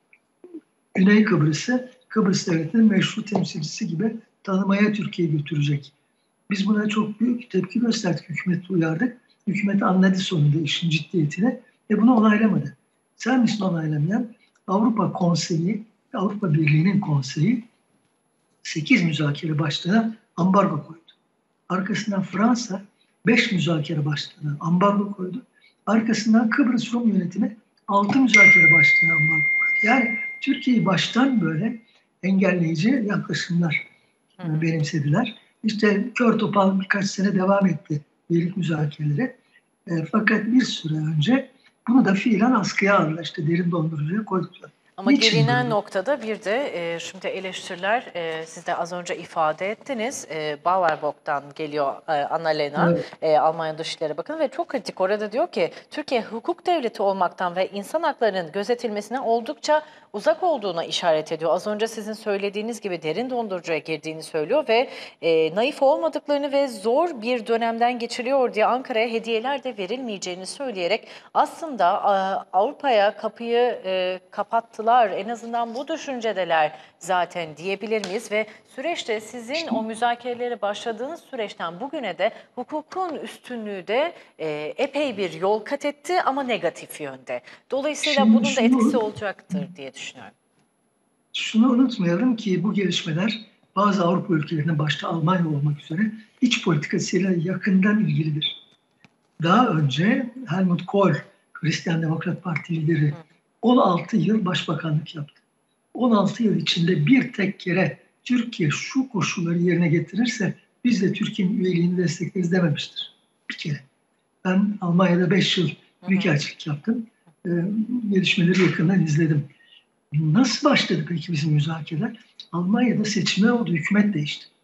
Güney Kıbrıs'ı Kıbrıs Devleti'nin meşru temsilcisi gibi tanımaya Türkiye götürecek. Biz buna çok büyük tepki gösterdik, hükümeti uyardık. Hükümet anladı sonunda işin ciddiyetini ve bunu onaylamadı. Sen misin onaylamayan? Avrupa Konseyi, Avrupa Birliği'nin konseyi sekiz müzakere başlığına ambargo koydu. Arkasından Fransa beş müzakere başlığına ambargo koydu. Arkasından Kıbrıs Rum yönetimi altı müzakere başlığına ambargo koydu. Yani Türkiye'yi baştan böyle engelleyici yaklaşımlar Hı. benimsediler. İşte kör topal birkaç sene devam etti üyelik müzakereleri. E, fakat bir süre önce bunu da fiilen askıya aldılar. İşte derin dondurucuya koydular. Ama gelinen noktada bir de e, şimdi eleştiriler e, siz de az önce ifade ettiniz. E, Baerbock'tan geliyor e, Annalena, evet. e, Almanya Dışişleri Bakanı ve çok kritik. Orada diyor ki Türkiye hukuk devleti olmaktan ve insan haklarının gözetilmesine oldukça uzak olduğuna işaret ediyor. Az önce sizin söylediğiniz gibi derin dondurucuya girdiğini söylüyor ve e, naif olmadıklarını ve zor bir dönemden geçiriyor diye Ankara'ya hediyeler de verilmeyeceğini söyleyerek aslında Avrupa'ya kapıyı e, kapattılar. En azından bu düşüncedeler zaten diyebilir miyiz? Ve süreçte sizin o müzakerelere başladığınız süreçten bugüne de hukukun üstünlüğü de e, epey bir yol kat etti ama negatif yönde. Dolayısıyla Şimdi bunun da şunu, etkisi olacaktır diye düşünüyorum. Şunu unutmayalım ki bu gelişmeler bazı Avrupa ülkelerinin başta Almanya olmak üzere iç politikasıyla yakından ilgilidir. Daha önce Helmut Kohl, Hristiyan Demokrat Parti lideri, Hı. on altı yıl başbakanlık yaptı. on altı yıl içinde bir tek kere Türkiye şu koşulları yerine getirirse biz de Türkiye'nin üyeliğini destekleriz dememiştir. Bir kere. Ben Almanya'da beş yıl büyükelçilik yaptım. Ee, gelişmeleri yakından izledim. Nasıl başladı peki bizim müzakereler? Almanya'da seçimler oldu, hükümet değişti.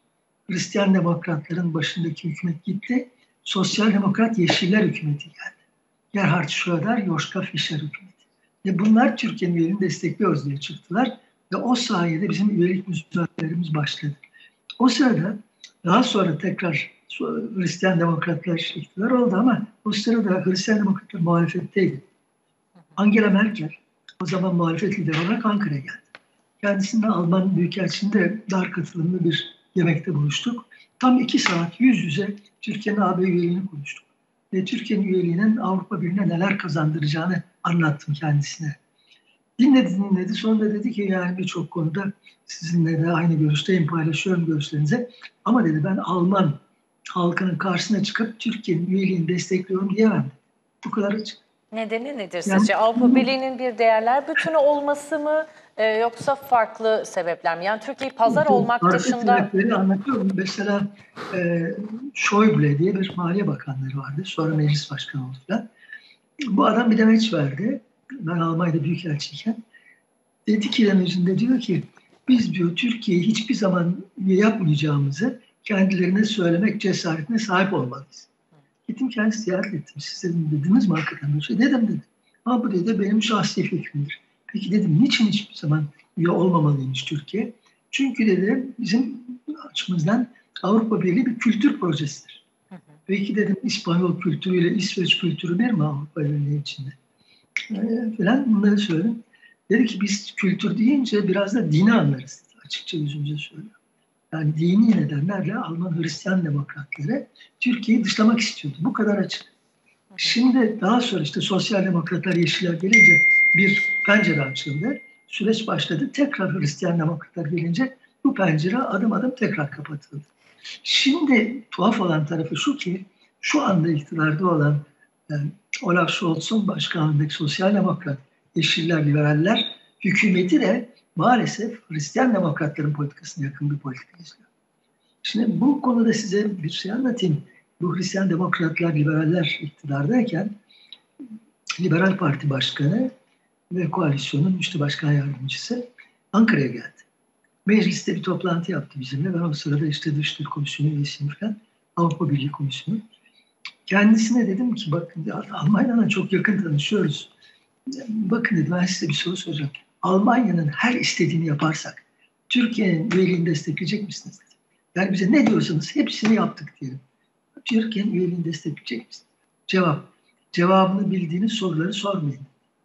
Hristiyan demokratların başındaki hükümet gitti. Sosyal demokrat Yeşiller hükümeti geldi. Gerhard Schröder, Joschka Fischer hükümeti. Ve bunlar Türkiye'nin üyeliğini destekliyoruz diye çıktılar. Ve o sayede bizim üyelik müzakerelerimiz başladı. O sırada daha sonra tekrar Hristiyan demokratlar iktidar oldu ama o sırada Hristiyan demokratlar muhalefetteydi. Angela Merkel o zaman muhalefet lideri olarak Ankara'ya geldi. Kendisinden Alman Büyükelçisi'nde dar katılımlı bir yemekte buluştuk. Tam iki saat yüz yüze Türkiye'nin A B üyeliğini konuştuk. Ve Türkiye'nin üyeliğinin Avrupa Birliği'ne neler kazandıracağını anlattım kendisine. Dinledi dinledi sonra dedi ki yani birçok konuda sizinle de aynı görüşteyim, paylaşıyorum görüşlerinize. Ama dedi ben Alman halkının karşısına çıkıp Türkiye'nin üyeliğini destekliyorum diyemem. Bu kadar açık. Nedeni nedir Yani, sizce? Avrupa Birliği'nin bir değerler bütünü olması mı e, yoksa farklı sebepler mi? Yani Türkiye pazar olmak farklı dışında... sebepleri anlatıyorum. Mesela e, Schäuble diye bir Maliye Bakanları vardı. Sonra meclis başkanı oldu falan. Bu adam bir demeç verdi. Ben Almanya'da büyükelçiyken. Dedi ki demecinde diyor ki biz diyor Türkiye'yi hiçbir zaman üye yapmayacağımızı kendilerine söylemek cesaretine sahip olmalıyız. Gittim kendisi ziyaret ettim. Siz dedim, dediniz mi hakikaten bir şey? Dedim dedi. Ama bu dedi benim şahsi fikrimdir. Peki dedim niçin hiçbir zaman üye olmamalıymış Türkiye? Çünkü dedi bizim açımızdan Avrupa Birliği bir kültür projesidir. Hı hı. Peki dedim İspanyol kültürüyle İsveç kültürü bir mi Avrupa Birliği içinde? Ee, falan bunları söyledim. Dedi ki biz kültür deyince biraz da dini anlarız. Açıkça yüzümüze söylüyor. Yani dini nedenlerle Alman Hristiyan demokratları Türkiye'yi dışlamak istiyordu. Bu kadar açık. Şimdi daha sonra işte sosyal demokratlar, yeşiller gelince bir pencere açıldı. Süreç başladı. Tekrar Hristiyan demokratlar gelince bu pencere adım adım tekrar kapatıldı. Şimdi tuhaf olan tarafı şu ki şu anda iktidarda olan yani Olaf Scholz'un başkanlığındaki sosyal demokrat, yeşiller, liberaller hükümeti de maalesef Hristiyan demokratların politikasına yakın bir politika izliyor. Şimdi bu konuda size bir şey anlatayım. Bu Hristiyan demokratlar, liberaller iktidardayken Liberal Parti Başkanı ve koalisyonun işte başkan yardımcısı Ankara'ya geldi. Mecliste bir toplantı yaptı bizimle. Ben o sırada işte Dışişleri Komisyonu üyesiyim falan. Avrupa Birliği Komisyonu. Kendisine dedim ki bakın Almanya'dan çok yakın tanışıyoruz. Bakın dedim ben size bir soru soracağım. Almanya'nın her istediğini yaparsak Türkiye'nin üyeliğini destekleyecek misiniz? Dedim. Yani bize ne diyorsanız hepsini yaptık diyelim. Türkiye'nin üyeliğini destekleyecek misiniz? Cevap. Cevabını bildiğiniz soruları sormayın.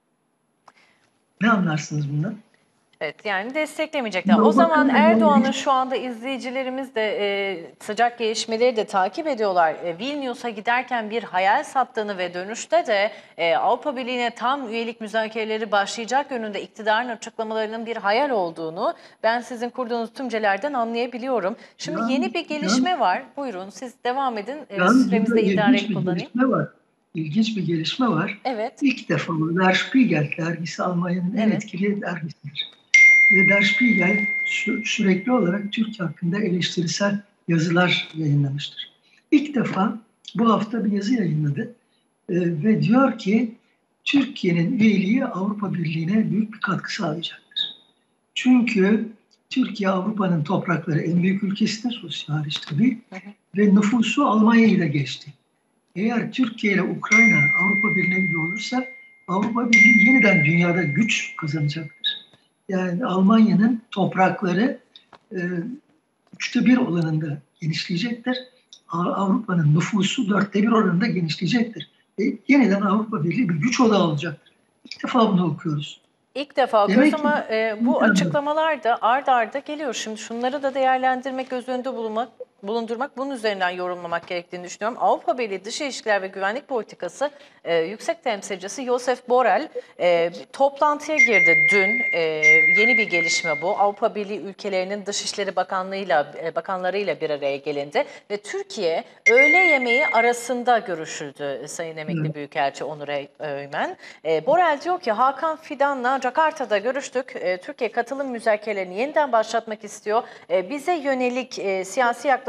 Ne anlarsınız bundan? Evet yani desteklemeyecekler. O zaman Erdoğan'ın şu anda izleyicilerimiz de e, sıcak gelişmeleri de takip ediyorlar. E, Vilnius'a giderken bir hayal sattığını ve dönüşte de e, Avrupa Birliği'ne tam üyelik müzakereleri başlayacak yönünde iktidarın açıklamalarının bir hayal olduğunu ben sizin kurduğunuz tümcelerden anlayabiliyorum. Şimdi yani, yeni bir gelişme yani, var. Buyurun siz devam edin. Yani, Süremizi de idareli kullanayım. Var. İlginç bir gelişme var. Evet. İlk defa Der Spiegel dergisi Almanya'nın evet. en etkili dergisidir. Ve Der Spiegel sü- sürekli olarak Türkiye hakkında eleştirisel yazılar yayınlamıştır. İlk defa bu hafta bir yazı yayınladı ee, ve diyor ki Türkiye'nin üyeliği Avrupa Birliği'ne büyük bir katkı sağlayacaktır. Çünkü Türkiye Avrupa'nın toprakları en büyük ülkesidir, Rusya hariç tabii, ve nüfusu Almanya'yı da geçti. Eğer Türkiye ile Ukrayna Avrupa Birliği'ne üye olursa Avrupa Birliği yeniden dünyada güç kazanacaktır. Yani Almanya'nın toprakları e, üçte bir oranında genişleyecektir. Avrupa'nın nüfusu dörtte bir oranında genişleyecektir. E, yeniden Avrupa Birliği bir güç odağı olacaktır. İlk defa bunu okuyoruz. İlk defa okuyoruz ama e, bu açıklamalar da ard arda geliyor. Şimdi şunları da değerlendirmek, göz önünde bulunmak, bulundurmak, bunun üzerinden yorumlamak gerektiğini düşünüyorum. Avrupa Birliği Dış İlişkiler ve Güvenlik Politikası e, Yüksek Temsilcisi Josep Borrell e, toplantıya girdi dün. E, yeni bir gelişme bu. Avrupa Birliği ülkelerinin Dışişleri Bakanlığıyla, e, bakanlarıyla bir araya gelindi ve Türkiye öğle yemeği arasında görüşüldü Sayın Emekli evet. Büyükelçi Onur Öymen. E, Borrell diyor ki Hakan Fidan'la Jakarta'da görüştük. E, Türkiye katılım müzakerelerini yeniden başlatmak istiyor. E, bize yönelik e, siyasi yaklaşım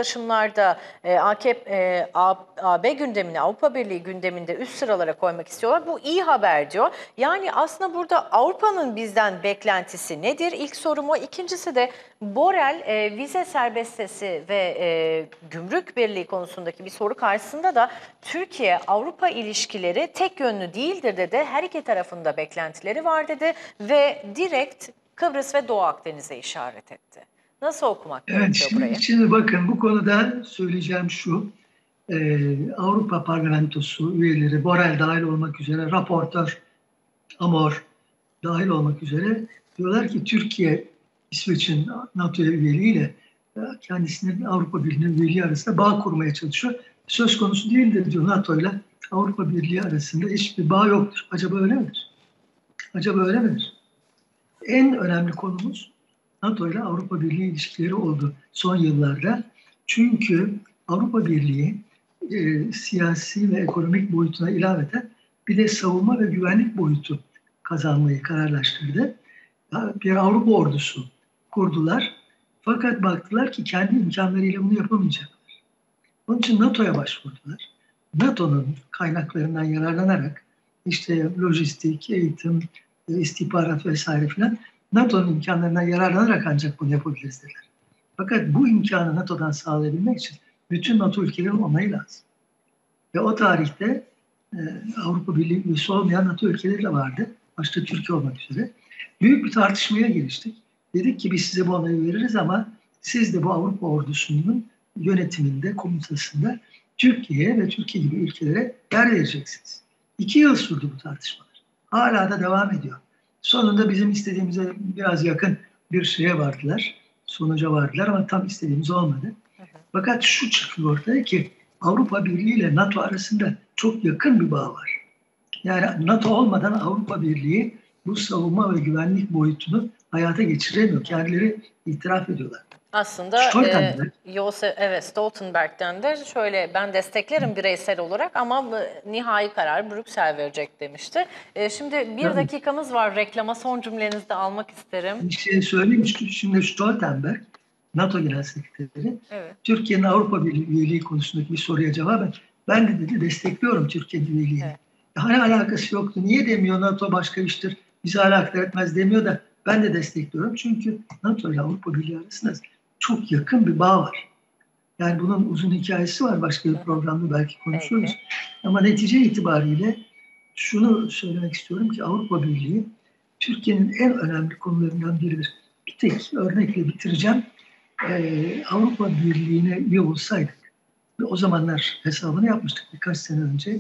yaklaşımlarda e, A K P, e, A B gündemini, Avrupa Birliği gündeminde üst sıralara koymak istiyorlar. Bu iyi haber diyor. Yani aslında burada Avrupa'nın bizden beklentisi nedir? İlk sorum o. İkincisi de Borrell e, vize serbestisi ve e, gümrük birliği konusundaki bir soru karşısında da Türkiye-Avrupa ilişkileri tek yönlü değildir dedi. Her iki tarafında beklentileri var dedi ve direkt Kıbrıs ve Doğu Akdeniz'e işaret etti. Nasıl okumak evet, gerekiyor şimdi, burayı? Şimdi bakın bu konuda söyleyeceğim şu. Ee, Avrupa Parlamentosu üyeleri, Borrell dahil olmak üzere, raportör Amor dahil olmak üzere diyorlar ki Türkiye, İsveç'in NATO üyeliğiyle kendisine Avrupa Birliği üyeliği arasında bağ kurmaya çalışıyor. Söz konusu değildir diyor, NATO ile Avrupa Birliği arasında hiçbir bağ yoktur. Acaba öyle midir? Acaba öyle midir? En önemli konumuz NATO ile Avrupa Birliği ilişkileri oldu son yıllarda. Çünkü Avrupa Birliği e, siyasi ve ekonomik boyutuna ilaveten bir de savunma ve güvenlik boyutu kazanmayı kararlaştırdı. Bir Avrupa ordusu kurdular. Fakat baktılar ki kendi imkanlarıyla bunu yapamayacaklar. Onun için NATO'ya başvurdular. NATO'nun kaynaklarından yararlanarak işte lojistik, eğitim, istihbarat vesaire filan NATO'nun imkanlarından yararlanarak ancak bunu yapabiliriz dediler. Fakat bu imkanı NATO'dan sağlayabilmek için bütün NATO ülkelerinin onayı lazım. Ve o tarihte e, Avrupa Birliği üyesi olmayan NATO ülkeleri de vardı. Başta Türkiye olmak üzere. Büyük bir tartışmaya giriştik. Dedik ki biz size bu onayı veririz ama siz de bu Avrupa ordusunun yönetiminde, komutasında Türkiye'ye ve Türkiye gibi ülkelere yer vereceksiniz. İki yıl sürdü bu tartışmalar. Hala da devam ediyor. Sonunda bizim istediğimize biraz yakın bir şeye vardılar. Sonuca vardılar ama tam istediğimiz olmadı. Fakat şu çıkıyor ortaya ki Avrupa Birliği ile NATO arasında çok yakın bir bağ var. Yani NATO olmadan Avrupa Birliği bu savunma ve güvenlik boyutunu hayata geçiremiyor. Kendileri itiraf ediyorlar. Aslında e, Josef, evet, Stoltenberg'den de şöyle ben desteklerim bireysel olarak ama nihai karar Brüksel verecek demişti. E, şimdi bir Tabii. dakikamız var. Reklama son cümlenizi de almak isterim. Bir şey söyleyeyim. Şimdi Stoltenberg, NATO Genel Sekreteri, evet. Türkiye'nin Avrupa Birliği üyeliği konusundaki bir soruya cevaben ben de dedi destekliyorum Türkiye'nin üyeliğini. Evet. Hani alakası yoktu. Niye demiyor NATO başka iştir, bizi alakadar etmez demiyor da ben de destekliyorum. Çünkü NATO ile Avrupa Birliği arasında çok yakın bir bağ var. Yani bunun uzun hikayesi var. Başka bir programda belki konuşuruz. Evet. Ama netice itibariyle şunu söylemek istiyorum ki Avrupa Birliği Türkiye'nin en önemli konularından biridir. Bir tek örnekle bitireceğim. Ee, Avrupa Birliği'ne üye olsaydık, o zamanlar hesabını yapmıştık birkaç sene önce.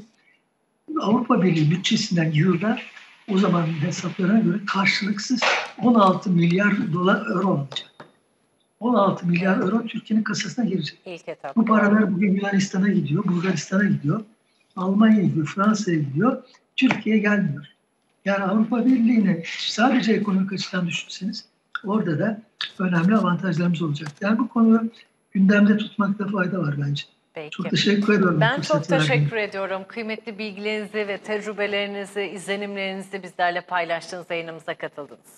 Avrupa Birliği bütçesinden yılda o zaman hesaplarına göre karşılıksız on altı milyar dolar euro alacak. on altı milyar euro Türkiye'nin kasasına girecek. İlk etap. Bu paralar bugün Yunanistan'a gidiyor, Bulgaristan'a gidiyor, Almanya'ya gidiyor, Fransa'ya gidiyor. Türkiye'ye gelmiyor. Yani Avrupa Birliği'ne sadece ekonomik açıdan düşünseniz orada da önemli avantajlarımız olacak. Yani bu konuyu gündemde tutmakta fayda var bence. Peki. Çok teşekkür ediyorum. Ben çok teşekkür ediyorum. Kıymetli bilgilerinizi ve tecrübelerinizi, izlenimlerinizi bizlerle paylaştığınız, yayınımıza katıldınız.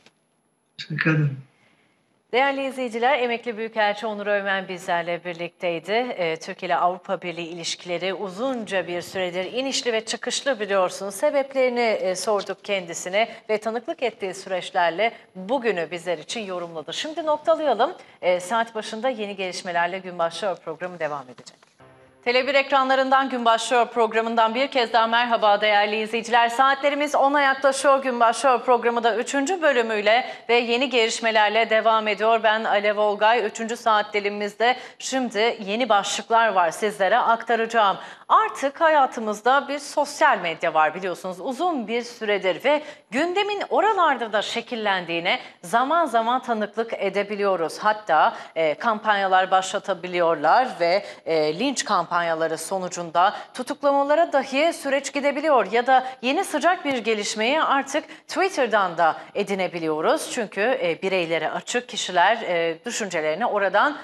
Teşekkür ederim. Değerli izleyiciler, emekli Büyükelçi Onur Övmen bizlerle birlikteydi. Ee, Türkiye ile Avrupa Birliği ilişkileri uzunca bir süredir inişli ve çıkışlı biliyorsunuz. Sebeplerini e, sorduk kendisine ve tanıklık ettiği süreçlerle bugünü bizler için yorumladı. Şimdi noktalayalım. E, saat başında yeni gelişmelerle Gün Başlıyor programı devam edecek. Tele bir ekranlarından Gün Başlıyor programından bir kez daha merhaba değerli izleyiciler. Saatlerimiz ona yaklaşıyor. Gün Başlıyor programı da üçüncü bölümüyle ve yeni gelişmelerle devam ediyor. Ben Alev Olgay. üçüncü saat dilimimizde şimdi yeni başlıklar var sizlere aktaracağım. Artık hayatımızda bir sosyal medya var biliyorsunuz uzun bir süredir ve gündemin oralarda da şekillendiğine zaman zaman tanıklık edebiliyoruz. Hatta e, kampanyalar başlatabiliyorlar ve e, linç kampanyaları sonucunda tutuklamalara dahi süreç gidebiliyor. Ya da yeni sıcak bir gelişmeyi artık Twitter'dan da edinebiliyoruz. Çünkü e, bireylere açık kişiler e, düşüncelerini oradan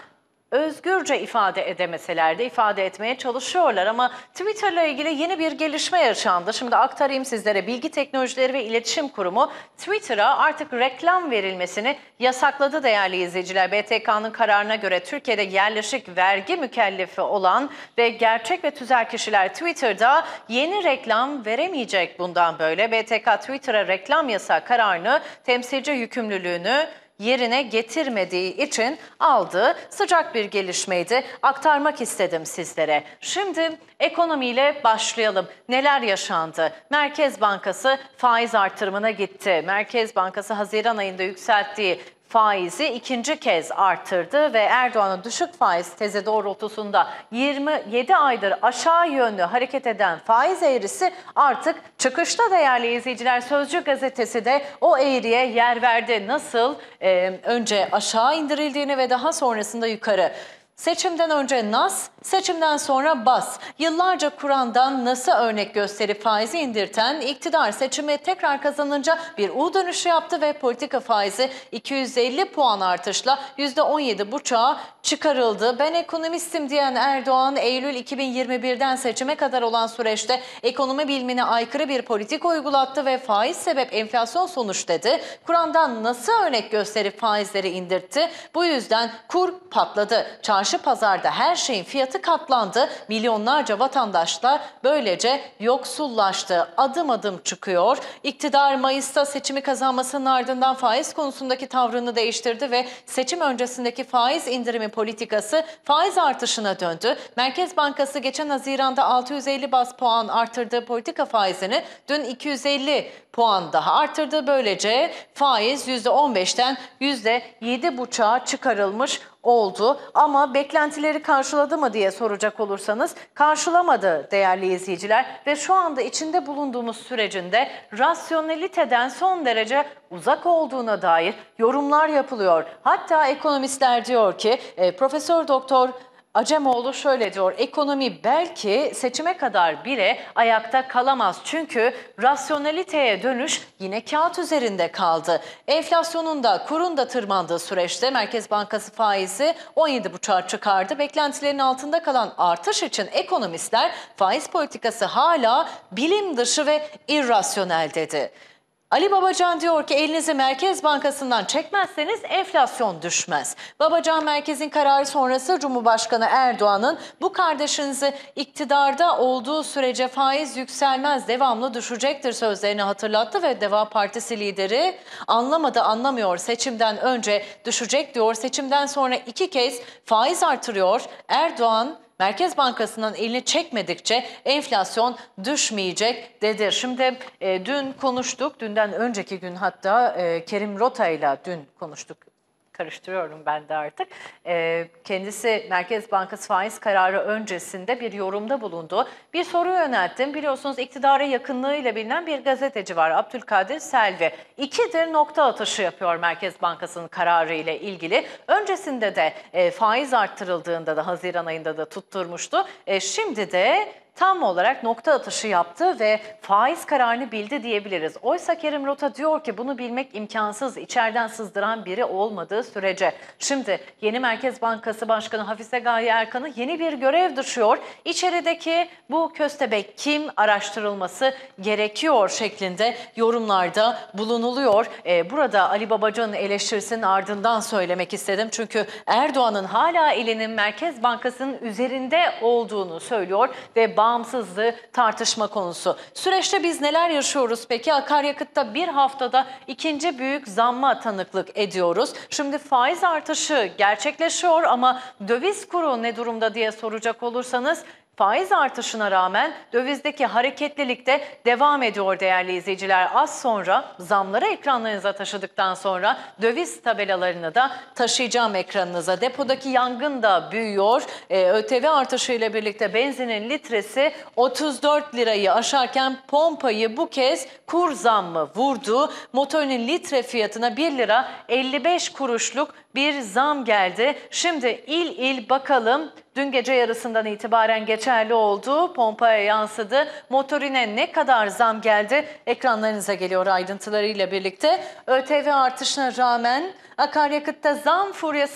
özgürce ifade edemeseler de ifade etmeye çalışıyorlar. Ama Twitter'la ilgili yeni bir gelişme yaşandı. Şimdi aktarayım sizlere. Bilgi Teknolojileri ve İletişim Kurumu Twitter'a artık reklam verilmesini yasakladı değerli izleyiciler. B T K'nın kararına göre Türkiye'de yerleşik vergi mükellefi olan ve gerçek ve tüzel kişiler Twitter'da yeni reklam veremeyecek bundan böyle. B T K Twitter'a reklam yasağı kararını temsilci yükümlülüğünü yerine getirmediği için aldı. Sıcak bir gelişmeydi. Aktarmak istedim sizlere. Şimdi ekonomiyle başlayalım. Neler yaşandı? Merkez Bankası faiz artırımına gitti. Merkez Bankası Haziran ayında yükselttiği faizi ikinci kez arttırdı ve Erdoğan'ın düşük faiz tezi doğrultusunda yirmi yedi aydır aşağı yönlü hareket eden faiz eğrisi artık çıkışta değerli izleyiciler. Sözcü gazetesi de o eğriye yer verdi. Nasıl e, önce aşağı indirildiğini ve daha sonrasında yukarı. Seçimden önce nas, seçimden sonra bas. Yıllarca Kur'an'dan nasıl örnek gösterip faizi indirten iktidar seçimi tekrar kazanınca bir U dönüşü yaptı ve politika faizi iki yüz elli puan artışla yüzde on yedi buçuğa çıkarıldı. Ben ekonomistim diyen Erdoğan, Eylül iki bin yirmi birden seçime kadar olan süreçte ekonomi bilimine aykırı bir politika uygulattı ve faiz sebep enflasyon sonuç dedi. Kur'an'dan nasıl örnek gösterip faizleri indirtti? Bu yüzden kur patladı. Çarşı pazarda her şeyin fiyatı katlandı. Milyonlarca vatandaşlar böylece yoksullaştı. Adım adım çıkıyor. İktidar Mayıs'ta seçimi kazanmasının ardından faiz konusundaki tavrını değiştirdi ve seçim öncesindeki faiz indirimi politikası faiz artışına döndü. Merkez Bankası geçen Haziran'da altı yüz elli baz puan artırdığı politika faizini dün iki yüz elli puan daha arttırdı. Böylece faiz yüzde on beşten yüzde yedi buçuğa çıkarılmış oldu. Ama beklentileri karşıladı mı diye soracak olursanız karşılamadı değerli izleyiciler ve şu anda içinde bulunduğumuz sürecinde rasyoneliteden son derece uzak olduğuna dair yorumlar yapılıyor. Hatta ekonomistler diyor ki e, Profesör Doktor Acemoğlu şöyle diyor: ekonomi belki seçime kadar bile ayakta kalamaz. Çünkü rasyoneliteye dönüş yine kağıt üzerinde kaldı. Enflasyonun da kurun da tırmandığı süreçte Merkez Bankası faizi on yedi buçuğa çıkardı. Beklentilerin altında kalan artış için ekonomistler faiz politikası hala bilim dışı ve irrasyonel dedi. Ali Babacan diyor ki elinizi Merkez Bankası'ndan çekmezseniz enflasyon düşmez. Babacan merkezin kararı sonrası Cumhurbaşkanı Erdoğan'ın bu kardeşinizi iktidarda olduğu sürece faiz yükselmez, devamlı düşecektir sözlerini hatırlattı ve Deva Partisi lideri anlamadı, anlamıyor, seçimden önce düşecek diyor, seçimden sonra iki kez faiz artırıyor. Erdoğan Merkez Bankası'ndan elini çekmedikçe enflasyon düşmeyecek dedi. Şimdi e, dün konuştuk, dünden önceki gün hatta e, Kerim Rota'yla dün konuştuk. Karıştırıyorum ben de artık. E, kendisi Merkez Bankası faiz kararı öncesinde bir yorumda bulundu. Bir soru yönelttim. Biliyorsunuz iktidara yakınlığıyla bilinen bir gazeteci var, Abdülkadir Selvi. İkidir nokta atışı yapıyor Merkez Bankası'nın kararı ile ilgili. Öncesinde de e, faiz arttırıldığında da Haziran ayında da tutturmuştu. E, şimdi de tam olarak nokta atışı yaptı ve faiz kararını bildi diyebiliriz. Oysa Kerim Rota diyor ki bunu bilmek imkansız, içeriden sızdıran biri olmadığı sürece. Şimdi yeni Merkez Bankası Başkanı Hafize Gaye Erkan'a yeni bir görev düşüyor. İçerideki bu köstebek kim araştırılması gerekiyor şeklinde yorumlarda bulunuluyor. Ee, burada Ali Babacan'ın eleştirisinin ardından söylemek istedim. Çünkü Erdoğan'ın hala elinin Merkez Bankası'nın üzerinde olduğunu söylüyor ve bağımsızlığı tartışma konusu. Süreçte biz neler yaşıyoruz peki? Akaryakıtta bir haftada ikinci büyük zamma tanıklık ediyoruz. Şimdi faiz artışı gerçekleşiyor ama döviz kuru ne durumda diye soracak olursanız faiz artışına rağmen dövizdeki hareketlilik de devam ediyor değerli izleyiciler. Az sonra zamları ekranlarınıza taşıdıktan sonra döviz tabelalarını da taşıyacağım ekranınıza. Depodaki yangın da büyüyor. Ee, ÖTV artışıyla birlikte benzinin litresi otuz dört lirayı aşarken pompayı bu kez kur zammı vurdu. Motorinin litre fiyatına bir lira elli beş kuruşluk bir zam geldi. Şimdi il il bakalım. Dün gece yarısından itibaren geçerli oldu. Pompaya yansıdı. Motorine ne kadar zam geldi? Ekranlarınıza geliyor ayrıntılarıyla birlikte. ÖTV artışına rağmen akaryakıtta zam furyası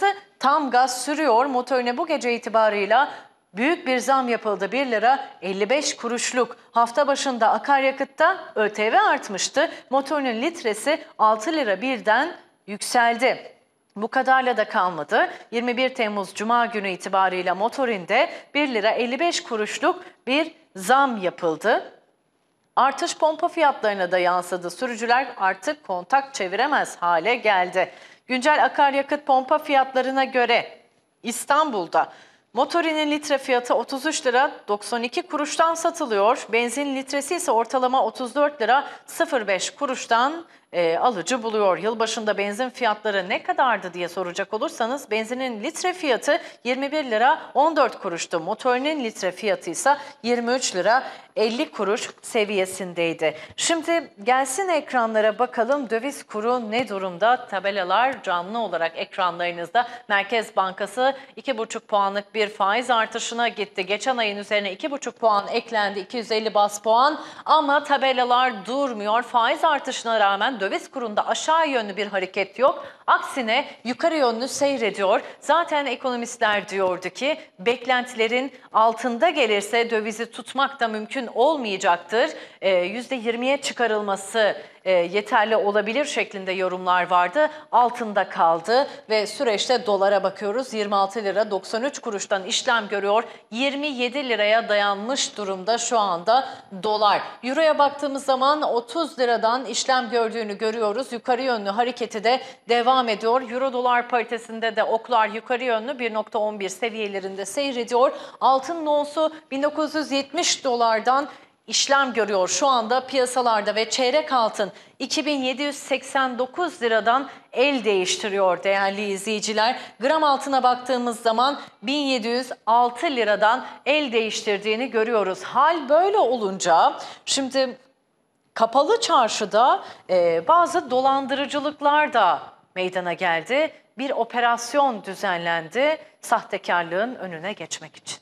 tam gaz sürüyor. Motorine bu gece itibarıyla büyük bir zam yapıldı. bir lira elli beş kuruşluk. Hafta başında akaryakıtta ÖTV artmıştı. Motorinin litresi altı lira birden yükseldi. Bu kadarla da kalmadı. yirmi bir Temmuz Cuma günü itibarıyla motorinde bir lira elli beş kuruşluk bir zam yapıldı. Artış pompa fiyatlarına da yansıdı. Sürücüler artık kontak çeviremez hale geldi. Güncel akaryakıt pompa fiyatlarına göre İstanbul'da motorinin litre fiyatı otuz üç lira doksan iki kuruştan satılıyor. Benzin litresi ise ortalama otuz dört lira sıfır beş kuruştan e, alıcı buluyor. Yılbaşında benzin fiyatları ne kadardı diye soracak olursanız benzinin litre fiyatı yirmi bir lira on dört kuruştu. Motorinin litre fiyatı ise yirmi üç lira elli kuruş seviyesindeydi. Şimdi gelsin ekranlara bakalım döviz kuru ne durumda? Tabelalar canlı olarak ekranlarınızda. Merkez Bankası iki buçuk puanlık bir faiz artışına gitti. Geçen ayın üzerine iki buçuk puan eklendi, iki yüz elli bas puan ama tabelalar durmuyor. Faiz artışına rağmen döviz kurunda aşağı yönlü bir hareket yok. Aksine yukarı yönlü seyrediyor. Zaten ekonomistler diyordu ki beklentilerin altında gelirse dövizi tutmak da mümkün olmayacaktır. E, yüzde yirmiye çıkarılması e, yeterli olabilir şeklinde yorumlar vardı. Altında kaldı ve süreçte dolara bakıyoruz. yirmi altı lira doksan üç kuruştan işlem görüyor. yirmi yedi liraya dayanmış durumda şu anda dolar. Euro'ya baktığımız zaman otuz liradan işlem gördüğünü görüyoruz. Yukarı yönlü hareketi de devam ediyor. Euro dolar paritesinde de oklar yukarı yönlü bir nokta on bir seviyelerinde seyrediyor. Altın onsu bin dokuz yüz yetmiş dolardan işlem görüyor şu anda piyasalarda ve çeyrek altın iki bin yedi yüz seksen dokuz liradan el değiştiriyor değerli izleyiciler. Gram altına baktığımız zaman bin yedi yüz altı liradan el değiştirdiğini görüyoruz. Hal böyle olunca şimdi kapalı çarşıda e, bazı dolandırıcılıklar da meydana geldi. Bir operasyon düzenlendi sahtekarlığın önüne geçmek için.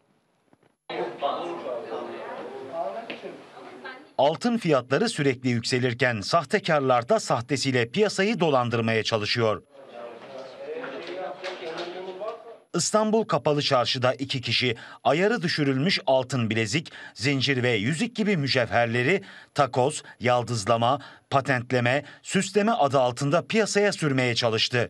Altın fiyatları sürekli yükselirken sahtekarlar da sahtesiyle piyasayı dolandırmaya çalışıyor. İstanbul Kapalı Çarşı'da iki kişi ayarı düşürülmüş altın bilezik, zincir ve yüzük gibi mücevherleri takoz, yaldızlama, patentleme, süsleme adı altında piyasaya sürmeye çalıştı.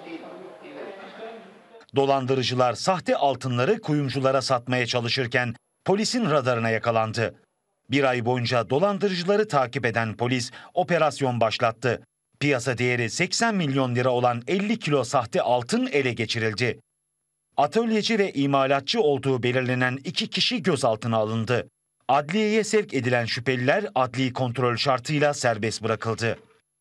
Dolandırıcılar sahte altınları kuyumculara satmaya çalışırken polisin radarına yakalandı. Bir ay boyunca dolandırıcıları takip eden polis operasyon başlattı. Piyasa değeri seksen milyon lira olan elli kilo sahte altın ele geçirildi. Atölyeci ve imalatçı olduğu belirlenen iki kişi gözaltına alındı. Adliyeye sevk edilen şüpheliler adli kontrol şartıyla serbest bırakıldı.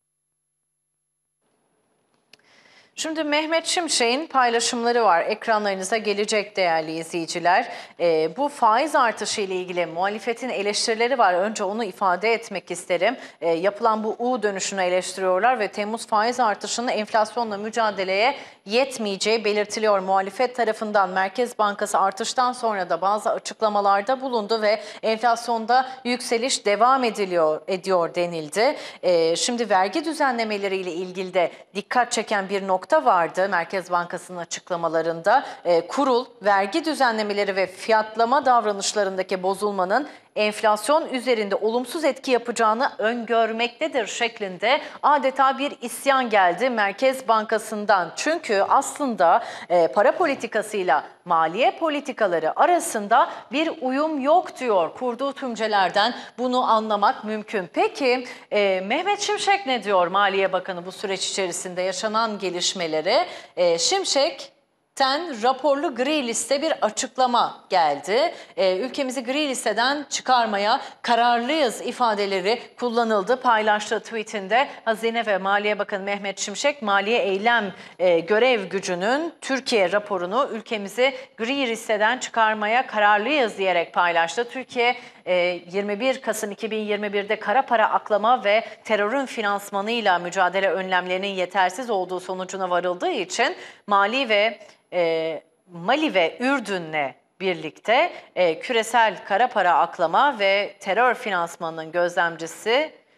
Şimdi Mehmet Şimşek'in paylaşımları var. Ekranlarınıza gelecek değerli izleyiciler. Ee, bu faiz artışı ile ilgili muhalefetin eleştirileri var. Önce onu ifade etmek isterim. Ee, yapılan bu U dönüşünü eleştiriyorlar ve Temmuz faiz artışının enflasyonla mücadeleye yetmeyeceği belirtiliyor. Muhalefet tarafından Merkez Bankası artıştan sonra da bazı açıklamalarda bulundu ve enflasyonda yükseliş devam ediliyor ediyor denildi. Ee, şimdi vergi düzenlemeleriyle ilgili de dikkat çeken bir nokta vardı Merkez Bankası'nın açıklamalarında. E, kurul, vergi düzenlemeleri ve fiyatlama davranışlarındaki bozulmanın enflasyon üzerinde olumsuz etki yapacağını öngörmektedir şeklinde adeta bir isyan geldi Merkez Bankası'ndan. Çünkü aslında e, para politikasıyla maliye politikaları arasında bir uyum yok diyor. Kurduğu tümcelerden bunu anlamak mümkün. Peki e, Mehmet Şimşek ne diyor Maliye Bakanı bu süreç içerisinde yaşanan gelişmeleri? E, Şimşek... Ten raporlu gri liste bir açıklama geldi. Ee, ülkemizi gri listeden çıkarmaya kararlıyız ifadeleri kullanıldı. Paylaştığı tweetinde Hazine ve Maliye Bakanı Mehmet Şimşek, Maliye Eylem e, Görev Gücü'nün Türkiye raporunu ülkemizi gri listeden çıkarmaya kararlıyız diyerek paylaştı. Türkiye e, yirmi bir Kasım iki bin yirmi bir'de kara para aklama ve terörün finansmanıyla mücadele önlemlerinin yetersiz olduğu sonucuna varıldığı için Mali ve E, Mali ve Ürdün'le birlikte e, küresel kara para aklama ve terör finansmanının gözlemcisi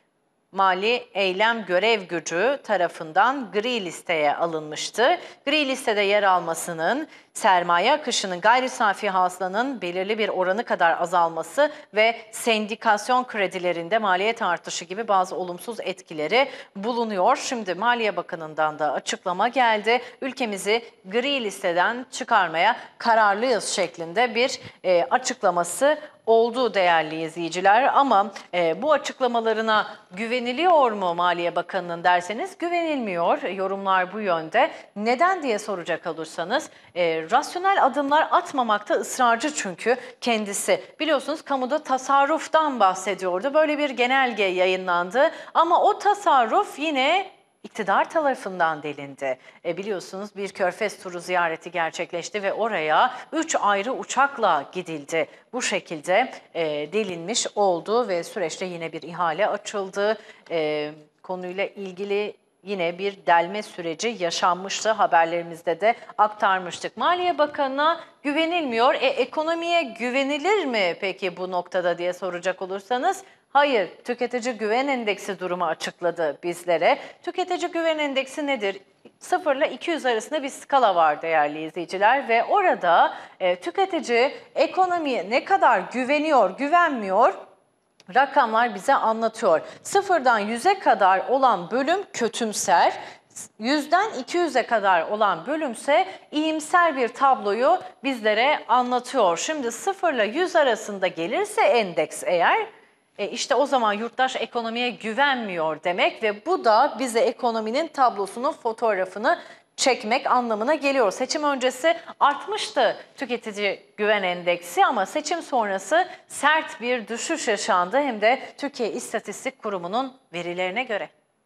Mali Eylem Görev Gücü tarafından gri listeye alınmıştı. Gri listede yer almasının sermaye akışının gayri safi hasılanın belirli bir oranı kadar azalması ve sendikasyon kredilerinde maliyet artışı gibi bazı olumsuz etkileri bulunuyor. Şimdi Maliye Bakanı'ndan da açıklama geldi. Ülkemizi gri listeden çıkarmaya kararlıyız şeklinde bir e, açıklaması oldu değerli izleyiciler. Ama e, bu açıklamalarına güveniliyor mu Maliye Bakanı'nın derseniz güvenilmiyor. Yorumlar bu yönde. Neden diye soracak olursanız e, rasyonel adımlar atmamakta ısrarcı çünkü kendisi. Biliyorsunuz kamuda tasarruftan bahsediyordu. Böyle bir genelge yayınlandı ama o tasarruf yine İktidar tarafından delindi. E biliyorsunuz bir Körfez turu ziyareti gerçekleşti ve oraya üç ayrı uçakla gidildi. Bu şekilde e, delinmiş oldu ve süreçte yine bir ihale açıldı. E, konuyla ilgili yine bir delme süreci yaşanmıştı. Haberlerimizde de aktarmıştık. Maliye Bakanı'na güvenilmiyor. E, ekonomiye güvenilir mi peki bu noktada diye soracak olursanız? Hayır, Tüketici Güven Endeksi durumu açıkladı bizlere. Tüketici Güven Endeksi nedir? sıfır ile iki yüz arasında bir skala var değerli izleyiciler ve orada e, tüketici ekonomiye ne kadar güveniyor, güvenmiyor rakamlar bize anlatıyor. sıfırdan yüze kadar olan bölüm kötümser, yüzden iki yüze kadar olan bölümse iyimser bir tabloyu bizlere anlatıyor. Şimdi sıfır ile yüz arasında gelirse endeks eğer, E işte o zaman yurttaş ekonomiye güvenmiyor demek ve bu da bize ekonominin tablosunun fotoğrafını çekmek anlamına geliyor. Seçim öncesi artmıştı tüketici güven endeksi ama seçim sonrası sert bir düşüş yaşandı hem de Türkiye İstatistik Kurumu'nun verilerine göre.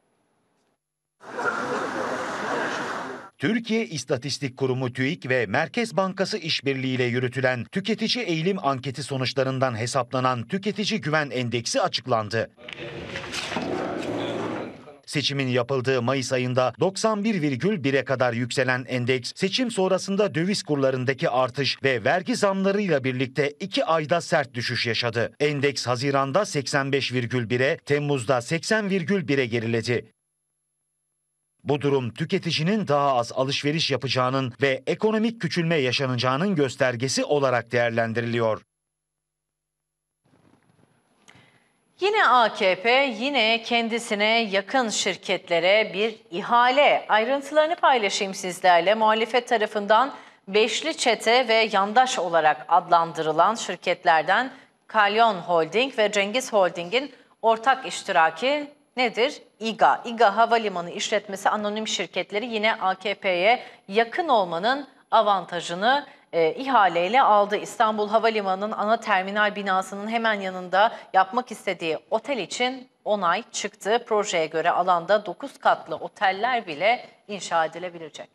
Türkiye İstatistik Kurumu TÜİK ve Merkez Bankası işbirliğiyle yürütülen tüketici eğilim anketi sonuçlarından hesaplanan tüketici güven endeksi açıklandı. Seçimin yapıldığı Mayıs ayında doksan bir virgül bire kadar yükselen endeks, seçim sonrasında döviz kurlarındaki artış ve vergi zamlarıyla birlikte iki ayda sert düşüş yaşadı. Endeks Haziran'da seksen beş virgül bire, Temmuz'da seksen virgül bire geriledi. Bu durum tüketicinin daha az alışveriş yapacağının ve ekonomik küçülme yaşanacağının göstergesi olarak değerlendiriliyor. Yine A K P, yine kendisine yakın şirketlere bir ihale. Ayrıntılarını paylaşayım sizlerle. Muhalefet tarafından Beşli Çete ve yandaş olarak adlandırılan şirketlerden Kalyon Holding ve Cengiz Holding'in ortak iştiraki nedir? İGA. İGA Havalimanı İşletmesi Anonim Şirketleri yine A K P'ye yakın olmanın avantajını e, ihaleyle aldı. İstanbul Havalimanı'nın ana terminal binasının hemen yanında yapmak istediği otel için onay çıktı. Projeye göre alanda dokuz katlı oteller bile inşa edilebilecek.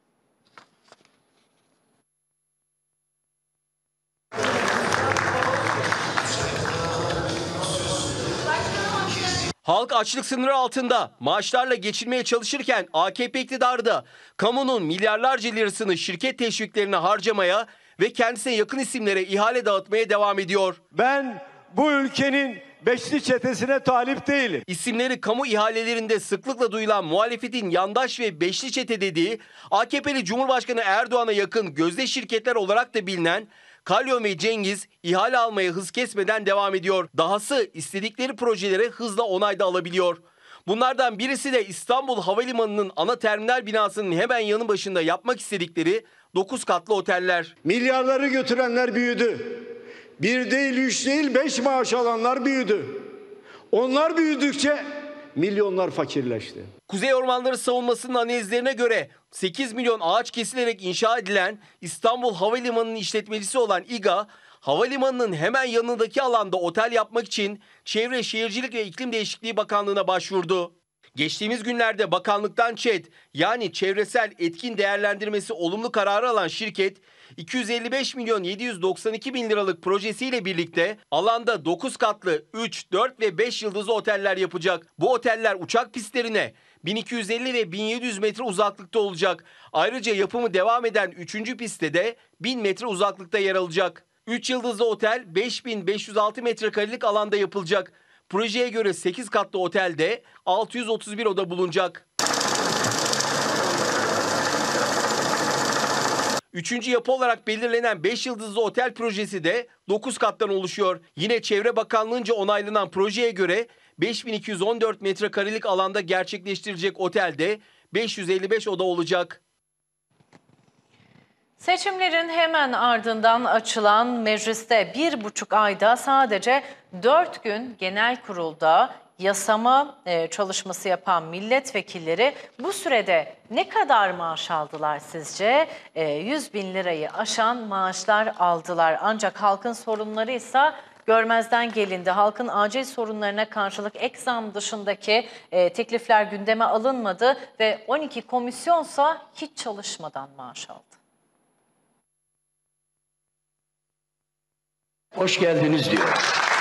Halk açlık sınırı altında maaşlarla geçinmeye çalışırken A K P iktidarı da kamunun milyarlarca lirasını şirket teşviklerine harcamaya ve kendisine yakın isimlere ihale dağıtmaya devam ediyor. Ben bu ülkenin Beşli Çetesi'ne talip değilim. İsimleri kamu ihalelerinde sıklıkla duyulan muhalefetin yandaş ve Beşli Çete dediği A K P'li Cumhurbaşkanı Erdoğan'a yakın gözde şirketler olarak da bilinen Kalyon ve Cengiz ihale almaya hız kesmeden devam ediyor. Dahası istedikleri projelere hızla onay da alabiliyor. Bunlardan birisi de İstanbul Havalimanı'nın ana terminal binasının hemen yanı başında yapmak istedikleri dokuz katlı oteller. Milyarları götürenler büyüdü. Bir değil, üç değil, beş maaş alanlar büyüdü. Onlar büyüdükçe milyonlar fakirleşti. Kuzey Ormanları Savunması'nın analizlerine göre sekiz milyon ağaç kesilerek inşa edilen İstanbul Havalimanı'nın işletmecisi olan İGA, havalimanının hemen yanındaki alanda otel yapmak için Çevre, Şehircilik ve İklim Değişikliği Bakanlığı'na başvurdu. Geçtiğimiz günlerde bakanlıktan ÇED yani çevresel etkin değerlendirmesi olumlu kararı alan şirket iki yüz elli beş milyon yedi yüz doksan iki bin liralık projesiyle birlikte alanda dokuz katlı üç, dört ve beş yıldızlı oteller yapacak. Bu oteller uçak pistlerine bin iki yüz elli ve bin yedi yüz metre uzaklıkta olacak. Ayrıca yapımı devam eden üçüncü pistte de bin metre uzaklıkta yer alacak. üç yıldızlı otel beş bin beş yüz altı metrekarelik alanda yapılacak. Projeye göre sekiz katlı otelde altı yüz otuz bir oda bulunacak. Üçüncü yapı olarak belirlenen beş yıldızlı otel projesi de dokuz kattan oluşuyor. Yine Çevre Bakanlığı'nca onaylanan projeye göre beş bin iki yüz on dört metrekarelik alanda gerçekleştirilecek otelde beş yüz elli beş oda olacak. Seçimlerin hemen ardından açılan mecliste bir buçuk ayda sadece dört gün genel kurulda yasama e, çalışması yapan milletvekilleri bu sürede ne kadar maaş aldılar sizce? E, yüz bin lirayı aşan maaşlar aldılar. Ancak halkın sorunları ise görmezden gelindi. Halkın acil sorunlarına karşılık ek zam dışındaki e, teklifler gündeme alınmadı ve on iki komisyonsa hiç çalışmadan maaş aldı. Hoş geldiniz diyor.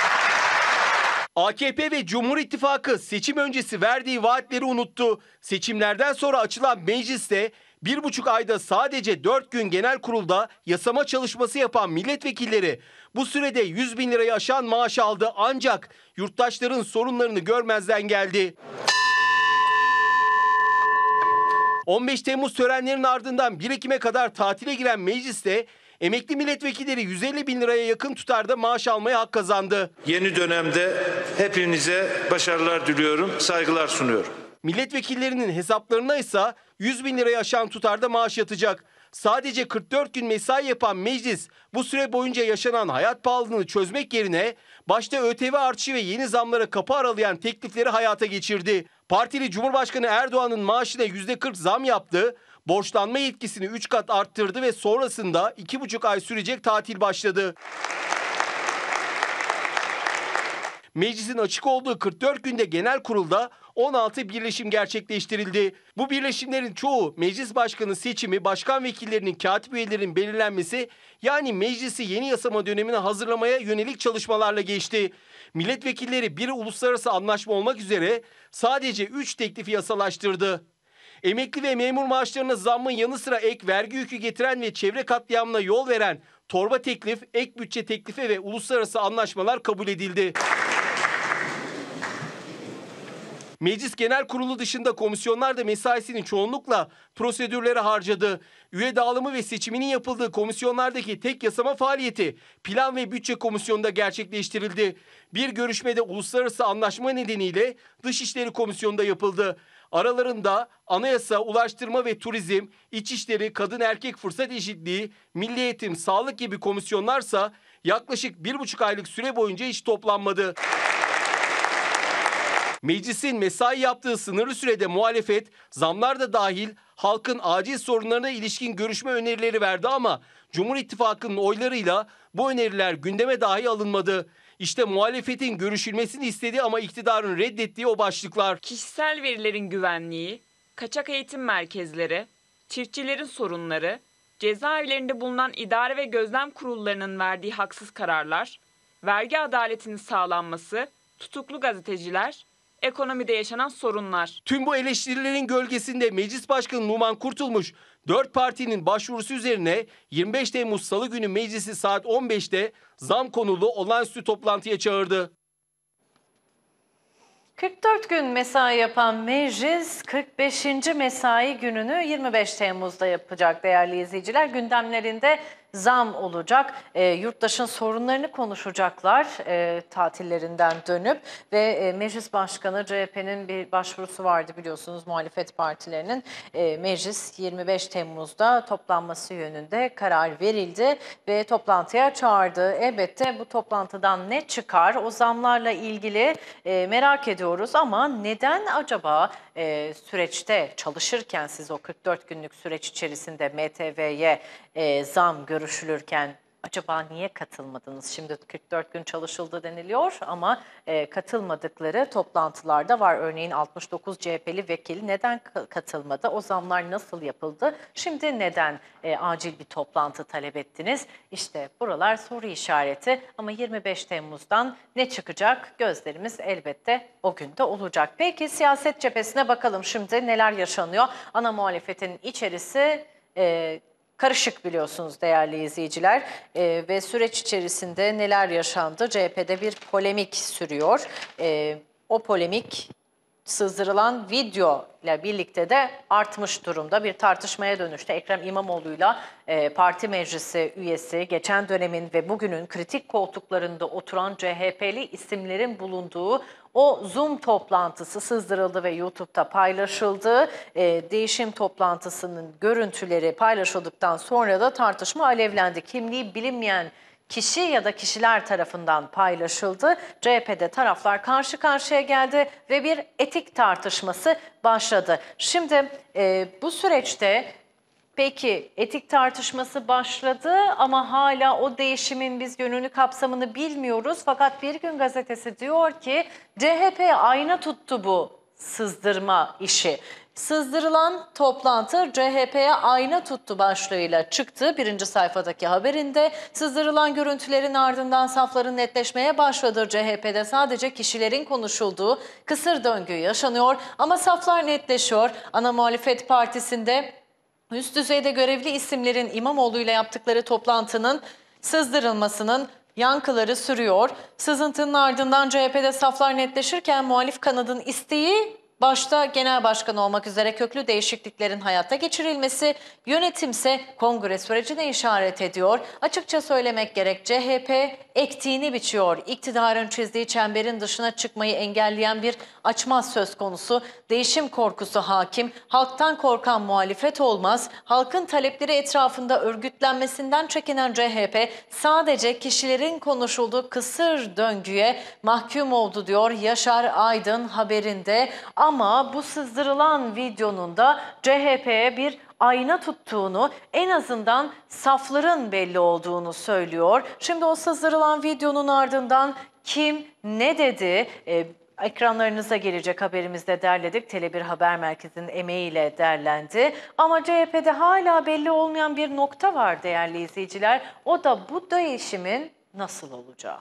A K P ve Cumhur İttifakı seçim öncesi verdiği vaatleri unuttu. Seçimlerden sonra açılan mecliste bir buçuk ayda sadece dört gün genel kurulda yasama çalışması yapan milletvekilleri bu sürede yüz bin lirayı aşan maaş aldı, ancak yurttaşların sorunlarını görmezden geldi. on beş Temmuz törenlerinin ardından bir Ekim'e kadar tatile giren mecliste emekli milletvekilleri yüz elli bin liraya yakın tutarda maaş almaya hak kazandı. Yeni dönemde hepinize başarılar diliyorum, saygılar sunuyorum. Milletvekillerinin hesaplarına ise yüz bin lirayı aşan tutarda maaş yatacak. Sadece kırk dört gün mesai yapan meclis bu süre boyunca yaşanan hayat pahalılığını çözmek yerine başta ÖTV artışı ve yeni zamlara kapı aralayan teklifleri hayata geçirdi. Partili Cumhurbaşkanı Erdoğan'ın maaşına yüzde kırk zam yaptı, borçlanma yetkisini üç kat arttırdı ve sonrasında iki buçuk ay sürecek tatil başladı. Meclisin açık olduğu kırk dört günde genel kurulda on altı birleşim gerçekleştirildi. Bu birleşimlerin çoğu meclis başkanı seçimi, başkan vekillerinin, katip üyelerinin belirlenmesi, yani meclisi yeni yasama dönemine hazırlamaya yönelik çalışmalarla geçti. Milletvekilleri bir uluslararası anlaşma olmak üzere sadece üç teklifi yasalaştırdı. Emekli ve memur maaşlarına zammın yanı sıra ek vergi yükü getiren ve çevre katliamına yol veren torba teklif, ek bütçe teklifi ve uluslararası anlaşmalar kabul edildi. Meclis Genel Kurulu dışında komisyonlar da mesaisini çoğunlukla prosedürlere harcadı. Üye dağılımı ve seçiminin yapıldığı komisyonlardaki tek yasama faaliyeti Plan ve Bütçe Komisyonu'nda gerçekleştirildi. Bir görüşmede uluslararası anlaşma nedeniyle Dışişleri Komisyonu'nda yapıldı. Aralarında Anayasa, Ulaştırma ve Turizm, İçişleri, Kadın Erkek Fırsat Eşitliği, Milli Eğitim, Sağlık gibi komisyonlarsa yaklaşık bir buçuk aylık süre boyunca hiç toplanmadı. Meclisin mesai yaptığı sınırlı sürede muhalefet, zamlar da dahil halkın acil sorunlarına ilişkin görüşme önerileri verdi ama Cumhur İttifakı'nın oylarıyla bu öneriler gündeme dahi alınmadı. İşte muhalefetin görüşülmesini istediği ama iktidarın reddettiği o başlıklar. Kişisel verilerin güvenliği, kaçak eğitim merkezleri, çiftçilerin sorunları, cezaevlerinde bulunan idare ve gözlem kurullarının verdiği haksız kararlar, vergi adaletinin sağlanması, tutuklu gazeteciler, ekonomide yaşanan sorunlar. Tüm bu eleştirilerin gölgesinde Meclis Başkanı Numan Kurtulmuş, dört partinin başvurusu üzerine yirmi beş Temmuz Salı günü meclisi saat on beşte zam konulu olağanüstü toplantıya çağırdı. kırk dört gün mesai yapan meclis kırk beşinci mesai gününü yirmi beş Temmuz'da yapacak değerli izleyiciler. Gündemlerinde zam olacak. E, yurttaşın sorunlarını konuşacaklar e, tatillerinden dönüp ve e, Meclis Başkanı C H P'nin bir başvurusu vardı biliyorsunuz, muhalefet partilerinin. E, meclis yirmi beş Temmuz'da toplanması yönünde karar verildi ve toplantıya çağırdı. Elbette bu toplantıdan ne çıkar? O zamlarla ilgili e, merak ediyoruz ama neden acaba e, süreçte çalışırken siz o kırk dört günlük süreç içerisinde M T V'ye e, zam görüyorsunuz? Görüşülürken acaba niye katılmadınız? Şimdi kırk dört gün çalışıldı deniliyor ama e, katılmadıkları toplantılarda var. Örneğin altmış dokuz C H P'li vekil neden katılmadı? O zamlar nasıl yapıldı? Şimdi neden e, acil bir toplantı talep ettiniz? İşte buralar soru işareti ama yirmi beş Temmuz'dan ne çıkacak? Gözlerimiz elbette o günde olacak. Peki siyaset cephesine bakalım şimdi neler yaşanıyor? Ana muhalefetin içerisi... E, karışık biliyorsunuz değerli izleyiciler. E, ve süreç içerisinde neler yaşandı? C H P'de bir polemik sürüyor. E, o polemik sızdırılan video ile birlikte de artmış durumda, bir tartışmaya dönüştü. Ekrem İmamoğlu'yla e, parti meclisi üyesi, geçen dönemin ve bugünün kritik koltuklarında oturan C H P'li isimlerin bulunduğu o Zoom toplantısı sızdırıldı ve YouTube'da paylaşıldı. E, değişim toplantısının görüntüleri paylaşıldıktan sonra da tartışma alevlendi. Kimliği bilinmeyen kişi ya da kişiler tarafından paylaşıldı. C H P'de taraflar karşı karşıya geldi ve bir etik tartışması başladı. Şimdi e, bu süreçte peki etik tartışması başladı ama hala o değişimin biz yönünü kapsamını bilmiyoruz. Fakat Bir Gün Gazetesi diyor ki C H P ayna tuttu bu sızdırma işi. Sızdırılan toplantı C H P'ye ayna tuttu başlığıyla çıktı. Birinci sayfadaki haberinde sızdırılan görüntülerin ardından safların netleşmeye başladı. C H P'de sadece kişilerin konuşulduğu kısır döngü yaşanıyor ama saflar netleşiyor. Ana muhalefet partisinde üst düzeyde görevli isimlerin İmamoğlu ile yaptıkları toplantının sızdırılmasının yankıları sürüyor. Sızıntının ardından C H P'de saflar netleşirken muhalif kanadın isteği başta genel başkan olmak üzere köklü değişikliklerin hayata geçirilmesi, yönetimse kongre sürecine işaret ediyor. Açıkça söylemek gerek C H P ektiğini biçiyor. İktidarın çizdiği çemberin dışına çıkmayı engelleyen bir açmaz söz konusu. Değişim korkusu hakim. Halktan korkan muhalefet olmaz. Halkın talepleri etrafında örgütlenmesinden çekinen C H P sadece kişilerin konuşulduğu kısır döngüye mahkum oldu diyor Yaşar Aydın haberinde. Ama bu sızdırılan videonun da C H P'ye bir ayna tuttuğunu, en azından safların belli olduğunu söylüyor. Şimdi o sızdırılan videonun ardından kim ne dedi? Ee, ekranlarınıza gelecek, haberimizde derledik. Tele bir Haber Merkezi'nin emeğiyle derlendi. Ama C H P'de hala belli olmayan bir nokta var değerli izleyiciler. O da bu değişimin nasıl olacağı.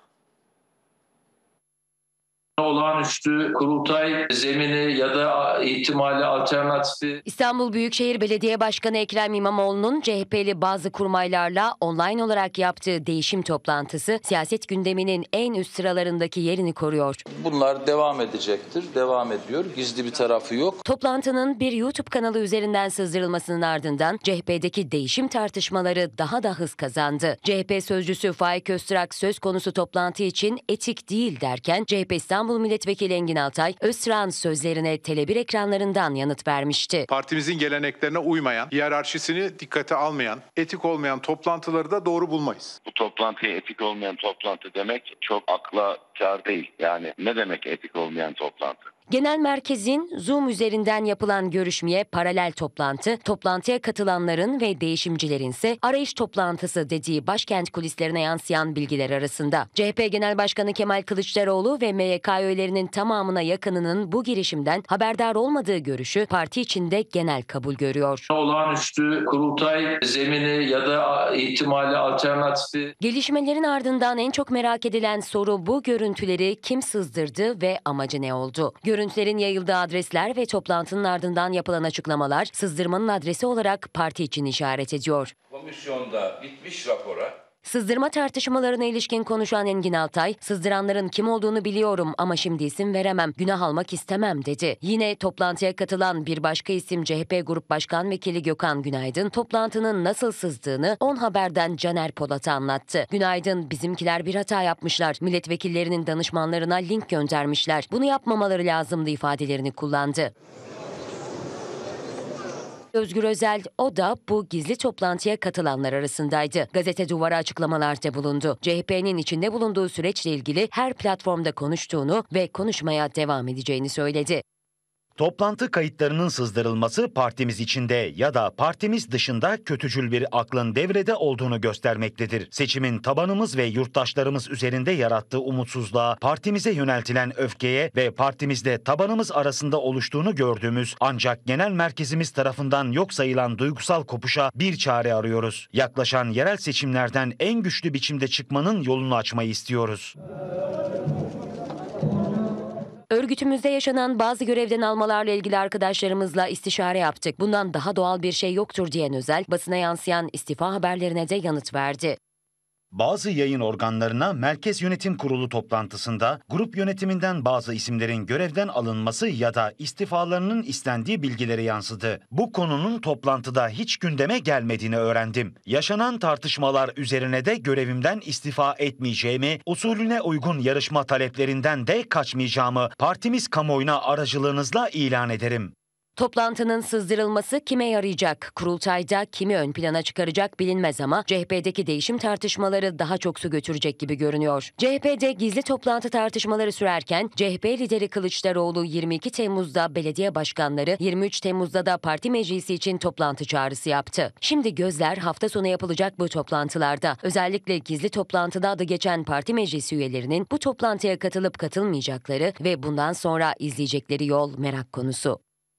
Olağanüstü kurultay zemini ya da ihtimali alternatifi. İstanbul Büyükşehir Belediye Başkanı Ekrem İmamoğlu'nun C H P'li bazı kurmaylarla online olarak yaptığı değişim toplantısı siyaset gündeminin en üst sıralarındaki yerini koruyor. Bunlar devam edecektir, devam ediyor. Gizli bir tarafı yok. Toplantının bir YouTube kanalı üzerinden sızdırılmasının ardından C H P'deki değişim tartışmaları daha da hız kazandı. C H P sözcüsü Faik Öztürk söz konusu toplantı için etik değil derken C H P İstanbul Milletvekili Engin Altay, Öztürk'ün sözlerine Tele bir ekranlarından yanıt vermişti. Partimizin geleneklerine uymayan, hiyerarşisini dikkate almayan, etik olmayan toplantıları da doğru bulmayız. Bu toplantıya etik olmayan toplantı demek çok akla kâr değil. Yani ne demek etik olmayan toplantı? Genel merkezin Zoom üzerinden yapılan görüşmeye paralel toplantı, toplantıya katılanların ve değişimcilerin ise arayış toplantısı dediği başkent kulislerine yansıyan bilgiler arasında. C H P Genel Başkanı Kemal Kılıçdaroğlu ve M Y K üyelerinin tamamına yakınının bu girişimden haberdar olmadığı görüşü parti içinde genel kabul görüyor. Olağanüstü kurultay zemini ya da ihtimali alternatifi. Gelişmelerin ardından en çok merak edilen soru bu görüntüleri kim sızdırdı ve amacı ne oldu? Görüntülerin yayıldığı adresler ve toplantının ardından yapılan açıklamalar sızdırmanın adresi olarak parti için işaret ediyor. Komisyonda bitmiş rapora. Sızdırma tartışmalarına ilişkin konuşan Engin Altay, sızdıranların kim olduğunu biliyorum ama şimdi isim veremem, günah almak istemem dedi. Yine toplantıya katılan bir başka isim C H P Grup Başkan Vekili Gökhan Günaydın, toplantının nasıl sızdığını On Haber'den Caner Polat'a anlattı. Günaydın, bizimkiler bir hata yapmışlar, milletvekillerinin danışmanlarına link göndermişler, bunu yapmamaları lazımdı ifadelerini kullandı. Özgür Özel, o da bu gizli toplantıya katılanlar arasındaydı. Gazete Duvar'a açıklamalarda bulundu. C H P'nin içinde bulunduğu süreçle ilgili her platformda konuştuğunu ve konuşmaya devam edeceğini söyledi. Toplantı kayıtlarının sızdırılması partimiz içinde ya da partimiz dışında kötücül bir aklın devrede olduğunu göstermektedir. Seçimin tabanımız ve yurttaşlarımız üzerinde yarattığı umutsuzluğa, partimize yöneltilen öfkeye ve partimizde tabanımız arasında oluştuğunu gördüğümüz ancak genel merkezimiz tarafından yok sayılan duygusal kopuşa bir çare arıyoruz. Yaklaşan yerel seçimlerden en güçlü biçimde çıkmanın yolunu açmayı istiyoruz. Örgütümüzde yaşanan bazı görevden almalarla ilgili arkadaşlarımızla istişare yaptık. Bundan daha doğal bir şey yoktur diyen Özel, basına yansıyan istifa haberlerine de yanıt verdi. Bazı yayın organlarına Merkez Yönetim Kurulu toplantısında grup yönetiminden bazı isimlerin görevden alınması ya da istifalarının istendiği bilgileri yansıdı. Bu konunun toplantıda hiç gündeme gelmediğini öğrendim. Yaşanan tartışmalar üzerine de görevimden istifa etmeyeceğimi, usulüne uygun yarışma taleplerinden de kaçmayacağımı partimiz kamuoyuna aracılığınızla ilan ederim. Toplantının sızdırılması kime yarayacak? Kurultayda kimi ön plana çıkaracak bilinmez ama C H P'deki değişim tartışmaları daha çok su götürecek gibi görünüyor. C H P'de gizli toplantı tartışmaları sürerken C H P lideri Kılıçdaroğlu yirmi iki Temmuz'da belediye başkanları, yirmi üç Temmuz'da da parti meclisi için toplantı çağrısı yaptı. Şimdi gözler hafta sonu yapılacak bu toplantılarda. Özellikle gizli toplantıda adı geçen parti meclisi üyelerinin bu toplantıya katılıp katılmayacakları ve bundan sonra izleyecekleri yol merak konusu.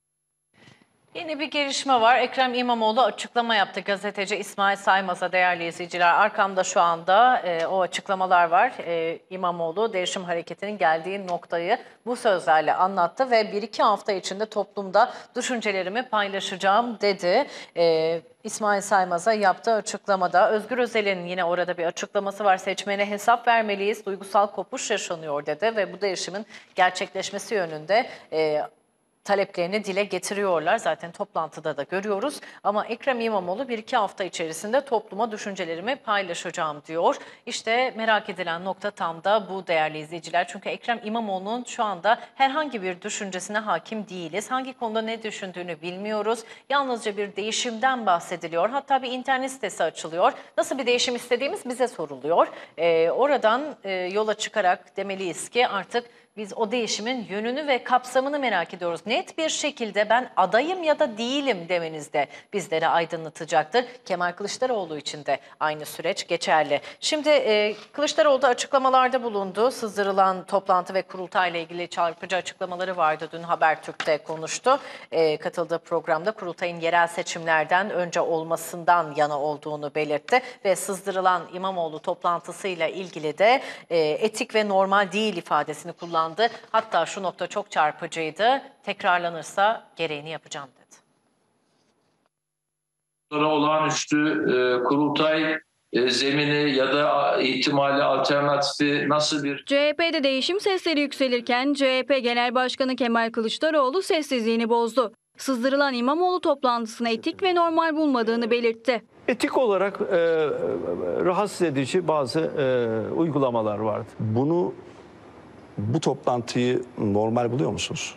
Yeni bir gelişme var. Ekrem İmamoğlu açıklama yaptı. Gazeteci İsmail Saymaz'a değerli izleyiciler. Arkamda şu anda e, o açıklamalar var. E, İmamoğlu Değişim Hareketi'nin geldiği noktayı bu sözlerle anlattı ve bir iki hafta içinde toplumda düşüncelerimi paylaşacağım dedi. E, İsmail Saymaz'a yaptığı açıklamada Özgür Özel'in yine orada bir açıklaması var. Seçmene hesap vermeliyiz. Duygusal kopuş yaşanıyor dedi ve bu değişimin gerçekleşmesi yönünde e, taleplerini dile getiriyorlar. Zaten toplantıda da görüyoruz. Ama Ekrem İmamoğlu bir iki hafta içerisinde topluma düşüncelerimi paylaşacağım diyor. İşte merak edilen nokta tam da bu değerli izleyiciler. Çünkü Ekrem İmamoğlu'nun şu anda herhangi bir düşüncesine hakim değiliz. Hangi konuda ne düşündüğünü bilmiyoruz. Yalnızca bir değişimden bahsediliyor. Hatta bir internet sitesi açılıyor. Nasıl bir değişim istediğimiz bize soruluyor. Ee, oradan e, yola çıkarak demeliyiz ki artık biz o değişimin yönünü ve kapsamını merak ediyoruz. Net bir şekilde ben adayım ya da değilim demeniz de bizleri aydınlatacaktır. Kemal Kılıçdaroğlu için de aynı süreç geçerli. Şimdi e, Kılıçdaroğlu da açıklamalarda bulundu. Sızdırılan toplantı ve kurultayla ilgili çarpıcı açıklamaları vardı. Dün Habertürk'te konuştu. E, katıldığı programda kurultayın yerel seçimlerden önce olmasından yana olduğunu belirtti. Ve sızdırılan İmamoğlu toplantısıyla ilgili de e, etik ve normal değil ifadesini kullandı. Hatta şu nokta çok çarpıcıydı. Tekrarlanırsa gereğini yapacağım dedi. Sonra olağanüstü e, kurultay e, zemini ya da ihtimali alternatifi nasıl bir... C H P'de değişim sesleri yükselirken C H P Genel Başkanı Kemal Kılıçdaroğlu sessizliğini bozdu. Sızdırılan İmamoğlu toplantısını etik ve normal bulmadığını belirtti. Etik olarak e, rahatsız edici bazı e, uygulamalar vardı. Bunu Bu toplantıyı normal buluyor musunuz?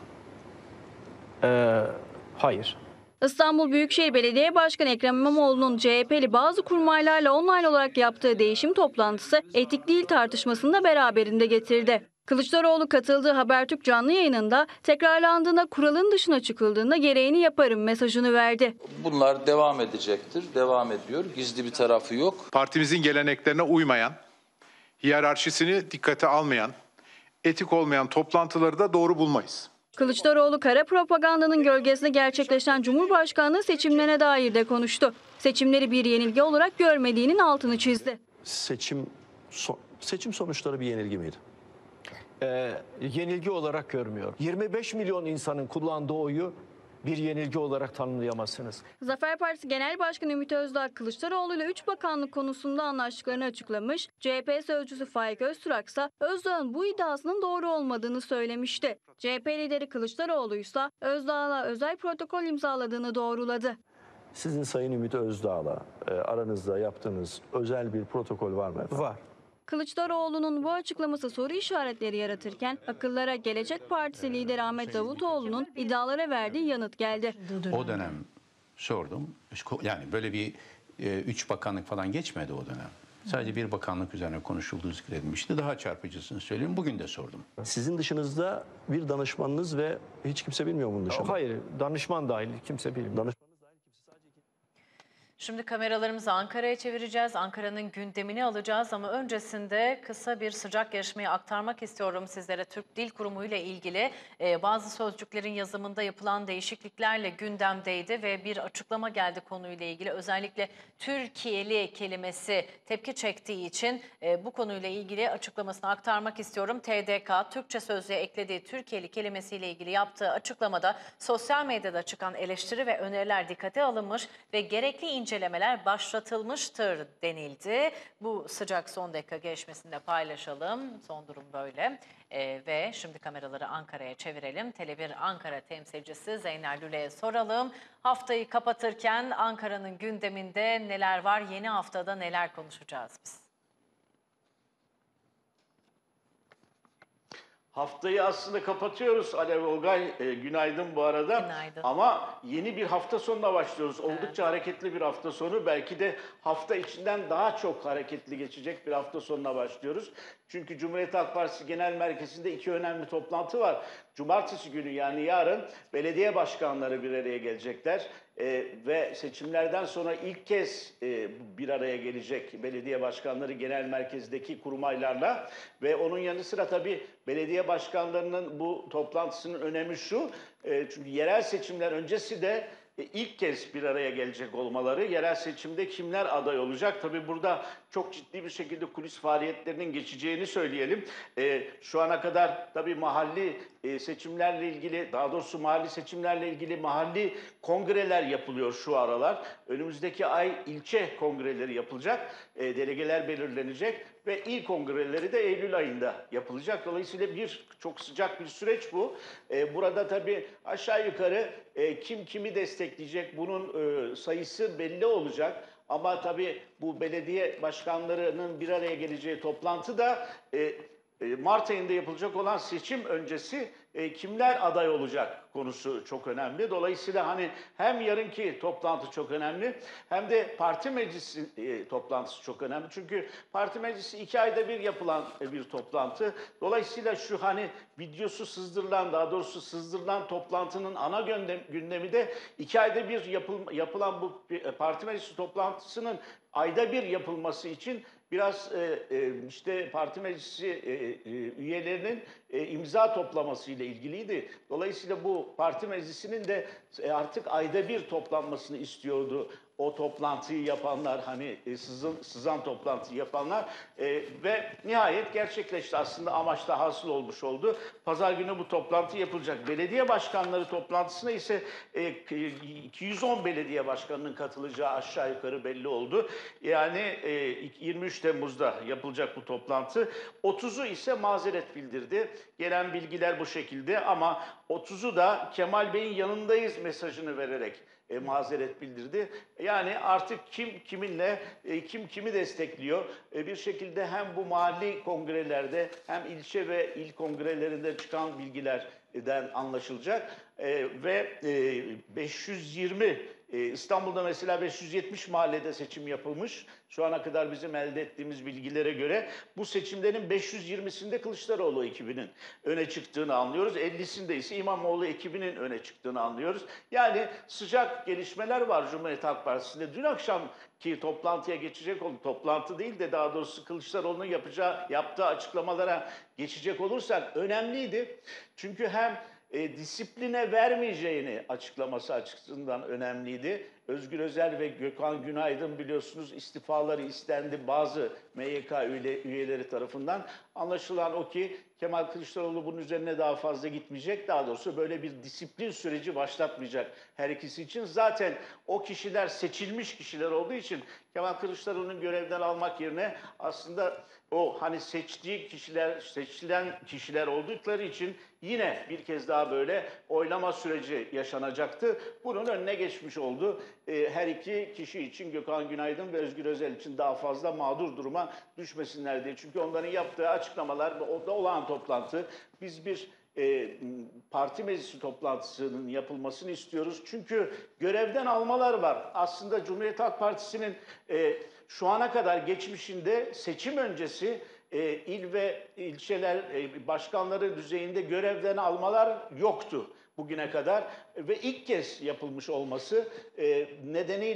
Ee, hayır. İstanbul Büyükşehir Belediye Başkanı Ekrem İmamoğlu'nun C H P'li bazı kurmaylarla online olarak yaptığı değişim toplantısı etik değil tartışmasını da beraberinde getirdi. Kılıçdaroğlu katıldığı Habertürk canlı yayınında tekrarlandığında kuralın dışına çıkıldığında gereğini yaparım mesajını verdi. Bunlar devam edecektir, devam ediyor. Gizli bir tarafı yok. Partimizin geleneklerine uymayan, hiyerarşisini dikkate almayan, etik olmayan toplantıları da doğru bulmayız. Kılıçdaroğlu kara propagandanın gölgesinde gerçekleşen Cumhurbaşkanlığı seçimlerine dair de konuştu. Seçimleri bir yenilgi olarak görmediğinin altını çizdi. Seçim so seçim sonuçları bir yenilgi miydi? Ee, yenilgi olarak görmüyorum. yirmi beş milyon insanın kullandığı oyu bir yenilgi olarak tanımlayamazsınız. Zafer Partisi Genel Başkanı Ümit Özdağ, Kılıçdaroğlu ile üç bakanlık konusunda anlaştıklarını açıklamış. C H P sözcüsü Faik Öztürk ise Özdağ'ın bu iddiasının doğru olmadığını söylemişti. C H P lideri Kılıçdaroğlu ise Özdağ'la özel protokol imzaladığını doğruladı. Sizin Sayın Ümit Özdağ'la e, aranızda yaptığınız özel bir protokol var mı efendim? Var. Kılıçdaroğlu'nun bu açıklaması soru işaretleri yaratırken akıllara Gelecek Partisi lideri Ahmet Davutoğlu'nun iddialara verdiği yanıt geldi. O dönem sordum. Yani böyle bir e, üç bakanlık falan geçmedi o dönem. Sadece bir bakanlık üzerine konuşulduğu zikredilmişti. Daha çarpıcısını söyleyeyim. Bugün de sordum. Sizin dışınızda bir danışmanınız ve hiç kimse bilmiyor bunun dışında. Hayır, danışman dahil kimse bilmiyor. Danışman Şimdi kameralarımızı Ankara'ya çevireceğiz. Ankara'nın gündemini alacağız ama öncesinde kısa bir sıcak gelişmeyi aktarmak istiyorum sizlere. Türk Dil Kurumu ile ilgili e, bazı sözcüklerin yazımında yapılan değişikliklerle gündemdeydi ve bir açıklama geldi konuyla ilgili. Özellikle Türkiye'li kelimesi tepki çektiği için e, bu konuyla ilgili açıklamasını aktarmak istiyorum. T D K, Türkçe sözlüğe eklediği Türkiye'li kelimesiyle ilgili yaptığı açıklamada sosyal medyada çıkan eleştiri ve öneriler dikkate alınmış ve gerekli incelemeler başlatılmıştır denildi. Bu sıcak son dakika gelişmesini de paylaşalım. Son durum böyle. Ee, ve şimdi kameraları Ankara'ya çevirelim. Tele bir Ankara temsilcisi Zeynel Lüle'ye soralım. Haftayı kapatırken Ankara'nın gündeminde neler var? Yeni haftada neler konuşacağız biz? Haftayı aslında kapatıyoruz Alev Olgay. E, günaydın bu arada. Günaydın. Ama yeni bir hafta sonuna başlıyoruz. Oldukça evet. hareketli bir hafta sonu. Belki de hafta içinden daha çok hareketli geçecek bir hafta sonuna başlıyoruz. Çünkü Cumhuriyet Halk Partisi Genel Merkezi'nde iki önemli toplantı var. Cumartesi günü yani yarın belediye başkanları bir araya gelecekler. Ee, ve seçimlerden sonra ilk kez e, bir araya gelecek belediye başkanları genel merkezdeki kurmaylarla ve onun yanı sıra tabii belediye başkanlarının bu toplantısının önemi şu, e, çünkü yerel seçimler öncesi de e, ilk kez bir araya gelecek olmaları, yerel seçimde kimler aday olacak? Tabii burada çok ciddi bir şekilde kulis faaliyetlerinin geçeceğini söyleyelim. E, şu ana kadar tabii mahalli e, seçimlerle ilgili, daha doğrusu mahalli seçimlerle ilgili mahalli kongreler yapılıyor şu aralar. Önümüzdeki ay ilçe kongreleri yapılacak, e, delegeler belirlenecek ve il kongreleri de Eylül ayında yapılacak. Dolayısıyla bir çok sıcak bir süreç bu. E, burada tabii aşağı yukarı e, kim kimi destekleyecek, bunun e, sayısı belli olacak. Ama tabii bu belediye başkanlarının bir araya geleceği toplantı da e, Mart ayında yapılacak olan seçim öncesi e, kimler aday olacak konusu çok önemli. Dolayısıyla hani hem yarınki toplantı çok önemli hem de parti meclisi e, toplantısı çok önemli. Çünkü parti meclisi iki ayda bir yapılan e, bir toplantı. Dolayısıyla şu hani videosu sızdırılan, daha doğrusu sızdırılan toplantının ana gündem, gündemi de iki ayda bir yapıl, yapılan bu e, parti meclisi toplantısının ayda bir yapılması için biraz e, e, işte parti meclisi e, e, üyelerinin e, imza toplaması ile ilgiliydi. Dolayısıyla bu parti meclisinin de e, artık ayda bir toplanmasını istiyordu. O toplantıyı yapanlar, hani e, sızın, sızan toplantıyı yapanlar e, ve nihayet gerçekleşti. Aslında amaç da hasıl olmuş oldu. Pazar günü bu toplantı yapılacak. Belediye başkanları toplantısına ise e, iki yüz on belediye başkanının katılacağı aşağı yukarı belli oldu. Yani e, yirmi üç Temmuz'da yapılacak bu toplantı. otuzu ise mazeret bildirdi. Gelen bilgiler bu şekilde ama otuzu da Kemal Bey'in yanındayız mesajını vererek E, mazeret bildirdi. Yani artık kim kiminle, e, kim kimi destekliyor. E, bir şekilde hem bu mahalli kongrelerde hem ilçe ve il kongrelerinde çıkan bilgilerden anlaşılacak. E, ve e, beş yüz yirmi e, İstanbul'da mesela beş yüz yetmiş mahallede seçim yapılmış. Şu ana kadar bizim elde ettiğimiz bilgilere göre bu seçimlerin beş yüz yirmisinde Kılıçdaroğlu ekibinin öne çıktığını anlıyoruz. ellisinde ise İmamoğlu ekibinin öne çıktığını anlıyoruz. Yani sıcak gelişmeler var Cumhuriyet Halk Partisi'nde. Dün akşamki toplantıya geçecek oldu. Toplantı değil de daha doğrusu Kılıçdaroğlu'nun yapacağı, yaptığı açıklamalara geçecek olursak önemliydi. Çünkü hem E, disipline vermeyeceğini açıklaması açısından önemliydi. Özgür Özel ve Gökhan Günaydın biliyorsunuz istifaları istendi bazı M Y K üyeleri tarafından. Anlaşılan o ki Kemal Kılıçdaroğlu bunun üzerine daha fazla gitmeyecek. Daha doğrusu böyle bir disiplin süreci başlatmayacak her ikisi için. Zaten o kişiler seçilmiş kişiler olduğu için Kemal Kılıçdaroğlu'nun görevden almak yerine aslında o hani seçtiği kişiler, seçilen kişiler oldukları için yine bir kez daha böyle oylama süreci yaşanacaktı. Bunun önüne geçmiş oldu. Ee, her iki kişi için Gökhan Günaydın ve Özgür Özel için daha fazla mağdur duruma düşmesinler diye. Çünkü onların yaptığı açıklamalar, o da olağan toplantı. Biz bir e, parti meclisi toplantısının yapılmasını istiyoruz. Çünkü görevden almalar var. Aslında Cumhuriyet Halk Partisi'nin e, şu ana kadar geçmişinde seçim öncesi e, il ve ilçeler e, başkanları düzeyinde görevden almalar yoktu bugüne kadar ve ilk kez yapılmış olması e, nedeniyle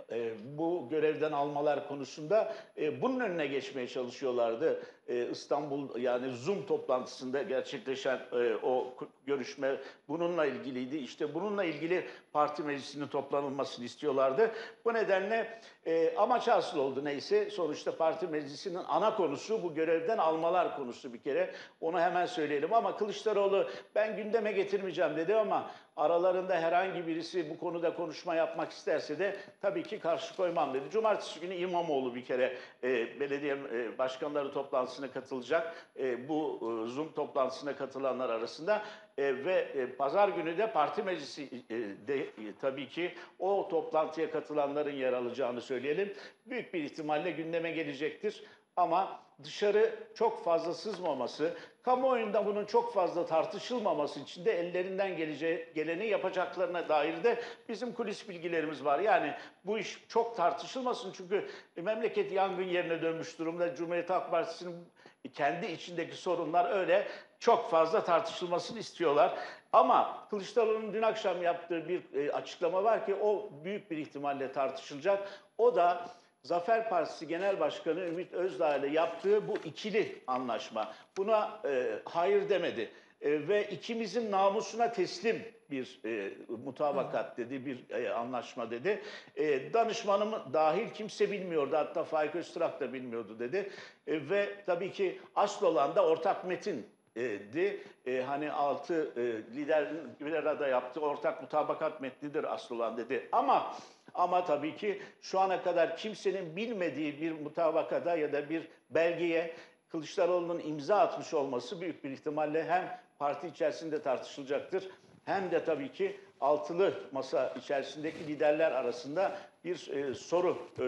e, bu görevden almalar konusunda e, bunun önüne geçmeye çalışıyorlardı. E, İstanbul yani Zoom toplantısında gerçekleşen e, o görüşme bununla ilgiliydi. İşte bununla ilgili parti meclisinin toplanılmasını istiyorlardı. Bu nedenle e, amaç hasıl oldu neyse. Sonuçta parti meclisinin ana konusu bu görevden almalar konusu bir kere. Onu hemen söyleyelim ama Kılıçdaroğlu ben gündeme getirmeyeceğim dedi ama aralarında herhangi birisi bu konuda konuşma yapmak isterse de tabii ki karşı koymam dedi. Cumartesi günü İmamoğlu bir kere e, belediye e, başkanları toplantısına katılacak. E, bu e, Zoom toplantısına katılanlar arasında e, ve e, pazar günü de parti meclisi e, de e, tabii ki o toplantıya katılanların yer alacağını söyleyelim. Büyük bir ihtimalle gündeme gelecektir. Ama dışarı çok fazla sızmaması, kamuoyunda bunun çok fazla tartışılmaması için de ellerinden geleceği, geleni yapacaklarına dair de bizim kulis bilgilerimiz var. Yani bu iş çok tartışılmasın çünkü memleket yangın yerine dönmüş durumda. Cumhuriyet Halk Partisi'nin kendi içindeki sorunlar öyle çok fazla tartışılmasını istiyorlar. Ama Kılıçdaroğlu'nun dün akşam yaptığı bir açıklama var ki o büyük bir ihtimalle tartışılacak. O da Zafer Partisi Genel Başkanı Ümit Özdağ ile yaptığı bu ikili anlaşma. Buna e, hayır demedi. E, ve ikimizin namusuna teslim bir e, mutabakat dedi, bir e, anlaşma dedi. E, danışmanım dahil kimse bilmiyordu, hatta Faik Öztürk da bilmiyordu dedi. E, ve tabii ki asıl olan da ortak metin. Di. E, hani altı e, liderin bir arada yaptığı ortak mutabakat metnidir asıl olan dedi. Ama ama tabii ki şu ana kadar kimsenin bilmediği bir mutabakada ya da bir belgeye Kılıçdaroğlu'nun imza atmış olması büyük bir ihtimalle hem parti içerisinde tartışılacaktır hem de tabii ki altılı masa içerisindeki liderler arasında bir e, soru e,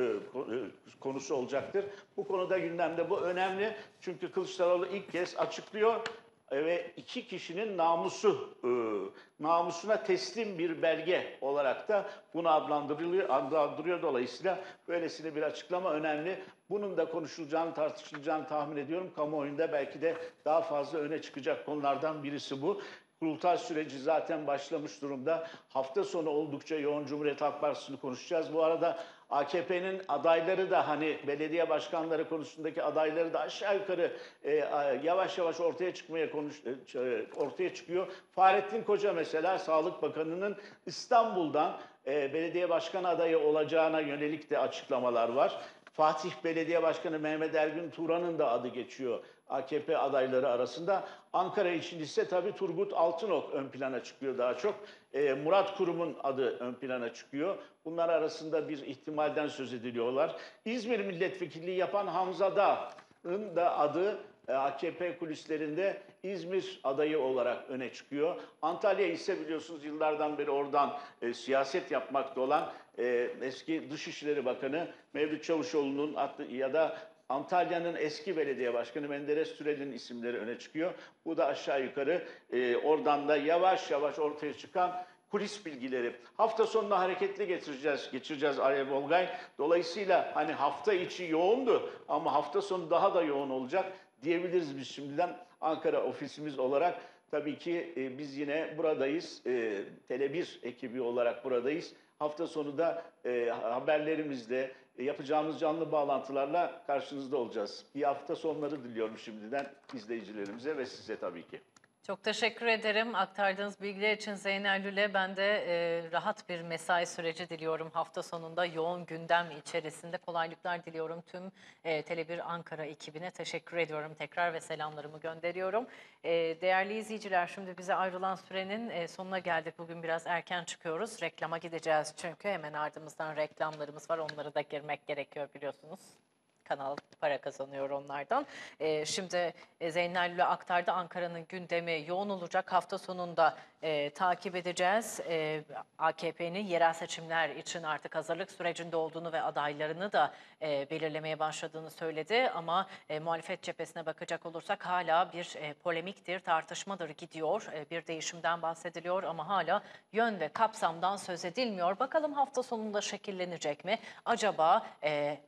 konusu olacaktır. Bu konuda gündemde bu önemli. Çünkü Kılıçdaroğlu ilk kez açıklıyor ve iki kişinin namusu, e, namusuna teslim bir belge olarak da bunu adlandırılıyor, adlandırıyor. Dolayısıyla böylesine bir açıklama önemli. Bunun da konuşulacağını, tartışılacağını tahmin ediyorum. Kamuoyunda belki de daha fazla öne çıkacak konulardan birisi bu. Kurultay süreci zaten başlamış durumda. Hafta sonu oldukça yoğun Cumhuriyet Halk Partisi'ni konuşacağız. Bu arada A K P'nin adayları da hani belediye başkanları konusundaki adayları da aşağı yukarı e, yavaş yavaş ortaya çıkmaya konuş, e, ortaya çıkıyor. Fahrettin Koca mesela Sağlık Bakanı'nın İstanbul'dan e, belediye başkan adayı olacağına yönelik de açıklamalar var. Fatih Belediye Başkanı Mehmet Ergün Turan'ın da adı geçiyor A K P adayları arasında. Ankara için ise tabii Turgut Altınok ön plana çıkıyor daha çok. E, Murat Kurum'un adı ön plana çıkıyor. Bunlar arasında bir ihtimalden söz ediliyorlar. İzmir milletvekilliği yapan Hamza Dağ'ın da adı e, A K P kulislerinde İzmir adayı olarak öne çıkıyor. Antalya ise biliyorsunuz yıllardan beri oradan e, siyaset yapmakta olan e, eski Dışişleri Bakanı Mevlüt Çavuşoğlu'nun ya da Antalya'nın eski belediye başkanı Menderes Türel'in isimleri öne çıkıyor. Bu da aşağı yukarı e, oradan da yavaş yavaş ortaya çıkan kulis bilgileri. Hafta sonuna hareketli getireceğiz, geçireceğiz Alev Olgay. Dolayısıyla hani hafta içi yoğundu ama hafta sonu daha da yoğun olacak diyebiliriz biz şimdiden Ankara ofisimiz olarak. Tabii ki e, biz yine buradayız. E, Tele bir ekibi olarak buradayız. Hafta sonu da e, haberlerimizle, e, yapacağımız canlı bağlantılarla karşınızda olacağız. İyi hafta sonları diliyorum şimdiden izleyicilerimize ve size tabii ki. Çok teşekkür ederim aktardığınız bilgiler için Zeynel Lüle. Ben de e, rahat bir mesai süreci diliyorum hafta sonunda. Yoğun gündem içerisinde kolaylıklar diliyorum tüm e, Tele bir Ankara ekibine. Teşekkür ediyorum tekrar ve selamlarımı gönderiyorum. E, değerli izleyiciler, şimdi bize ayrılan sürenin e, sonuna geldik. Bugün biraz erken çıkıyoruz. Reklama gideceğiz çünkü hemen ardımızdan reklamlarımız var. Onları da girmek gerekiyor biliyorsunuz. Kanal para kazanıyor onlardan. Ee, şimdi e, Zeynel Lüle aktardı. Ankara'nın gündemi yoğun olacak. Hafta sonunda e, takip edeceğiz. E, A K P'nin yerel seçimler için artık hazırlık sürecinde olduğunu ve adaylarını da e, belirlemeye başladığını söyledi. Ama e, muhalefet cephesine bakacak olursak hala bir e, polemiktir, tartışmadır gidiyor. E, bir değişimden bahsediliyor ama hala yön ve kapsamdan söz edilmiyor. Bakalım hafta sonunda şekillenecek mi? Acaba... E,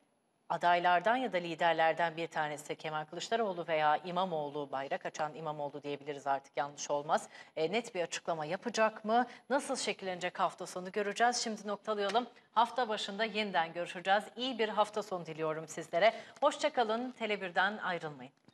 adaylardan ya da liderlerden bir tanesi Kemal Kılıçdaroğlu veya İmamoğlu, bayrak açan İmamoğlu diyebiliriz artık, yanlış olmaz. E, net bir açıklama yapacak mı? Nasıl şekillenecek hafta sonu göreceğiz. Şimdi noktalayalım. Hafta başında yeniden görüşeceğiz. İyi bir hafta sonu diliyorum sizlere. Hoşça kalın. Tele birden ayrılmayın.